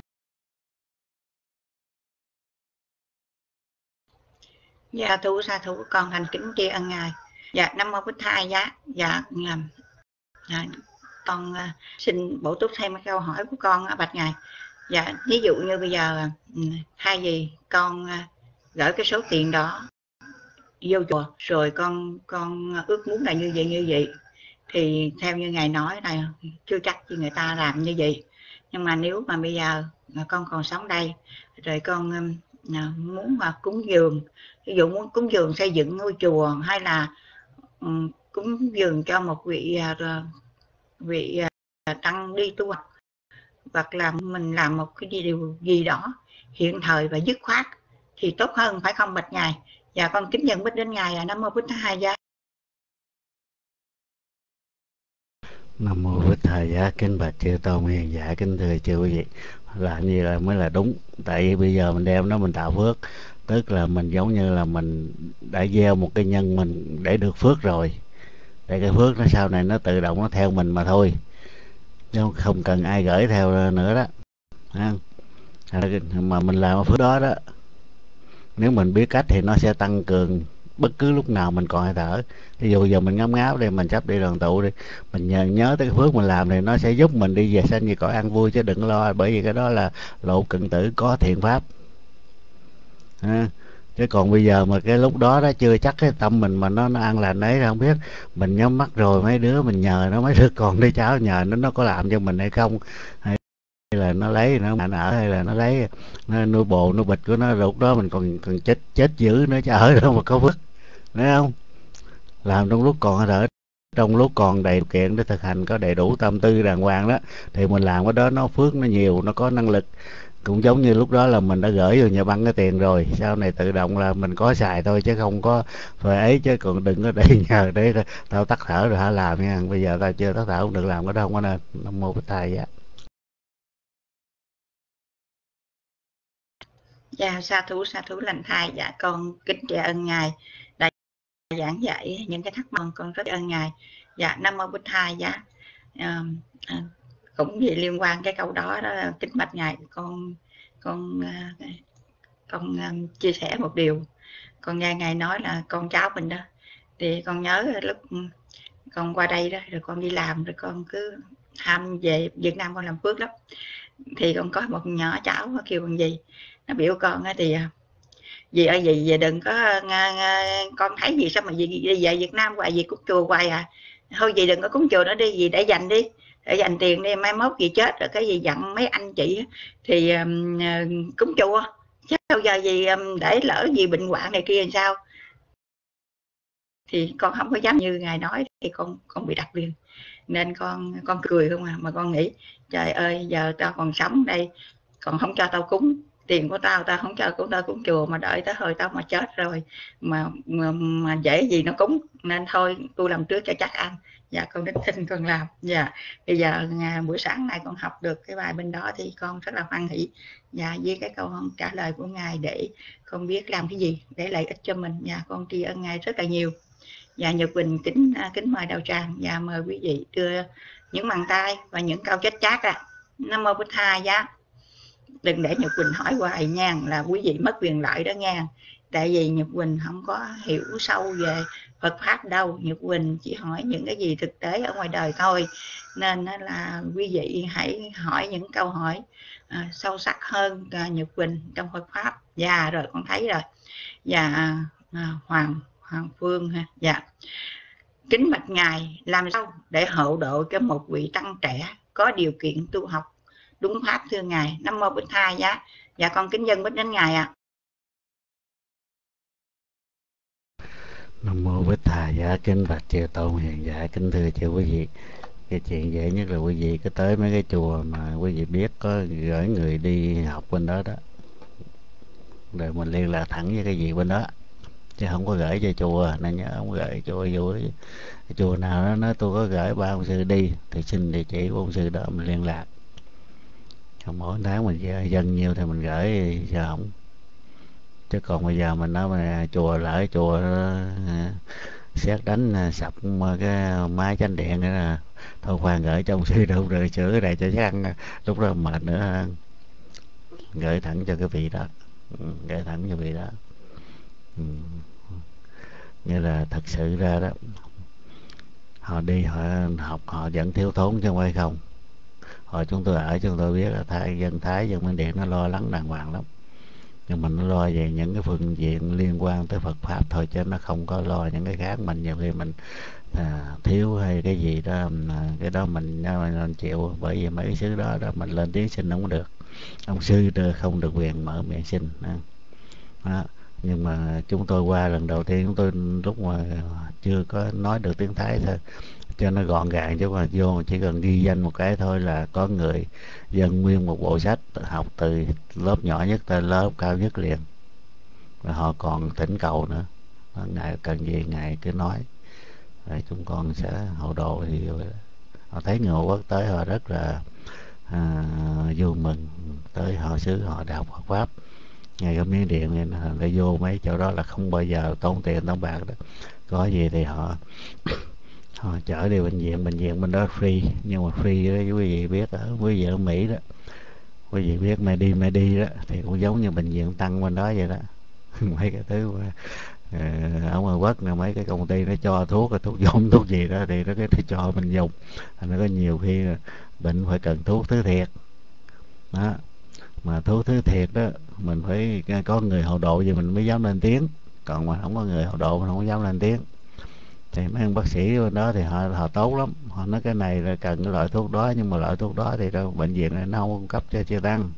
Dạ thú sa thú, con thành kính tri ân ngài. Dạ Nam mô Bụt Thầy giá. Dạ à, con uh, xin bổ túc thêm câu hỏi của con uh, bạch ngài. Dạ ví dụ như bây giờ uh, thay vì con uh, gửi cái số tiền đó vô chùa rồi con con ước muốn là như vậy như vậy, thì theo như ngài nói là chưa chắc gì người ta làm như vậy. Nhưng mà nếu mà bây giờ mà con còn sống đây rồi con um, muốn mà cúng dường, ví dụ muốn cúng dường xây dựng ngôi chùa, hay là um, cúng dường cho một vị uh, vị uh, tăng đi tu, hoặc là mình làm một cái điều gì đó hiện thời và dứt khoát thì tốt hơn, phải không bạch ngài? Dạ con kính nhận bích đến ngài. Nam mô Bụt Thầy giá. Nam mô Bụt Thầy giá. Kính bạch chư tôn hiền giả, kính thưa chư quý vị, làm gì là mới là đúng. Tại vì bây giờ mình đem nó mình tạo phước, tức là mình giống như là mình đã gieo một cái nhân mình để được phước rồi, để cái phước nó sau này nó tự động nó theo mình mà thôi, chứ không cần ai gửi theo nữa đó. Mà mình làm phước đó đó, nếu mình biết cách thì nó sẽ tăng cường bất cứ lúc nào mình còn hơi thở. Ví dụ giờ mình ngắm ngáo đi, mình sắp đi đoàn tụ đi, mình nhớ, nhớ tới cái phước mình làm thì nó sẽ giúp mình đi về sanh về cõi an vui, chứ đừng lo, bởi vì cái đó là lộ cận tử có thiện pháp. À, chứ còn bây giờ mà cái lúc đó đó chưa chắc cái tâm mình mà nó, nó an lành ấy, không biết mình nhắm mắt rồi mấy đứa mình nhờ nó, mấy đứa con đứa cháu nhờ nó nó có làm cho mình hay không, hay là nó lấy nó mạnh ở, hay là nó lấy nó nuôi bồ nuôi bịch của nó, lúc đó mình còn còn chết chết dữ nữa chứ ở đâu mà có phước, thấy không? Làm trong lúc còn ở, trong lúc còn đầy điều kiện để thực hành, có đầy đủ tâm tư đàng hoàng đó, thì mình làm cái đó nó phước nó nhiều, nó có năng lực. Cũng giống như lúc đó là mình đã gửi vô nhà băng cái tiền rồi, sau này tự động là mình có xài thôi, chứ không có phải ấy. Chứ còn đừng có để nhờ để tao tắt thở rồi hả làm nha, bây giờ tao chưa tắt thở không được làm cái đó, không có nên. Nam mô Bụt Thầy giá. Dạ sa thú sa thú lành thai. Dạ con kính tri ân ngài đã giảng dạy những cái thắc mắc, con rất ơn ngài. Dạ Nam mô Bụt Thầy giá. À, à, cũng vì liên quan cái câu đó đó, kính bạch ngài, con con con um, chia sẻ một điều. Con nghe ngài nói là con cháu mình đó, thì con nhớ lúc con qua đây đó, rồi con đi làm, rồi con cứ ham về Việt Nam con làm phước lắm. Thì con có một nhỏ cháu kêu bằng gì, nó biểu con thì dì ơi dì dì đừng có con thấy gì sao mà dì đi về Việt Nam hoài, dì cúng chùa hoài à, thôi dì đừng có cúng chùa nữa đi, dì để dành đi, để dành tiền đi, mai mốt gì chết rồi cái gì dặn mấy anh chị thì um, cúng chùa, chứ bao giờ gì um, để lỡ gì bệnh hoạn này kia làm sao. thì con không có dám như ngài nói thì con con bị đặt liền, nên con con cười không à, mà con nghĩ trời ơi giờ tao còn sống đây còn không cho tao cúng tiền của tao, tao không cho cúng, tao cúng chùa mà đợi tới hồi tao mà chết rồi mà mà, mà dễ gì nó cúng, nên thôi tôi làm trước cho chắc ăn. Dạ con đến xin con làm. Dạ bây giờ buổi sáng này con học được cái bài bên đó thì con rất là hoan hỷ. Dạ với cái câu trả lời của ngài để con biết làm cái gì để lợi ích cho mình. Dạ con tri ân ngài rất là nhiều. Dạ Nhật Quỳnh kính kính mời đạo tràng. Dạ mời quý vị đưa những bàn tay và những câu chết chát ra. Nam mô Bụt Tha. Dạ đừng để Nhật Quỳnh hỏi hoài nha, là quý vị mất quyền lợi đó nha. Tại vì Nhật Quỳnh không có hiểu sâu về Phật pháp đâu, Nhật Quỳnh chỉ hỏi những cái gì thực tế ở ngoài đời thôi, nên là quý vị hãy hỏi những câu hỏi à, sâu sắc hơn à, Nhật Quỳnh trong Phật pháp. Dạ rồi con thấy rồi. Dạ à, Hoàng Hoàng Phương ha. Dạ kính bạch ngài, làm sao để hộ độ cho một vị tăng trẻ có điều kiện tu học đúng pháp thưa ngài. Nam mô Bụt Tha. Dạ dạ con kính dân bích đến ngài ạ. À. Nam mô Bụt Tha. Dạ kính bạch chư tôn hiền giả, kính thưa chư quý vị, cái chuyện dễ nhất là quý vị cứ tới mấy cái chùa mà quý vị biết có gửi người đi học bên đó đó, rồi mình liên lạc thẳng với cái gì bên đó, chứ không có gửi cho chùa. Nên nhớ không gửi chùa vô cái chùa nào đó nói tôi có gửi ba ông sư đi thì xin địa chỉ của ông sư đó mình liên lạc. Còn mỗi tháng mình dân nhiều thì mình gửi giờ không, chứ còn bây giờ mình nói mà chùa lỡ chùa xét đánh sập cái máy chánh điện nữa là thôi khoan gửi cho ông sư đâu rồi sửa cái này cho chắc ăn, lúc đó mệt nữa, gửi thẳng cho cái vị đó, gửi thẳng cho vị đó. Ừ. Như là thật sự ra đó họ đi họ học họ vẫn thiếu thốn chứ không phải không. Hồi chúng tôi ở chúng tôi biết là Thái, dân Thái dân Miến Điện nó lo lắng đàng hoàng lắm, nhưng mà nó lo về những cái phương diện liên quan tới Phật pháp thôi, chứ nó không có lo những cái khác. Mình nhiều khi mình à, thiếu hay cái gì đó à, cái đó mình nên chịu, bởi vì mấy cái xứ đó đó mình lên tiếng xin không được, ông sư không được quyền mở miệng xin đó. Đó. Nhưng mà chúng tôi qua lần đầu tiên chúng tôi lúc mà chưa có nói được tiếng Thái thôi, cho nó gọn gàng, chứ mà vô chỉ cần ghi danh một cái thôi là có người dân nguyên một bộ sách học từ lớp nhỏ nhất tới lớp cao nhất liền, và họ còn thỉnh cầu nữa, ngài cần gì ngài cứ nói, rồi chúng con sẽ hộ độ. Thì họ thấy người quốc tới họ rất là à, vui mừng, tới họ xứ họ đạo Phật pháp. Ngày ở Miến Điện nên là vô mấy chỗ đó là không bao giờ tốn tiền tốn bạc đó, có gì thì họ họ chở đi bệnh viện, bệnh viện bên đó free, nhưng mà free đó quý vị biết ở quý vị ở Mỹ đó, quý vị biết mày đi mày đi đó thì cũng giống như bệnh viện tăng bên đó vậy đó. Mấy cái thứ mà, uh, ở ngoài Quốc là mấy cái công ty nó cho thuốc, thuốc giống thuốc gì đó thì nó cái cho mình dùng, nó có nhiều khi bệnh phải cần thuốc thứ thiệt đó, mà thuốc thứ thiệt đó mình phải có người hộ độ gì mình mới dám lên tiếng, còn mà không có người hộ độ mình không dám lên tiếng. Thì mấy ông bác sĩ bên đó thì họ họ tốt lắm, họ nói cái này là cần cái loại thuốc đó, nhưng mà loại thuốc đó thì đâu bệnh viện này nó không cung cấp cho chưa tăng.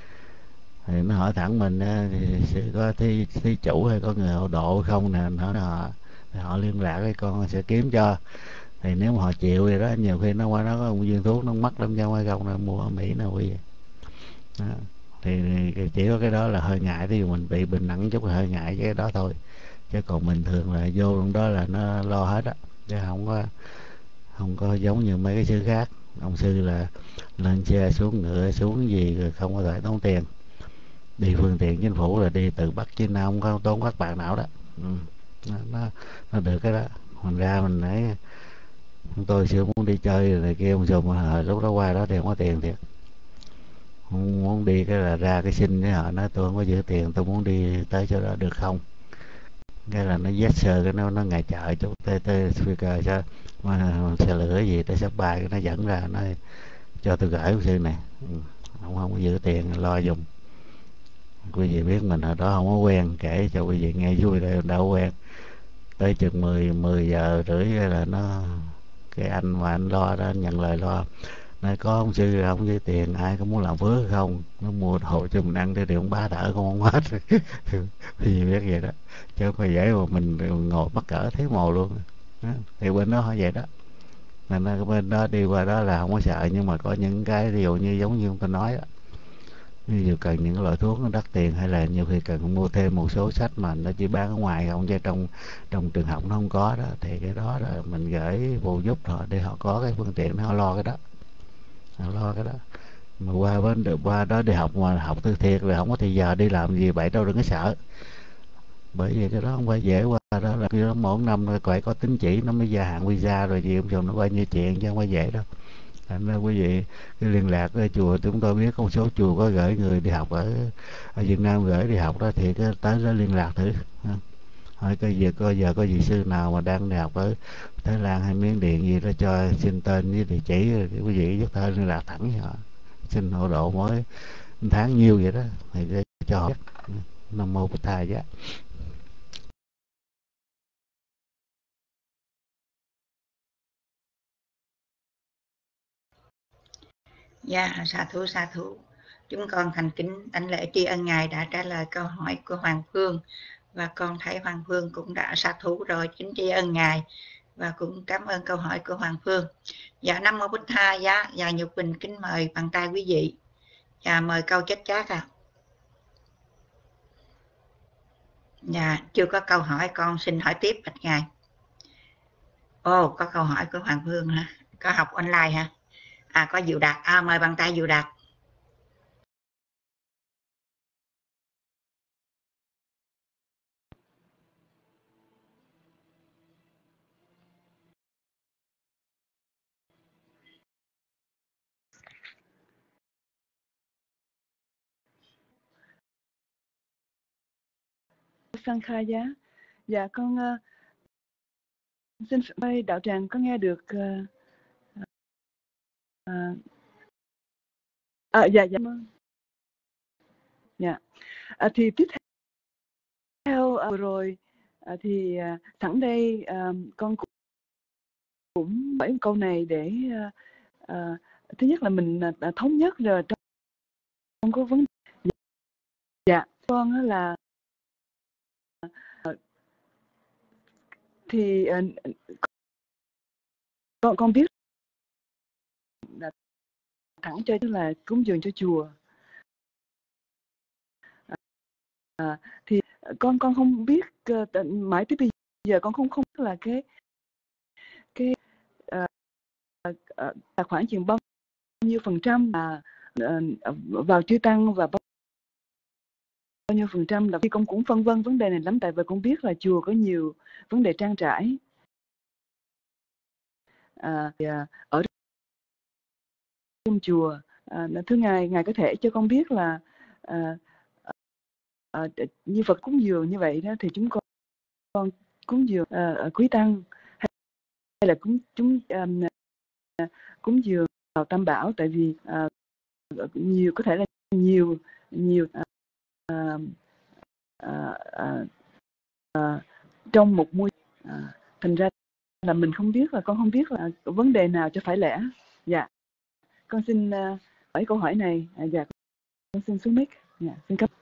Thì nó hỏi thẳng mình thì sẽ có thí, thí chủ hay có người hộ độ không nè, họ họ thì họ liên lạc với con sẽ kiếm cho. Thì nếu mà họ chịu thì đó, nhiều khi nó qua nó có một viên thuốc nó mắc lắm, cho ngoài không nó mua ở Mỹ nào quý vị. Đó. Thì chỉ có cái đó là hơi ngại, thì mình bị bệnh nặng chút là hơi ngại cái đó thôi, chứ còn bình thường là vô trong đó là nó lo hết á, chứ không có không có giống như mấy cái xứ khác. Ông sư là lên xe xuống ngựa xuống gì rồi không có phải tốn tiền, đi phương tiện chính phủ là đi từ Bắc chí Nam không có tốn các bạn nào đó. Ừ. nó, nó nó được cái đó. Mình ra mình nãy tôi xưa muốn đi chơi rồi này kia ông sùm hồi lúc đó qua đó thì không có tiền thiệt, không muốn đi cái là ra cái xin với họ nói tôi không có giữ tiền, tôi muốn đi tới chỗ đó được không, cái là nó yes sir, cái nó nó ngày chợ chút tê tê speaker cho mà xe lửa gì tới sắp bài cái nó dẫn ra nó cho tôi gửi ông sư này. Ừ. Không không có giữ tiền lo dùng. Quý vị biết mình hồi đó không có quen, kể cho quý vị nghe vui đây đâu quen. Tới chừng mười mười giờ rưỡi là nó cái anh mà anh lo đó, anh nhận lời lo, Nay có ông sư không với tiền, ai có muốn làm phước không, nó mua hộ cho mình ăn đi, thì ông ba đỡ con không hết. Thì biết vậy đó, chứ không phải dễ mà mình ngồi mắc cỡ thấy mồ luôn đó. Thì bên đó hỏi vậy đó, nên là bên đó đi qua đó là không có sợ, nhưng mà có những cái ví dụ như giống như ông ta nói đó, ví dụ cần những loại thuốc nó đắt tiền, hay là nhiều khi cần mua thêm một số sách mà nó chỉ bán ở ngoài không, chứ trong trong trường học nó không có đó, thì cái đó là mình gửi phụ giúp họ để họ có cái phương tiện họ lo cái đó, họ lo cái đó. Mà qua bên được qua đó đi học mà học từ thiệt rồi không có thì giờ đi làm gì vậy đâu, đừng có sợ, bởi vì cái đó không phải dễ. Qua đó là cái đó mỗi năm phải có tín chỉ nó mới gia hạn visa rồi gì, ông chồng nó bao nhiêu chuyện chứ không phải dễ đâu. Thành ra quý vị cái liên lạc ở chùa, chúng tôi biết một số chùa có gửi người đi học ở ở Việt Nam gửi đi học đó, thì cái tới đó liên lạc thử hỏi cái giờ coi giờ có vị sư nào mà đang đi học ở Thái Lan hay Miến Điện gì đó, cho xin tên với địa chỉ, quý vị giúp thơ liên lạc thẳng với họ, xin hộ độ mỗi tháng nhiêu vậy đó, thì để cho họ biết. Nam mô Bụt Thầy giá. Dạ, sa thú sa thú. Chúng con thành kính đảnh lễ tri ân Ngài đã trả lời câu hỏi của Hoàng Phương, và con thấy Hoàng Phương cũng đã sa thú rồi, kính tri ân Ngài và cũng cảm ơn câu hỏi của Hoàng Phương. Dạ, Nam mô Bụt Thầy giá. Dạ, Nhục Bình kính mời bằng tay quý vị. Dạ, mời câu chết chát à. Dạ, chưa có câu hỏi, con xin hỏi tiếp bạch Ngài. Ồ, có câu hỏi của Hoàng Phương hả? Có học online hả? À, có Diệu Đạt. À, mời bằng tay Diệu Đạt. Sankhaya. Dạ con uh, xin mời đạo tràng có nghe được uh, uh, à, dạ dạ dạ à, thì tiếp theo uh, rồi uh, thì uh, sẵn đây uh, con cũng, cũng hỏi câu này để uh, uh, thứ nhất là mình uh, thống nhất rồi trong, trong cái vấn đề. Dạ con là uh, thì uh, con con biết là thẳng cho tức là cúng dường cho chùa. À, thì con con không biết uh, mãi tới bây giờ con không không biết là cái cái uh, uh, là khoảng chừng bao nhiêu phần trăm là uh, vào chư tăng và bao bao nhiêu phần trăm là khi con cũng phân vân vấn đề này lắm, tại vì con biết là chùa có nhiều vấn đề trang trải. À, thì, uh, ở trong chùa uh, thưa ngài, ngài có thể cho con biết là uh, À, như Phật cúng dường như vậy đó, thì chúng con, con cúng dường uh, quý tăng hay, hay là cúng chúng um, uh, cúng dường vào Tam Bảo, tại vì uh, nhiều có thể là nhiều nhiều uh, uh, uh, uh, trong một môi uh, thành ra là mình không biết, là con không biết là vấn đề nào cho phải lẽ. Dạ con xin uh, hỏi câu hỏi này. À, dạ con xin xuống mic. Dạ xin cảm.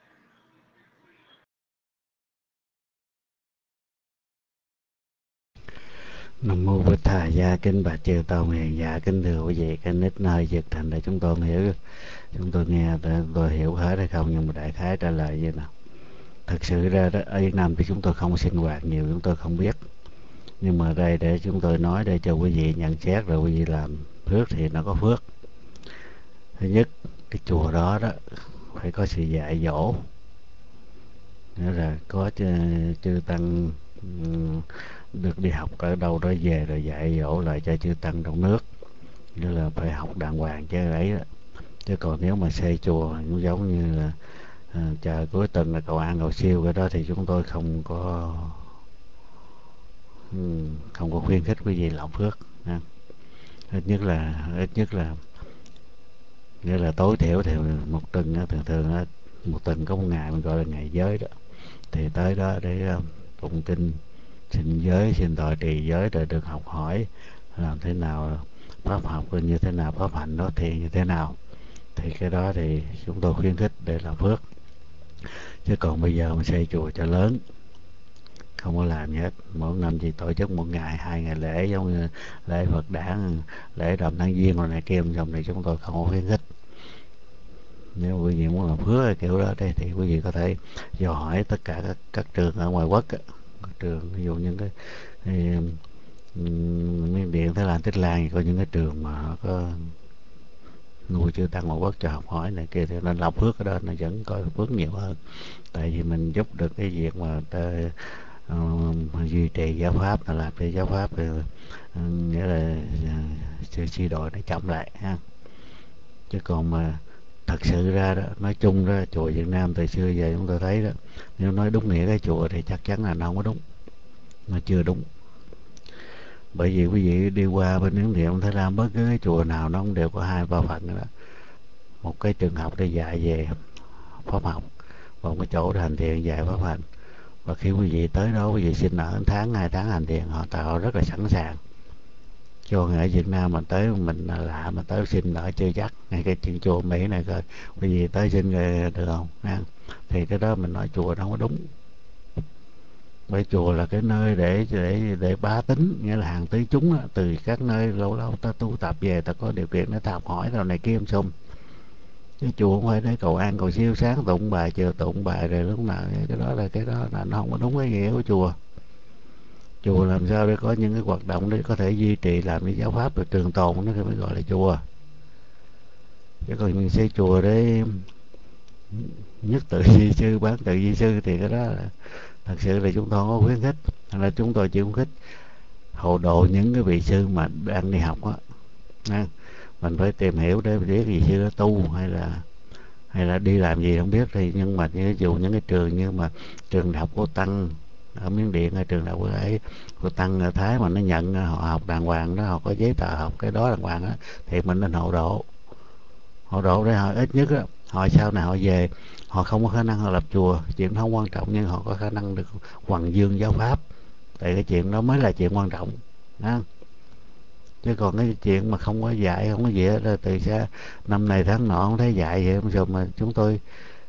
Nam mô Bụt Thầy gia. Kính bạch chư tôn hiền. Dạ kính thưa quý vị, cái nít nơi dịch thành để chúng tôi hiểu, chúng tôi nghe tôi hiểu hết hay không, nhưng mà đại khái trả lời vậy nào. Thật sự ra đó, ở Việt Nam thì chúng tôi không sinh hoạt nhiều, chúng tôi không biết, nhưng mà đây để chúng tôi nói để cho quý vị nhận xét, rồi quý vị làm phước thì nó có phước. Thứ nhất, cái chùa đó đó phải có sự dạy dỗ, nghĩa là có chư, chư tăng được đi học ở đâu đó về rồi dạy dỗ lại cho chư tăng trong nước, nghĩa là phải học đàng hoàng chứ ấy đó. Chứ còn nếu mà xây chùa cũng giống như là à, chờ cuối tuần là cầu an cầu siêu cái đó thì chúng tôi không có không có khuyến khích quý vị làm phước ha. Ít nhất là ít nhất là nghĩa là tối thiểu thì một tuần á, thường thường á, một tuần có một ngày mình gọi là ngày giới đó, thì tới đó để tụng uh, kinh xin giới, xin tội trì giới, rồi được học hỏi làm thế nào pháp học như thế nào, pháp hành nó thiền như thế nào, thì cái đó thì chúng tôi khuyến khích để làm phước. Chứ còn bây giờ mình xây chùa cho lớn, không có làm gì hết. Mỗi năm chỉ tổ chức một ngày, hai ngày lễ, giống như lễ Phật đản, lễ Rằm tháng Giêng rồi này kia, dòng này chúng tôi không có khuyến khích. Nếu quý vị muốn làm phước kiểu đó đây thì quý vị có thể dò hỏi tất cả các, các trường ở ngoài quốc, các trường ví dụ những cái, cái Miến Điện, Thái Lan, Tích Lan có những cái trường mà nó có nuôi chư tăng ngoại quốc cho học hỏi này kia, thì nên làm phước ở đó nó vẫn có phước nhiều hơn. Tại vì mình giúp được cái việc mà ta, uh, duy trì giáo pháp, là làm cho giáo pháp thì, uh, nghĩa là sự uh, suy đồi nó chậm lại ha. Chứ còn mà thật sự ra đó, nói chung đó, chùa Việt Nam từ xưa giờ chúng tôi thấy đó, nếu nói đúng nghĩa cái chùa thì chắc chắn là nó không có đúng, nó chưa đúng. Bởi vì quý vị đi qua bên Miến Điện, Thái Lan, bất cứ cái chùa nào nó cũng đều có hai ba phần đó. Một cái trường học để dạy về pháp học, và một cái chỗ để hành thiền dạy pháp hành. Và khi quý vị tới đó, quý vị xin ở tháng, hai tháng hành thiền, họ tạo rất là sẵn sàng. Cho ở Việt Nam mà tới mình lạ mà tới xin ở chưa chắc. Ngay cái chuyện chùa Mỹ này coi, quý vị tới xin được không? Thì cái đó mình nói chùa nó không có đúng. Bởi chùa là cái nơi để để để bá tính, nghĩa là hàng tứ chúng đó, từ các nơi lâu lâu ta tu tập về, ta có điều kiện để học hỏi rồi này kia em xung. Chứ chùa không phải để cầu an cầu siêu, sáng tụng bài, chiều tụng bài, rồi lúc nào cái đó là cái đó là nó không có đúng cái nghĩa của chùa. Chùa làm sao để có những cái hoạt động để có thể duy trì làm cái giáo pháp rồi trường tồn, nó mới gọi là chùa. Chứ còn mình xây chùa để nhất tự di sư, bán tự di sư thì cái đó là thật sự là chúng tôi không có khuyến khích. Hay là chúng tôi chỉ khuyến khích hộ độ những cái vị sư mà đang đi học á, mình phải tìm hiểu để biết vị sư đó tu hay là hay là đi làm gì không biết. Thì nhưng mà ví dụ những cái trường như mà trường đại học của Tăng ở Miến Điện hay trường đại học ấy của Tăng ở Thái mà nó nhận họ học đàng hoàng đó, họ có giấy tờ học cái đó đàng hoàng đó, thì mình nên hộ độ. Hộ độ để họ ít nhất đó, họ sau này họ về họ không có khả năng họ lập chùa, chuyện đó không quan trọng, nhưng họ có khả năng được hoằng dương giáo pháp. Tại cái chuyện đó mới là chuyện quan trọng đó. Chứ còn cái chuyện mà không có dạy, không có gì hết, từ xa năm này tháng nọ không thấy dạy vậy. Rồi mà chúng tôi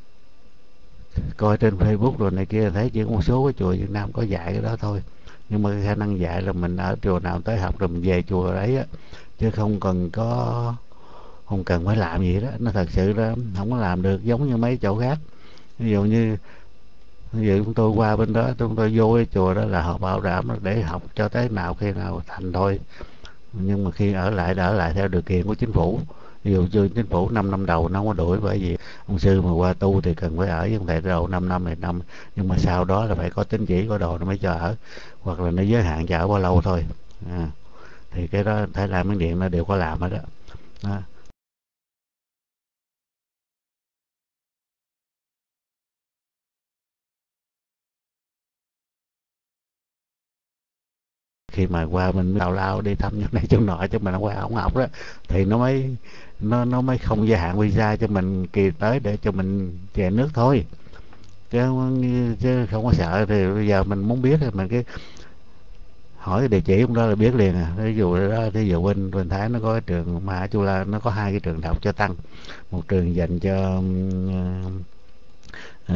coi trên Facebook rồi này kia thấy chỉ có một số cái chùa Việt Nam có dạy cái đó thôi. Nhưng mà cái khả năng dạy là mình ở chùa nào tới học rồi mình về chùa đấy á, chứ không cần có không cần phải làm gì đó. Nó thật sự đó không có làm được giống như mấy chỗ khác. Ví dụ như ví dụ chúng tôi qua bên đó, chúng tôi vô cái chùa đó là họ bảo đảm để học cho tới nào khi nào thành thôi. Nhưng mà khi ở lại đã ở lại theo điều kiện của chính phủ. Ví dụ như chính phủ năm năm đầu nó không có đuổi, bởi vì ông sư mà qua tu thì cần phải ở với ông thầy đầu năm năm này năm, nhưng mà sau đó là phải có tín chỉ có đồ nó mới cho ở, hoặc là nó giới hạn cho ở bao lâu thôi. À, thì cái đó Thái Lan, Miến Điện nó đều có làm hết đó. Đó. Khi mà qua mình lao lao đi thăm chỗ này chỗ nọ cho mình qua ổng học đó, thì nó mới nó nó mới không gia hạn visa cho mình kỳ tới để cho mình về nước thôi, chứ, chứ không có sợ. Thì bây giờ mình muốn biết thì mình cái hỏi cái địa chỉ cũng đó là biết liền à. Ví dụ đó, ví dụ bên bên Thái nó có cái trường Maha Chula, nó có hai cái trường học cho tăng, một trường dành cho uh,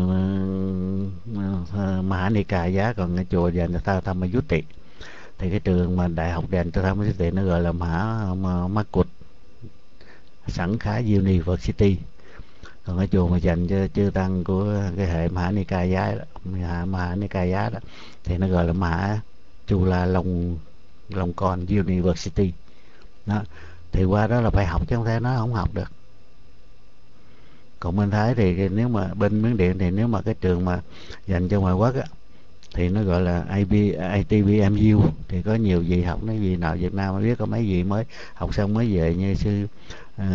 uh, Maha Nikaya, còn cái chùa dành cho ta Thammayutti. Thì cái trường mà đại học dành cho Thammayutti nó gọi là Maha Makut Sankha University. Còn cái chùa mà dành cho chư tăng của cái hệ Maha Nikaya đó, Maha Nikaya đó, thì nó gọi là Maha Chula Long Long Con University đó. Thì qua đó là phải học chứ không thể nói không học được. Còn bên Thái thì nếu mà bên Miến Điện thì nếu mà cái trường mà dành cho ngoại quốc á, thì nó gọi là I T B M U. Thì có nhiều gì học, nói gì nào Việt Nam mới biết, có mấy gì mới học xong mới về, như sư uh,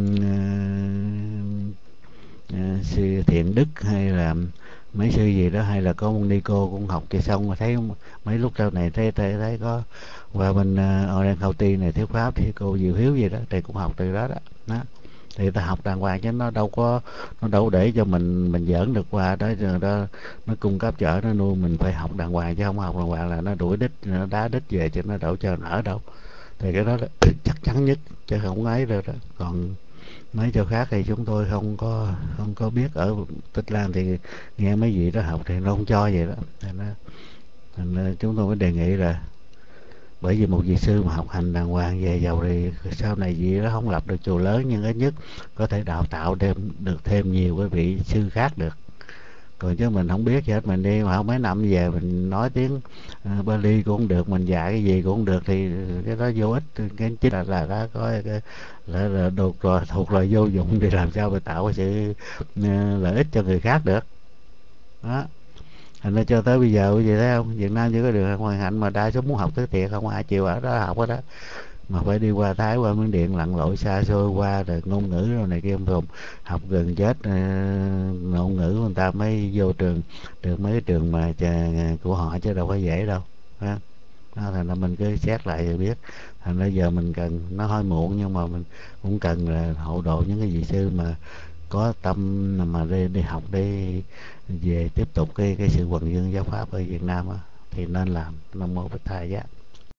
uh, sư Thiện Đức hay là mấy sư gì đó, hay là có một ni cô cũng học cho xong. Mà thấy mấy lúc sau này thấy thấy, thấy có qua bên uh, Orange County này thuyết pháp thì cô Diệu Hiếu gì đó thì cũng học từ đó đó, đó. Thì ta học đàng hoàng chứ nó đâu có nó đâu để cho mình mình giỡn được qua đó, đó nó cung cấp chở nó nuôi mình, phải học đàng hoàng chứ không học đàng hoàng là nó đuổi đít, nó đá đít về chứ nó đâu cho nở đâu. thì cái đó là chắc chắn nhất chứ không ấy rồi đó. Còn mấy chỗ khác thì chúng tôi không có không có biết. Ở Tích Lan thì nghe mấy vị đó học thì nó không cho vậy đó, thành ra, thành ra chúng tôi mới đề nghị là bởi vì một vị sư mà học hành đàng hoàng về giàu thì sau này vị đó không lập được chùa lớn, nhưng ít nhất có thể đào tạo thêm được thêm nhiều cái vị sư khác được. Còn chứ mình không biết gì hết, mình đi mà không mấy năm về mình nói tiếng uh, Bali cũng không được, mình dạy cái gì cũng không được thì cái đó vô ích. Cái chính là là đã có cái là, là thuộc rồi thuộc loại vô dụng thì làm sao mà tạo cái sự uh, lợi ích cho người khác được đó. Thành ra cho tới bây giờ quý vị thấy không, Việt Nam chỉ có được Hoàng Hạnh mà đa số muốn học tới thiệt không ai chịu ở đó học hết đó, mà phải đi qua Thái, qua Miến Điện, lặn lội xa xôi qua rồi ngôn ngữ rồi này kia không học gần chết. uh, ngôn ngữ người ta mới vô trường được mấy cái trường mà chà, của họ chứ đâu có dễ đâu ha. Đó, thành ra mình cứ xét lại rồi biết. Thành ra giờ mình cần, nó hơi muộn nhưng mà mình cũng cần là hộ độ những cái vị sư mà có tâm mà đi, đi học đi về tiếp tục cái cái sự hoằng dương giáo pháp ở Việt Nam á, thì nên làm. Nam mô Bích Thầy Giá.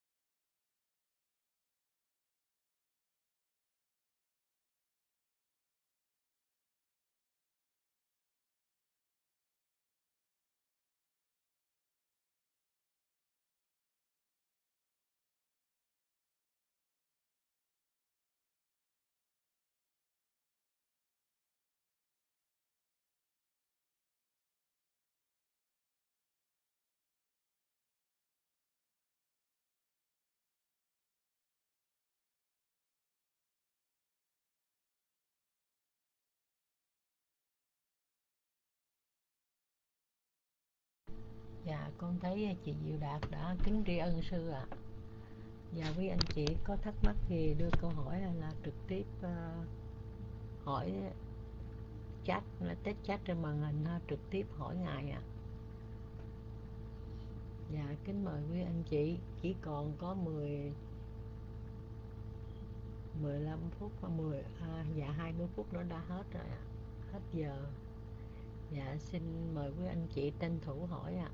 Dạ, con thấy chị Diệu Đạt đã kính tri ân sư ạ. Dạ, quý anh chị có thắc mắc gì đưa câu hỏi hay là trực tiếp uh, hỏi chat, là test chat trên màn hình, trực tiếp hỏi ngài ạ. Dạ, kính mời quý anh chị. Chỉ còn có mười mười lăm phút và mười à, dạ hai mươi phút nữa đã hết rồi ạ. Hết giờ. Dạ, xin mời quý anh chị tranh thủ hỏi ạ.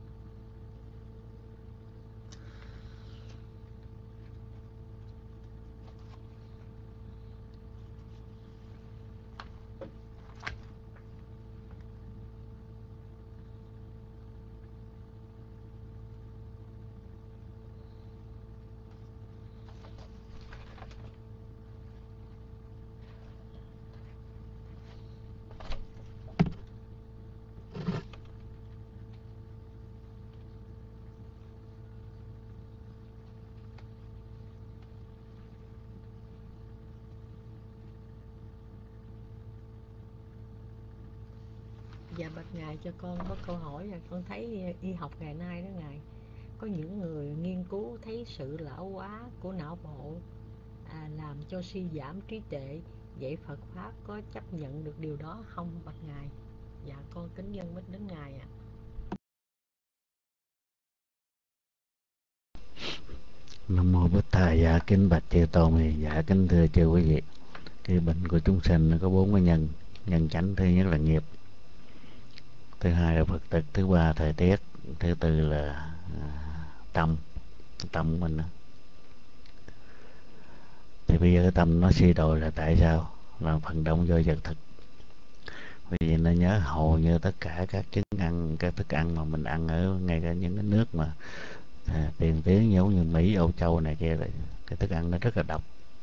Dạ, bạch Ngài, cho con có câu hỏi. Con thấy y học ngày nay đó Ngài, có những người nghiên cứu thấy sự lão hóa của não bộ à, làm cho suy giảm trí tuệ. Vậy Phật Pháp có chấp nhận được điều đó không bạch Ngài? Dạ, con kính dân bích đến Ngài ạ. Nam mô Bích Thầy. Dạ, kính bạch chư tôn. Thì dạ, kính thưa chư quý vị, cái bệnh của chúng sinh có bốn cái nhân nhân chánh. Thứ nhất là nghiệp, thứ hai là vật thực, thứ ba thời tiết, thứ tư là à, tâm tâm của mình đó. Thì bây giờ cái tâm nó suy đồi là tại sao? Là phần động do vật thực. Vì vậy nên nhớ hầu như tất cả các chứng ăn, các thức ăn mà mình ăn ở ngay cả những cái nước mà à, tiền tiến giống như Mỹ, Âu Châu này kia, cái thức ăn nó rất là độc.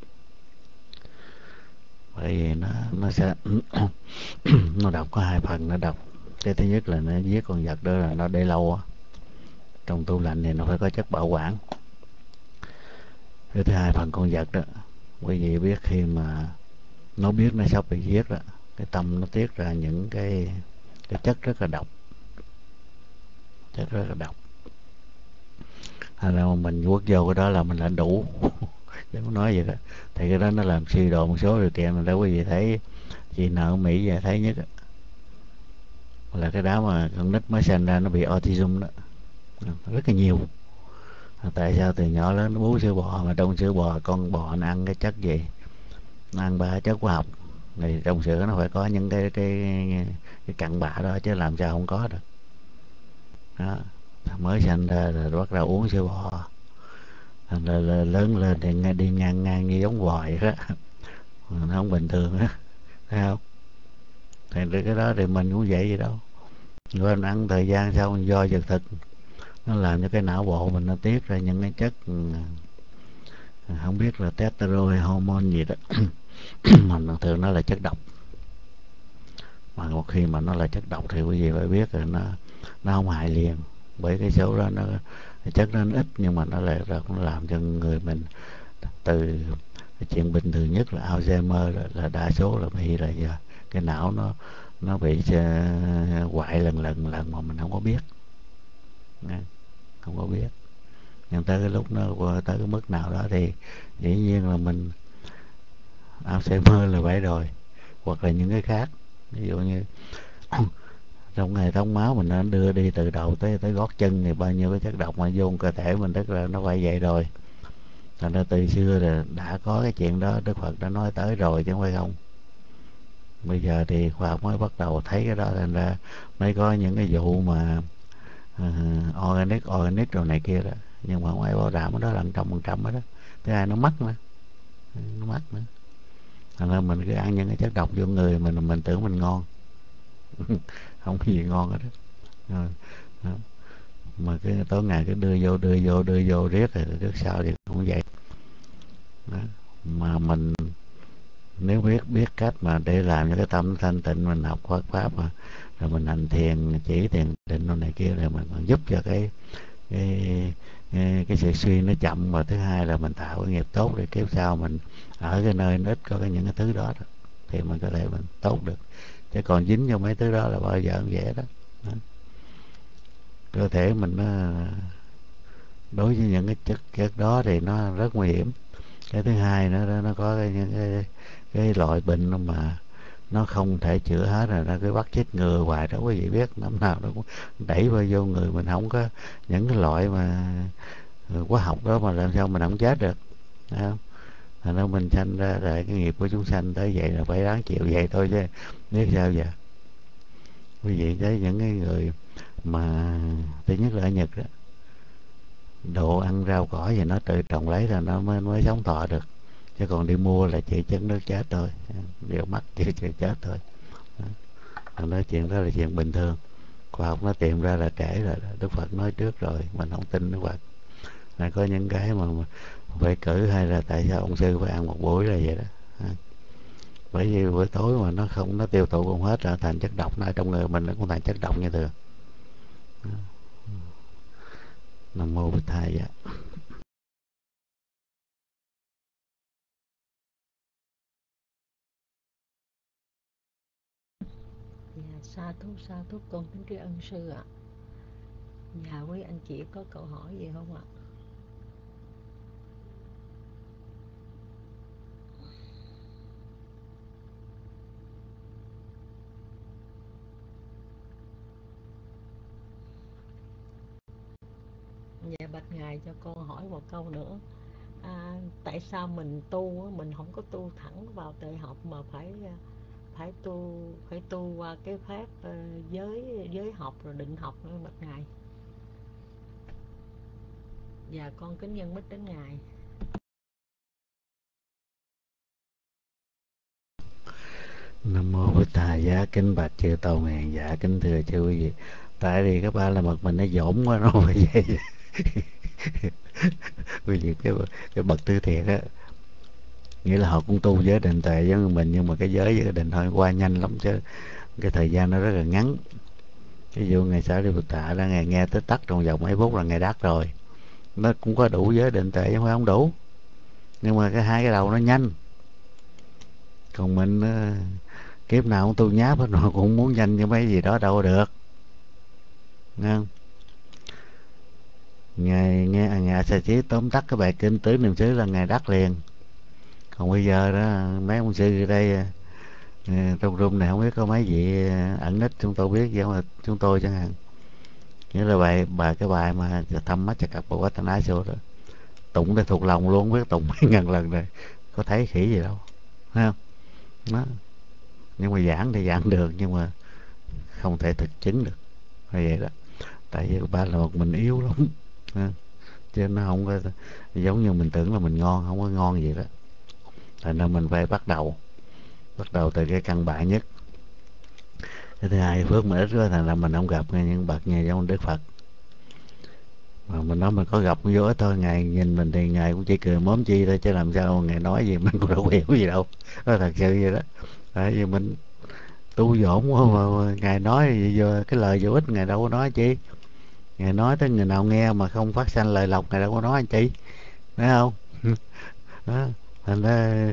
Bởi vì nó nó sẽ nó độc có hai phần. Nó độc, cái thứ nhất là nó giết con vật đó là nó để lâu á, trong tủ lạnh thì nó phải có chất bảo quản. Cái thứ hai, phần con vật đó, quý vị biết khi mà nó biết nó sắp bị giết đó, cái tâm nó tiết ra những cái cái chất rất là độc, chất rất là độc. Thành ra mà mình quất vô cái đó là mình là đủ chứ không nói vậy đó. Thì cái đó nó làm suy đồi một số điều kiện. Mình đã quý vị thấy chị nào ở Mỹ về thấy nhất là cái đó mà con nít mới sinh ra nó bị autism đó, rất là nhiều. Tại sao? Từ nhỏ lớn nó bú sữa bò, mà trong sữa bò con bò nó ăn cái chất gì? Nó ăn ba chất hóa học, thì trong sữa nó phải có những cái cái cái cặn bã đó chứ làm sao không có được đó. Mới sinh ra rồi bắt đầu uống sữa bò, thành là, là lớn lên thì nghe đi ngang ngang như giống vòi đó, nó không bình thường á, thấy không? Thì cái đó thì mình cũng vậy vậy đâu. Rồi mình ăn thời gian sau do vật thực nó làm cho cái não bộ mình nó tiết ra những cái chất không biết là testosterone hay hormone gì đó mà thường nó là chất độc. Mà một khi mà nó là chất độc thì quý vị phải biết là nó nó không hại liền, bởi cái số đó nó chất nó ít nhưng mà nó lại nó làm cho người mình từ cái chuyện bình thường nhất là Alzheimer là, là đa số là bị là giờ cái não nó nó bị hoại lần lần lần mà mình không có biết, không có biết. Nhưng tới cái lúc nó tới cái mức nào đó thì dĩ nhiên là mình Alzheimer là vậy rồi, hoặc là những cái khác, ví dụ như trong hệ thống máu mình nó đưa đi từ đầu tới tới gót chân thì bao nhiêu cái chất độc mà vô cơ thể mình, tức là nó phải vậy rồi. Thành ra từ xưa là đã có cái chuyện đó, Đức Phật đã nói tới rồi chứ không phải không. Bây giờ thì khoa học mới bắt đầu thấy cái đó, thành ra mới có những cái vụ mà uh, organic organic rồi này kia đó, nhưng mà không ai bảo đảm đó là một trăm phần trăm đó. Thứ hai nó mắc nữa, nó mắc nữa. Thành ra mình cứ ăn những cái chất độc vô người mình, mình tưởng mình ngon không có gì ngon hết đó. Đó. Mà cái tối ngày cứ đưa vô đưa vô đưa vô riết rồi trước sau thì cũng vậy đó. Mà mình nếu biết biết cách mà để làm cho cái tâm thanh tịnh, mình học Phật pháp mà rồi mình hành thiền chỉ thiền định đồ này kia, rồi mình còn giúp cho cái cái cái, cái sự suy nó chậm. Và thứ hai là mình tạo cái nghiệp tốt để kiếp sau mình ở cái nơi nó ít có cái những cái thứ đó, đó thì mình có thể mình tốt được. Chứ còn dính vô mấy thứ đó là bao giờ cũng dễ đó, đó. Cơ thể mình nó đối với những cái chất chất đó thì nó rất nguy hiểm. Cái thứ hai nữa nó có cái, những cái, cái loại bệnh mà nó không thể chữa hết, rồi nó cứ bắt chết ngừa hoài đó, quý vị biết năm nào nó cũng đẩy vào vô người mình. Không có những cái loại mà hóa học đó mà làm sao mình không chết được, thấy không? Thành ra mình sanh ra là cái nghiệp của chúng sanh tới vậy là phải đáng chịu vậy thôi, chứ biết sao giờ. Quý vị thấy những cái người mà thứ nhất là ở Nhật đó, đồ ăn rau cỏ gì nó tự trồng lấy là nó mới, mới sống thọ được, chứ còn đi mua là chỉ chân nước chết thôi, điều mắc chỉ chết thôi. Đó. Nói chuyện đó là chuyện bình thường, khoa học nó tìm ra là trễ rồi, Đức Phật nói trước rồi, mình không tin Đức Phật. Là có những cái mà phải cử, hay là tại sao ông sư phải ăn một buổi là vậy đó. Bởi vì buổi tối mà nó không, nó tiêu thụ không hết, là thành chất độc, nó ở trong người mình nó cũng thành chất độc như thường. Nam mô Bụt Thầy ạ. Dạ, sa thú sa thú con kính tri ân sư ạ. Dạ, quý anh chị có câu hỏi gì không ạ? Dạ, bạch ngài cho con hỏi một câu nữa. À, tại sao mình tu mình không có tu thẳng vào tuệ học mà phải phải tu phải tu qua cái pháp uh, giới giới học rồi định học nữa bạch ngài? Dạ, con kính nhân mít đến ngài. Nam mô Bụt Thầy. Giá kính bạch chư Tôn ngàn dạ kính thưa chư quý vị. Tại vì các ba la mật mình nó dỗm quá, nó phải vậy. Quý vị cái cái bậc tư thiện á, nghĩa là họ cũng tu giới định tuệ giống mình, nhưng mà cái giới với cái định thôi qua nhanh lắm, chứ cái thời gian nó rất là ngắn. Ví dụ ngày Xá Lợi Phật Tạ là ngày nghe tới tắt trong vòng mấy phút là ngày đắc rồi, nó cũng có đủ giới định tuệ chứ không phải không đủ, nhưng mà cái hai cái đầu nó nhanh. Còn mình kiếp nào cũng tu nháp hết, nó cũng muốn nhanh như mấy gì đó đâu được, nghe không? Ngày nghe ngài Sa Chí tóm tắt cái bài kinh tứ niệm xứ là ngài đắc liền. Còn bây giờ đó mấy ông sư ở đây trong room này không biết có mấy vị ẩn nít chúng tôi biết, giống là chúng tôi chẳng hạn, nghĩa là bài bài cái bài mà thăm mắt cho cặp bộ quá ái số đó tụng để thuộc lòng luôn, biết tụng mấy ngàn lần rồi, có thấy khỉ gì đâu, thấy không? Đó. Nhưng mà giảng thì giảng được, nhưng mà không thể thực chứng được, như vậy đó. Tại vì ba là một mình yếu lắm, chứ nó không có giống như mình tưởng là mình ngon, không có ngon gì đó. Thành ra mình phải bắt đầu bắt đầu từ cái căn bản nhất. Cái thứ hai, phước mình ít quá, thành ra mình không gặp những bậc như giống Đức Phật. Mà mình nói mình có gặp vô ít thôi, Ngài nhìn mình thì Ngài cũng chỉ cười móm chi thôi, chứ làm sao Ngài nói gì mình cũng đâu hiểu gì đâu. Đó thật sự vậy đó. Tại vì mình tu dỗn quá mà, mà Ngài nói gì vô, cái lời vô ích Ngài đâu có nói chi. Ngài nói tới người nào nghe mà không phát sanh lời lộc, Ngài đâu có nói anh chi, phải không? Đó, thành ra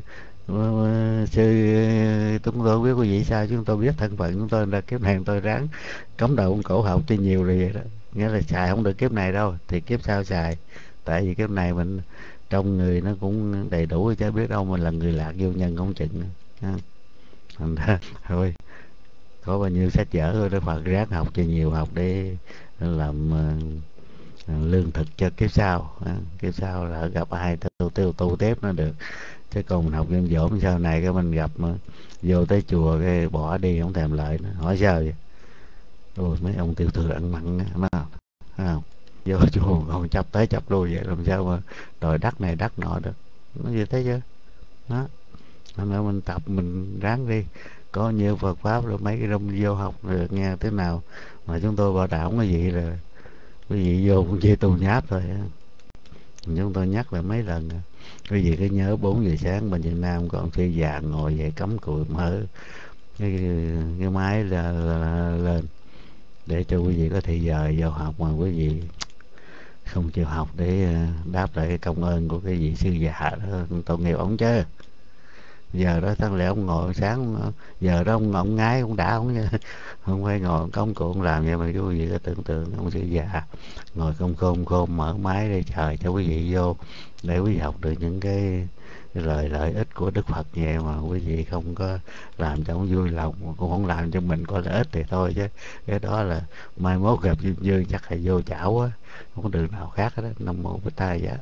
sư chúng tôi biết quý vị sao, chúng tôi biết thân phận chúng tôi là kiếp này tôi ráng cấm đầu cổ học cho nhiều rồi vậy đó. Nghĩa là xài không được kiếp này đâu thì kiếp sau xài, tại vì kiếp này mình trong người nó cũng đầy đủ, chứ biết đâu mình là người lạc vô nhân không chừng. Thành ra thôi, có bao nhiêu sách vở thôi, Đức Phật ráng học cho nhiều, học để làm uh, lương thực cho kiếp sau. uh, kiếp sau là gặp ai tu tu tu tiếp nó được, chứ còn mình học dâm dỗm sau này cái mình gặp mà vô tới chùa cái bỏ đi không thèm lợi nữa. Hỏi sao vậy? Ôi mấy ông tiểu thừa ăn mặn nó không vô chùa còn chấp tới chấp lui vậy, làm sao mà đòi đắc này đắc nọ được, nó như thế chứ. Đó, nên mình tập mình ráng đi, có nhiều Phật pháp rồi mấy cái rung vô học được nghe thế nào. Mà chúng tôi bảo đảm cái gì là quý vị vô cũng chỉ tu nháp thôi. Chúng tôi nhắc là mấy lần, quý vị cứ nhớ bốn giờ sáng bên Việt Nam còn sư già ngồi vậy cắm cụi mở cái, cái máy là, là, lên để cho quý vị có thời giờ vào học, mà quý vị không chịu học để đáp lại cái công ơn của cái vị sư già đó, tội nghiệp ổng chứ. Giờ đó thằng lẽ ông ngồi sáng, giờ đó ông ông ngái cũng đã ông nha, không phải ngồi công cụ làm vậy. Mà quý vị có tưởng tượng ông sư già ngồi không khôn khôn mở máy để chờ cho quý vị vô để quý vị học được những cái, cái lời lợi ích của Đức Phật vậy, mà quý vị không có làm cho ông vui lòng, cũng không làm cho mình có lợi ích thì thôi, chứ cái đó là mai mốt gặp dư dư chắc là vô chảo quá, không có đường nào khác hết đó. Nam mô Bích Thầy vậy.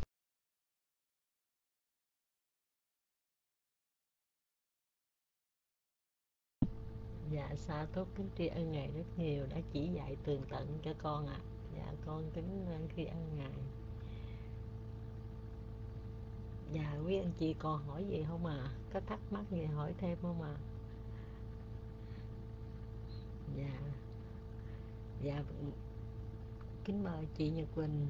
Dạ sa thú kính tri ân Ngài rất nhiều đã chỉ dạy tường tận cho con ạ. À. Dạ con kính tri ân Ngài. Dạ quý anh chị còn hỏi gì không à? Có thắc mắc gì hỏi thêm không à? Dạ. Dạ kính mời chị Nhật Quỳnh.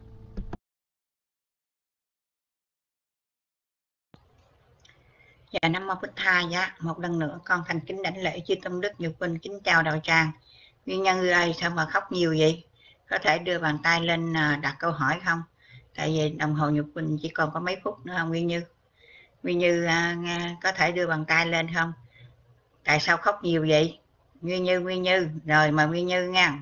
Dạ Nam Mô Bích Thầy. Dạ một lần nữa con thành kính đảnh lễ chư tâm đức Nhật Quỳnh kính chào đạo tràng. Nguyên Nhân ơi, sao mà khóc nhiều vậy? Có thể đưa bàn tay lên đặt câu hỏi không? Tại vì đồng hồ Nhật Quỳnh chỉ còn có mấy phút nữa không Nguyên Như? Nguyên Như à, có thể đưa bàn tay lên không? Tại sao khóc nhiều vậy? Nguyên Như, Nguyên Như, rồi mà Nguyên Như nha.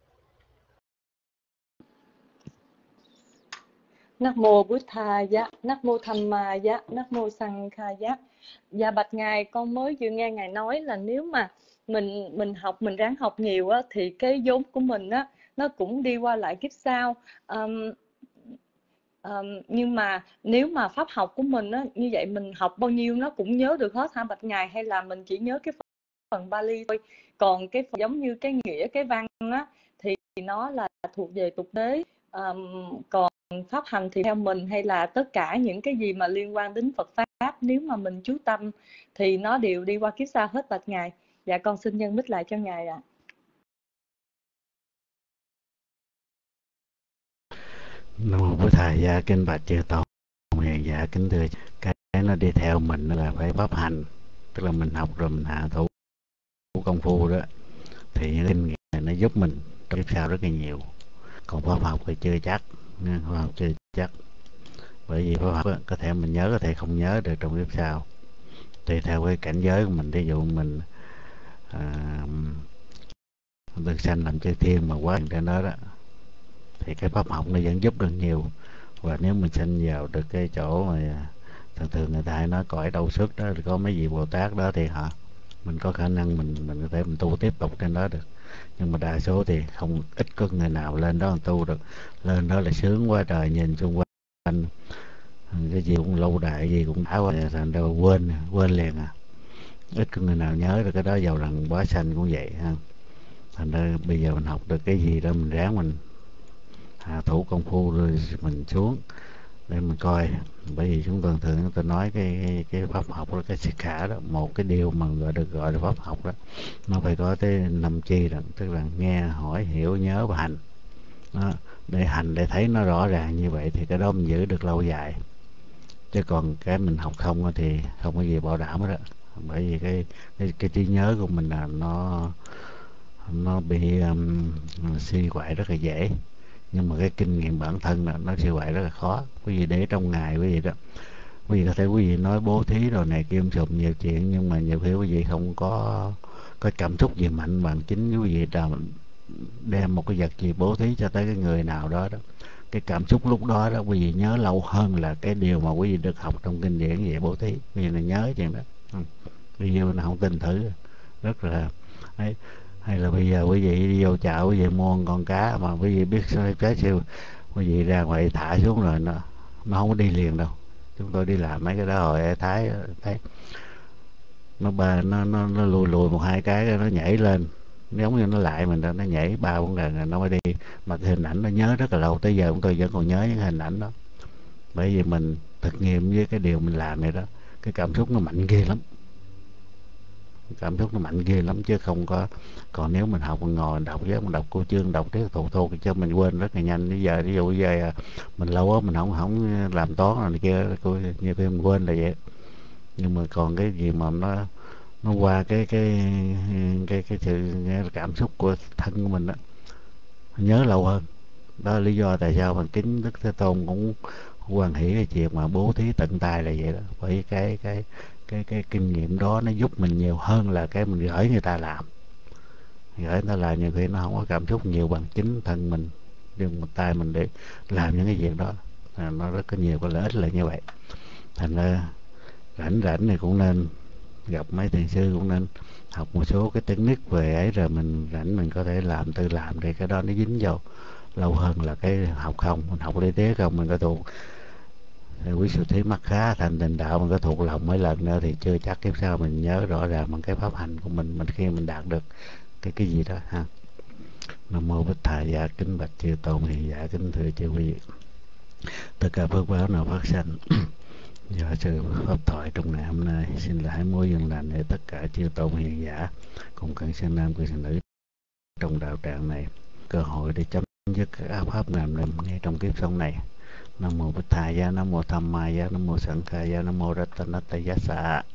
Nắc mô Bụt Tha Giá, Nắc mô Tham Ma Giá, Nắc mô Sang Kha Giá. Dạ bạch Ngài, con mới vừa nghe Ngài nói là nếu mà mình mình học, mình ráng học nhiều á, thì cái vốn của mình á nó cũng đi qua lại kiếp sau. Um, um, nhưng mà nếu mà pháp học của mình á, như vậy mình học bao nhiêu nó cũng nhớ được hết hả bạch Ngài, hay là mình chỉ nhớ cái phần Bali thôi, còn cái phần giống như cái nghĩa, cái văn á thì nó là thuộc về tục đế. Um, còn pháp hành thì theo mình, hay là tất cả những cái gì mà liên quan đến Phật pháp, nếu mà mình chú tâm thì nó đều đi qua kiếp sau hết bạch Ngài. Dạ con xin nhân mít lại cho Ngài ạ. À. Nam mô Bổn Thầy. Dạ kính bạch chư tôn. Dạ kính thưa, cái nó đi theo mình là phải pháp hành, tức là mình học rồi mình hạ thủ công phu đó, thì những kinh nghiệm này nó giúp mình trong kiếp sau rất là nhiều. Còn pháp học thì chưa chắc, pháp học chưa chắc, bởi vì pháp học có thể mình nhớ, có thể không nhớ được trong kiếp sau, tùy theo cái cảnh giới của mình. Ví dụ mình à, được sanh làm chư thiên mà quá trên đó đó, thì cái pháp học nó vẫn giúp được nhiều. Và nếu mình sanh vào được cái chỗ mà thường thường người ta hay nói cõi đau sức đó, có mấy vị Bồ Tát đó, thì họ mình có khả năng mình mình có thể mình tu tiếp tục trên đó được. Nhưng mà đa số thì không, ít có người nào lên đó tu được. Lên đó là sướng quá trời, nhìn xung quanh cái gì cũng lâu đại, gì cũng đã quá, thành ra quên quên liền à. Ít có người nào nhớ được cái đó, giàu rằng quá sanh cũng vậy ha. Thành ra bây giờ mình học được cái gì đó mình ráng mình hạ thủ công phu rồi mình xuống để mình coi. Bởi vì chúng tôi thường tôi nói cái, cái cái pháp học đó, cái siết khả đó, một cái điều mà gọi được gọi là pháp học đó, nó phải có tới năm chi đó, tức là nghe, hỏi, hiểu, nhớ và hành đó. Để hành để thấy nó rõ ràng như vậy thì cái đó mình giữ được lâu dài, chứ còn cái mình học không thì không có gì bảo đảm hết đó. Bởi vì cái cái, cái trí nhớ của mình là nó nó bị um, suy hoại rất là dễ, nhưng mà cái kinh nghiệm bản thân là nó suy hoại rất là khó. Quý vị để trong ngày quý vị đó, quý vị có thể quý vị nói bố thí rồi này kim sùm nhiều chuyện, nhưng mà nhiều khi quý vị không có có cảm xúc gì mạnh bằng chính quý vị đem một cái vật gì bố thí cho tới cái người nào đó đó, cái cảm xúc lúc đó đó quý vị nhớ lâu hơn là cái điều mà quý vị được học trong kinh điển về bố thí. Quý vị là nhớ chuyện đó. Bây giờ nào không tin thử rất là ấy. Hay là bây giờ quý vị đi vô chợ quý vị mua một con cá mà quý vị biết trái siêu, quý vị ra ngoài thả xuống rồi nó nó không có đi liền đâu. Chúng tôi đi làm mấy cái đó hồi Thái thấy nó ba nó nó nó lùi lùi một hai cái nó nhảy lên, giống như nó lại mình đó, nó nhảy ba bốn lần nó mới đi. Mà cái hình ảnh nó nhớ rất là lâu, tới giờ chúng tôi vẫn còn nhớ những hình ảnh đó. Bởi vì mình thực nghiệm với cái điều mình làm này đó, cái cảm xúc nó mạnh ghê lắm, cảm xúc nó mạnh ghê lắm chứ không có. Còn nếu mình học mình ngồi đọc với mình đọc cô chương đọc tiếp thụ thô cho mình quên rất là nhanh. Bây giờ ví dụ bây giờ mình lâu quá mình không không làm toán rồi này kia, nhiều khi mình quên là vậy. Nhưng mà còn cái gì mà nó nó qua cái cái cái cái sự cảm xúc của thân của mình đó, nhớ lâu hơn. Đó là lý do tại sao mà kính Đức Thế Tôn cũng hoan hỷ cái chuyện mà bố thí tận tay là vậy đó. Bởi cái cái cái cái kinh nghiệm đó nó giúp mình nhiều hơn là cái mình gửi người ta làm. Gửi người ta làm nhiều khi nó không có cảm xúc nhiều bằng chính thân mình dùng một tay mình để làm những cái việc đó. À, nó rất có nhiều cái lợi ích là như vậy. Thành ra rảnh rảnh này cũng nên gặp mấy thiền sư, cũng nên học một số cái technique về ấy, rồi mình rảnh mình có thể làm tự làm, thì cái đó nó dính vào lâu hơn là cái học không. Mình học lý tế không mình có thuộc quý sư thí mắc khá thành tình đạo, mình có thuộc lòng mấy lần nữa thì chưa chắc kiếp sau mình nhớ rõ ràng bằng cái pháp hành của mình mình khi mình đạt được cái cái gì đó ha. Nam mô Bích Thầy Dạ, kính bạch chư tôn hiền giả, kính thưa chư quý vị, tất cả phước báo nào phát sanh do sự pháp thoại trong ngày hôm nay, xin lại mối duyên lành để tất cả chư tôn hiền giả cùng cận sinh nam cận sinh nữ trong đạo tràng này cơ hội để chấm dứt các áp pháp ngầm lầm ngay trong kiếp sống này. Nam mô Bích Thầy Dạ, Nam mô Tham Ma Dạ, Nam mô Sẵn Kha Dạ, Nam mô Ratanataya Sa.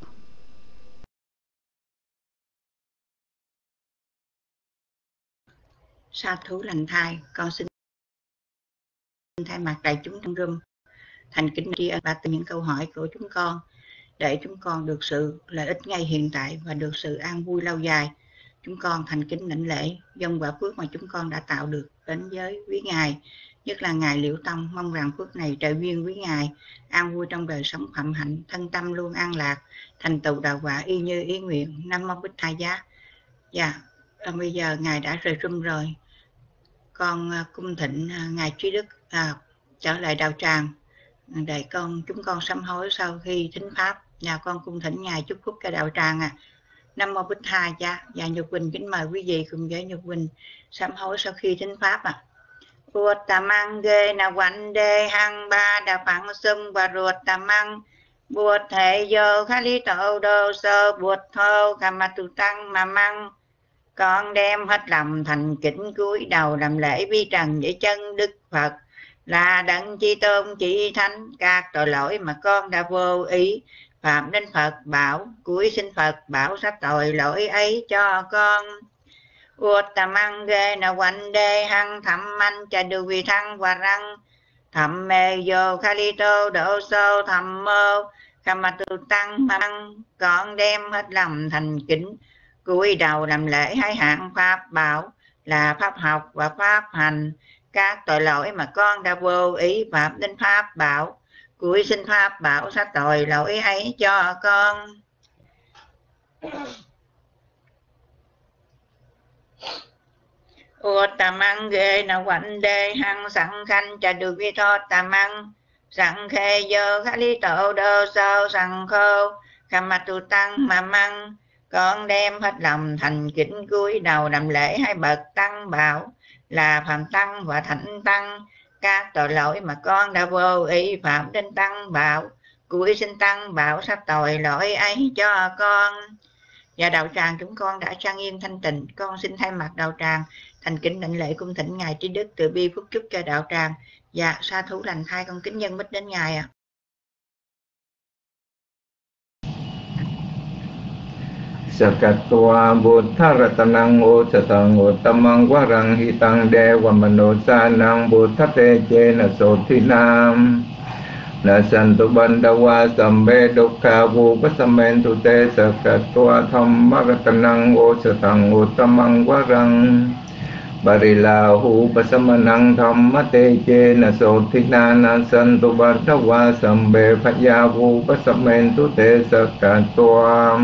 Sa thú lành thai, con xin thay mặt đại chúng trong room thành kính tri ân và từ những câu hỏi của chúng con để chúng con được sự lợi ích ngay hiện tại và được sự an vui lâu dài. Chúng con thành kính lãnh lễ dâng quả phước mà chúng con đã tạo được đến với quý ngài, nhất là ngài Liễu Tông. Mong rằng phước này trợ duyên quý ngài an vui trong đời sống phạm hạnh, thân tâm luôn an lạc, thành tựu đạo quả y như ý nguyện. Nam mô Bích Thầy Giá. Dạ, yeah. Bây giờ ngài đã rời room rồi, con cung thịnh ngài Trí Đức à, trở lại đạo tràng để con chúng con sám hối sau khi thính pháp. Nhà con cung thỉnh ngài chúc phúc cho đạo tràng à. Nam mô Bích Thầy Giá. Và Nhược Quỳnh kính mời quý vị cùng với Nhược Quỳnh sám hối sau khi thính pháp à. Ruột tà mang ghê na quanh đê hăng ba đà phẳng xung và ruột tà mang buột thể vô khá lý tổ đô sơ buột thô cả mặt tù tăng mà mang. Con đem hết lòng thành kính cúi đầu làm lễ vi trần với chân Đức Phật là đấng chi tôn chỉ thánh, các tội lỗi mà con đã vô ý phạm đến Phật bảo, cúi xin Phật bảo sắp tội lỗi ấy cho con. Uột tà mang ghê na quanh đê hăng thẩm anh cha đu vi thăng và răng thẩm mê vô khá lý tô độ sâu thẩm mô khả mặt tu tăng mà năng. Con đem hết lòng thành kính cúi đầu làm lễ hai hạng pháp bảo là pháp học và pháp hành, các tội lỗi mà con đã vô ý phạm đến pháp bảo, cúi xin pháp bảo sát tội lỗi ấy cho con. Ô tà măng ghê na quạnh đê hăng sẵn khanh cha được vi thọ tà măng sẵn khê dơ khá lý tổ đô sâu sẵn khô khả mặt tu tăng mà măng. Con đem hết lòng thành kính cúi đầu làm lễ hai bậc tăng bảo là Phạm Tăng và Thánh Tăng, các tội lỗi mà con đã vô ý phạm đến tăng bảo, cuối xin tăng bảo sắp tội lỗi ấy cho con. Và đạo tràng chúng con đã trang nghiêm thanh tịnh, con xin thay mặt đạo tràng thành kính đảnh lễ cung thỉnh ngài trí đức từ bi phúc chúc cho đạo tràng. Dạ sa thú lành thai, con kính nhân mít đến ngài ạ. À. Sakatwa buddha ratanang ocatang utamang warang hitang dewa manosanang buddha te chena sotinam nasantu bandawa sambe dukkha vupasamen te sakatwa thamma ratanang ocatang utamang warang barilahu pasamanang thamma te chena sotina nasantu bandawa sambe phaya vupasamen te sakatwa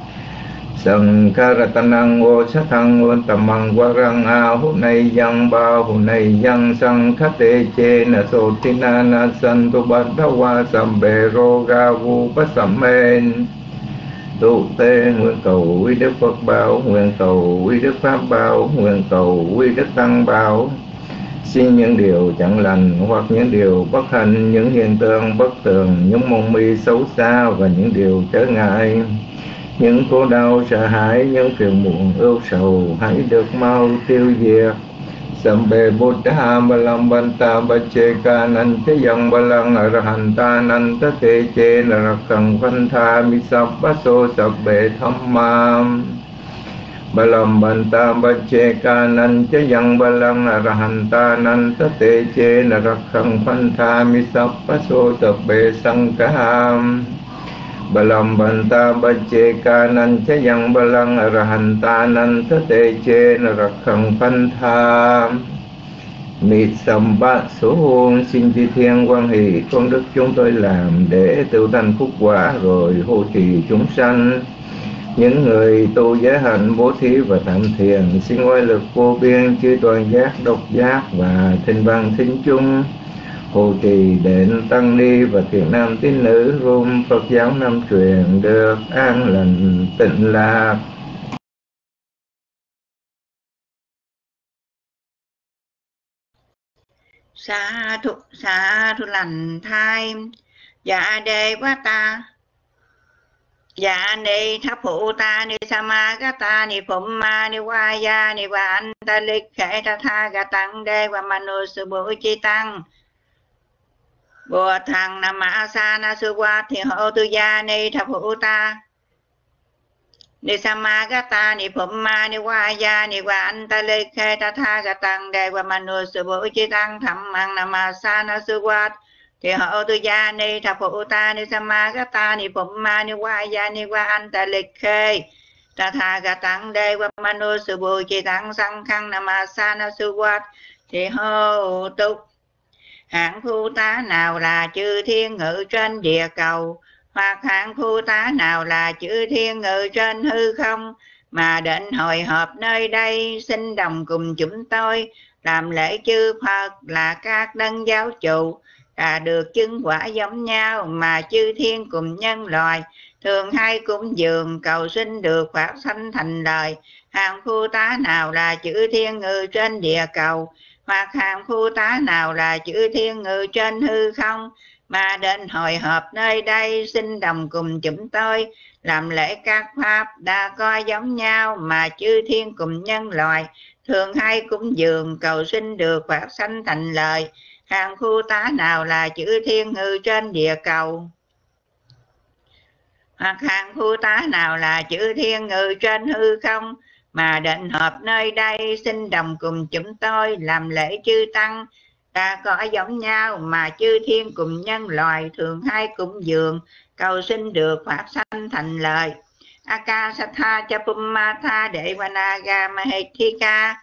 Sankaratanang ocatang utamang warang ahunay yang bahunay yang sangkate chena sotina nasantu badawa sambe roga vupasamen tu tê. Nguyện cầu quý đức Phật bảo, nguyện cầu quý đức Pháp bảo, nguyện cầu quý đức Tăng bảo. Xin những điều chẳng lành hoặc những điều bất hạnh, những hiện tượng bất thường, những mộng mị xấu xa và những điều trở ngại, những khổ đau sợ hãi, những phiền muộn ưu sầu hãy được mau tiêu diệt. Sambe Buddha balam banta bacheka nantayang balang arahanta nanta te che narakang vantha misabbaso sabbe dhammam balam banta bacheka nantayang balang arahanta nanta te che narakang vantha misabbaso sabbe sangham balam banta bacheka nantayang balang arahanta nanta te che narakang vantha Mitsamba số hôn. Xin chư thiên quan hỷ công đức chúng tôi làm để tự thành phúc quả rồi hộ trì chúng sanh. Những người tu giới hạnh bố thí và tham thiền xin oai lực vô biên chư toàn giác độc giác và thinh văn thính chung hộ trì đền tăng ni và thiện nam tín nữ gồm Phật giáo năm truyền được an lành tịnh lạc. Sa thu sa thu lành thai. Dạ đề quá ta. Dạ ni tháp phụ ta ni sama gata ni phụng ma ni waya ni wa anta lik khệ ta tha ga tăng đề và manu sư bố chi tăng. Bồ thằng nam ma sa na sư qua thì hộ tu gia ni tháp phụ ta. Ni sama gata ni phụng ma ni waya ni wa anta lik khệ ta tha ga tăng đề và manu sư bố chi tăng thầm mang nam ma sa na sư qua thì hộ tu gia ni thập phụ ta ni sama gata ni phụng ma ni waya ni wa anta lik khê ta tha ga tăng đề wa manu sư bồ chi tăng sang khăn nam sa na sư quát thì hô tục. Hạng phu tá nào là chư thiên ngự trên địa cầu, hoặc hạng phu tá nào là chư thiên ngự trên hư không, mà định hội họp nơi đây xin đồng cùng chúng tôi làm lễ chư Phật là các đấng giáo chủ, là được chứng quả giống nhau mà chư thiên cùng nhân loại thường hay cúng dường cầu xin được phát sanh thành lời. Hàng phu tá nào là chư thiên ngự trên địa cầu, hoặc hàng phu tá nào là chư thiên ngự trên hư không, mà đến hội họp nơi đây xin đồng cùng chúng tôi làm lễ các pháp đã có giống nhau mà chư thiên cùng nhân loại thường hay cúng dường cầu xin được phát sanh thành lời. Hàng phu tá nào là chư thiên ngự trên địa cầu, hoặc hàng phu tá nào là chư thiên ngự trên hư không, mà định họp nơi đây xin đồng cùng chúng tôi làm lễ chư tăng đã có giống nhau mà chư thiên cùng nhân loại thường hay cúng dường cầu xin được phát sanh thành lời. Akasatha Chapumatha Devanaga Mahethika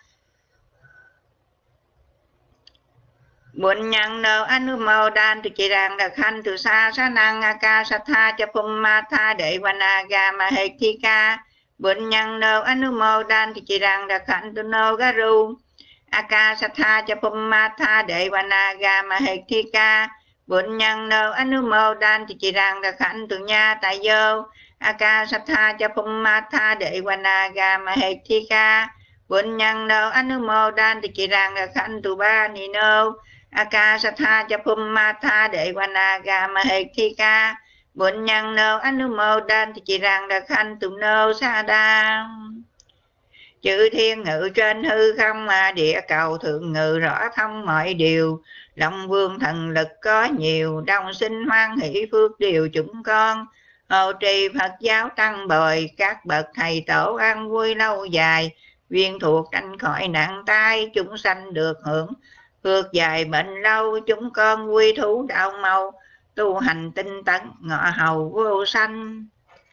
Buồn nhân nô Anumodan tu chỉ rằng là khanh tu sa sa năng Akasatha Chapumatha Devanaga Mahethika Buồn nhân nô Anumodan tu chỉ rằng là khanh tu nô garu Akasatha Chapumatha Devanaga Mahethika Buồn nhân nô Anumodan tu chỉ rằng là khanh tu nha tại vô Akasatha Chapumatha Devanaga Mahethika Buồn nhân nô Anumodan tu chỉ rằng là khanh tu ba ni nô Akasatha Chapumatha Devanaga Mahekika Bụn nhân nô Anumodan Thì chỉ rằng là khanh tụ nô sa đa. Chữ thiên ngự trên hư không mà địa cầu thượng ngự rõ thông mọi điều. Long vương thần lực có nhiều, đông sinh hoan hỷ phước điều chúng con. Hộ trì Phật giáo tăng bồi, các bậc thầy tổ an vui lâu dài. Viên thuộc tranh khỏi nạn tai, chúng sanh được hưởng phước dài bệnh lâu. Chúng con vui thú đạo màu, tu hành tinh tấn ngọ hầu vô sanh.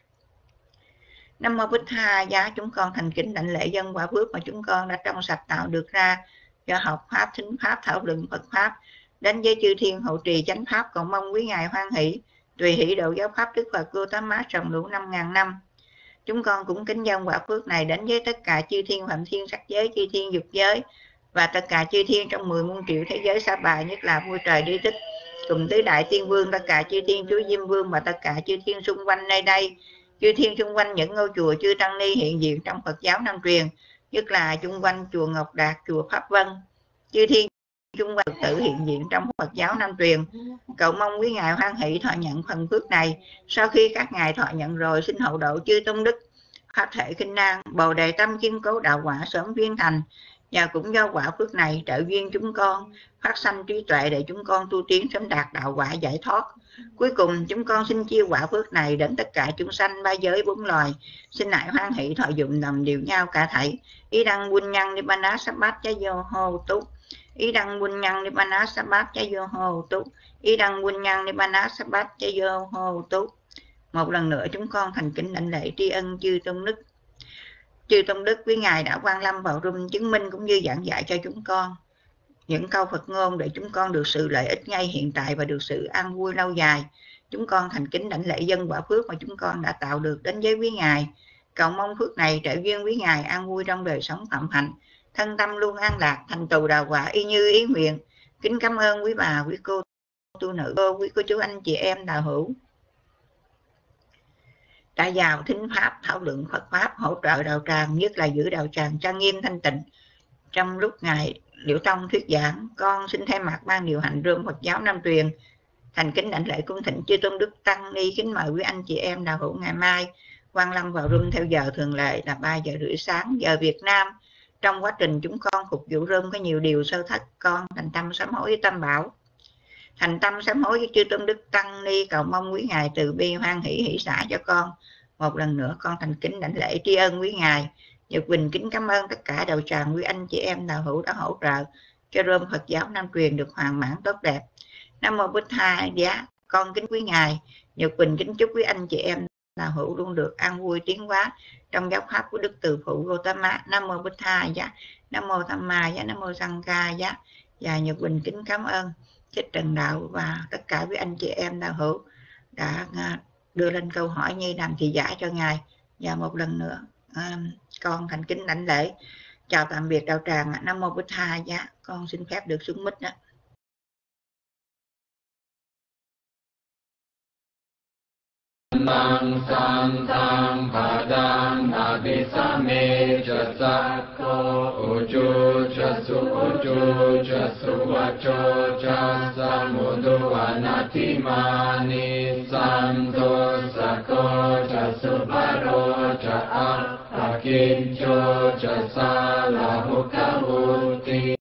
Nam mô Bích Tha Giá. Chúng con thành kính đảnh lễ dân quả phước mà chúng con đã trong sạch tạo được ra do học pháp, thính pháp, thảo luận Phật pháp, đến với chư thiên hộ trì chánh pháp, còn mong quý ngài hoan hỷ tùy hỷ độ giáo pháp Đức Phật Gautama trồng lũ năm ngàn năm. Chúng con cũng kính dân quả phước này đến với tất cả chư thiên phạm thiên sắc giới, chư thiên dục giới và tất cả chư thiên trong mười muôn triệu thế giới sa bà, nhất là vua trời Đi Tích cùng tứ đại tiên vương, tất cả chư thiên chúa Diêm Vương và tất cả chư thiên xung quanh nơi đây, chư thiên xung quanh những ngôi chùa chư tăng ni hiện diện trong Phật giáo Nam truyền, nhất là xung quanh chùa Ngọc Đạt, chùa Pháp Vân, chư thiên xung quanh Phật tử hiện diện trong Phật giáo Nam truyền. Cầu mong quý ngài hoan hỷ thọ nhận phần phước này. Sau khi các ngài thọ nhận rồi, xin hậu độ chư tôn đức pháp thể kinh năng, bồ đề tâm kiên cố đạo quả sớm viên thành. Và cũng do quả phước này trợ duyên chúng con phát sanh trí tuệ để chúng con tu tiến sớm đạt đạo quả giải thoát. Cuối cùng chúng con xin chia quả phước này đến tất cả chúng sanh ba giới bốn loài. Xin hãy hoan hỷ thọ dụng nằm điều nhau cả thảy. Ý đăng buôn nhân đi bana sabbat cha vô hô túc. Ý đăng buôn nhân đi bana sabbat cha vô hô túc. Ý đăng buôn nhân đi bana sabbat cha vô hô túc. Một lần nữa chúng con thành kính đảnh lễ tri ân chư tôn đức. Chư tôn đức với ngài đã quan lâm vào room chứng minh cũng như giảng dạy cho chúng con những câu Phật ngôn để chúng con được sự lợi ích ngay hiện tại và được sự an vui lâu dài. Chúng con thành kính đảnh lễ dân quả phước mà chúng con đã tạo được đến với quý ngài. Cầu mong phước này trợ duyên quý ngài an vui trong đời sống phạm hạnh, thân tâm luôn an lạc, thành tựu đạo quả y như ý nguyện. Kính cảm ơn quý bà, quý cô tu nữ, quý cô chú anh chị em đạo hữu đã vào thính pháp, thảo luận Phật pháp, hỗ trợ đạo tràng, nhất là giữ đạo tràng trang nghiêm thanh tịnh. Trong lúc ngài Liễu Tông thuyết giảng, con xin thay mặt ban điều hành room Phật giáo Nam truyền thành kính đảnh lễ cung thỉnh chư tôn đức tăng ni, kính mời quý anh chị em đạo hữu ngày mai quan lâm vào room theo giờ thường lệ là ba giờ rưỡi sáng giờ Việt Nam. Trong quá trình chúng con phục vụ room có nhiều điều sơ thất, con thành tâm sám hối với Tam Bảo, thành tâm sám hối với chư tôn đức tăng ni, cầu mong quý ngài từ bi hoan hỷ hỷ xả cho con. Một lần nữa con thành kính đảnh lễ tri ân quý ngài. Nhật Quỳnh kính cảm ơn tất cả đạo tràng quý anh chị em đạo hữu đã hỗ trợ cho room Phật giáo Nam truyền được hoàn mãn tốt đẹp. Nam mô Bích Tha Giá. Con kính quý ngài. Nhật Quỳnh kính chúc quý anh chị em đạo hữu luôn được an vui tiến hóa trong giáo pháp của Đức Từ Phụ Gautama. Nam mô Bích Tha Giá. Nam mô Tham Ma Giá. Nam mô Sang Ca Giá. Và Nhật Quỳnh kính cảm ơn Thích Trần Đạo và tất cả quý anh chị em đạo hữu đã đưa lên câu hỏi như làm thị giả cho ngài. Và một lần nữa à, con thành kính đảnh lễ chào tạm biệt đạo tràng. Nam mô Bích Tha Giá. Con xin phép được xuống mic đó. Nang san tang padang abhisame jasakko uju jasu uju jasu vacho jasamudu anatimani santo sako jasu baro ja akincho jasa lahukavuti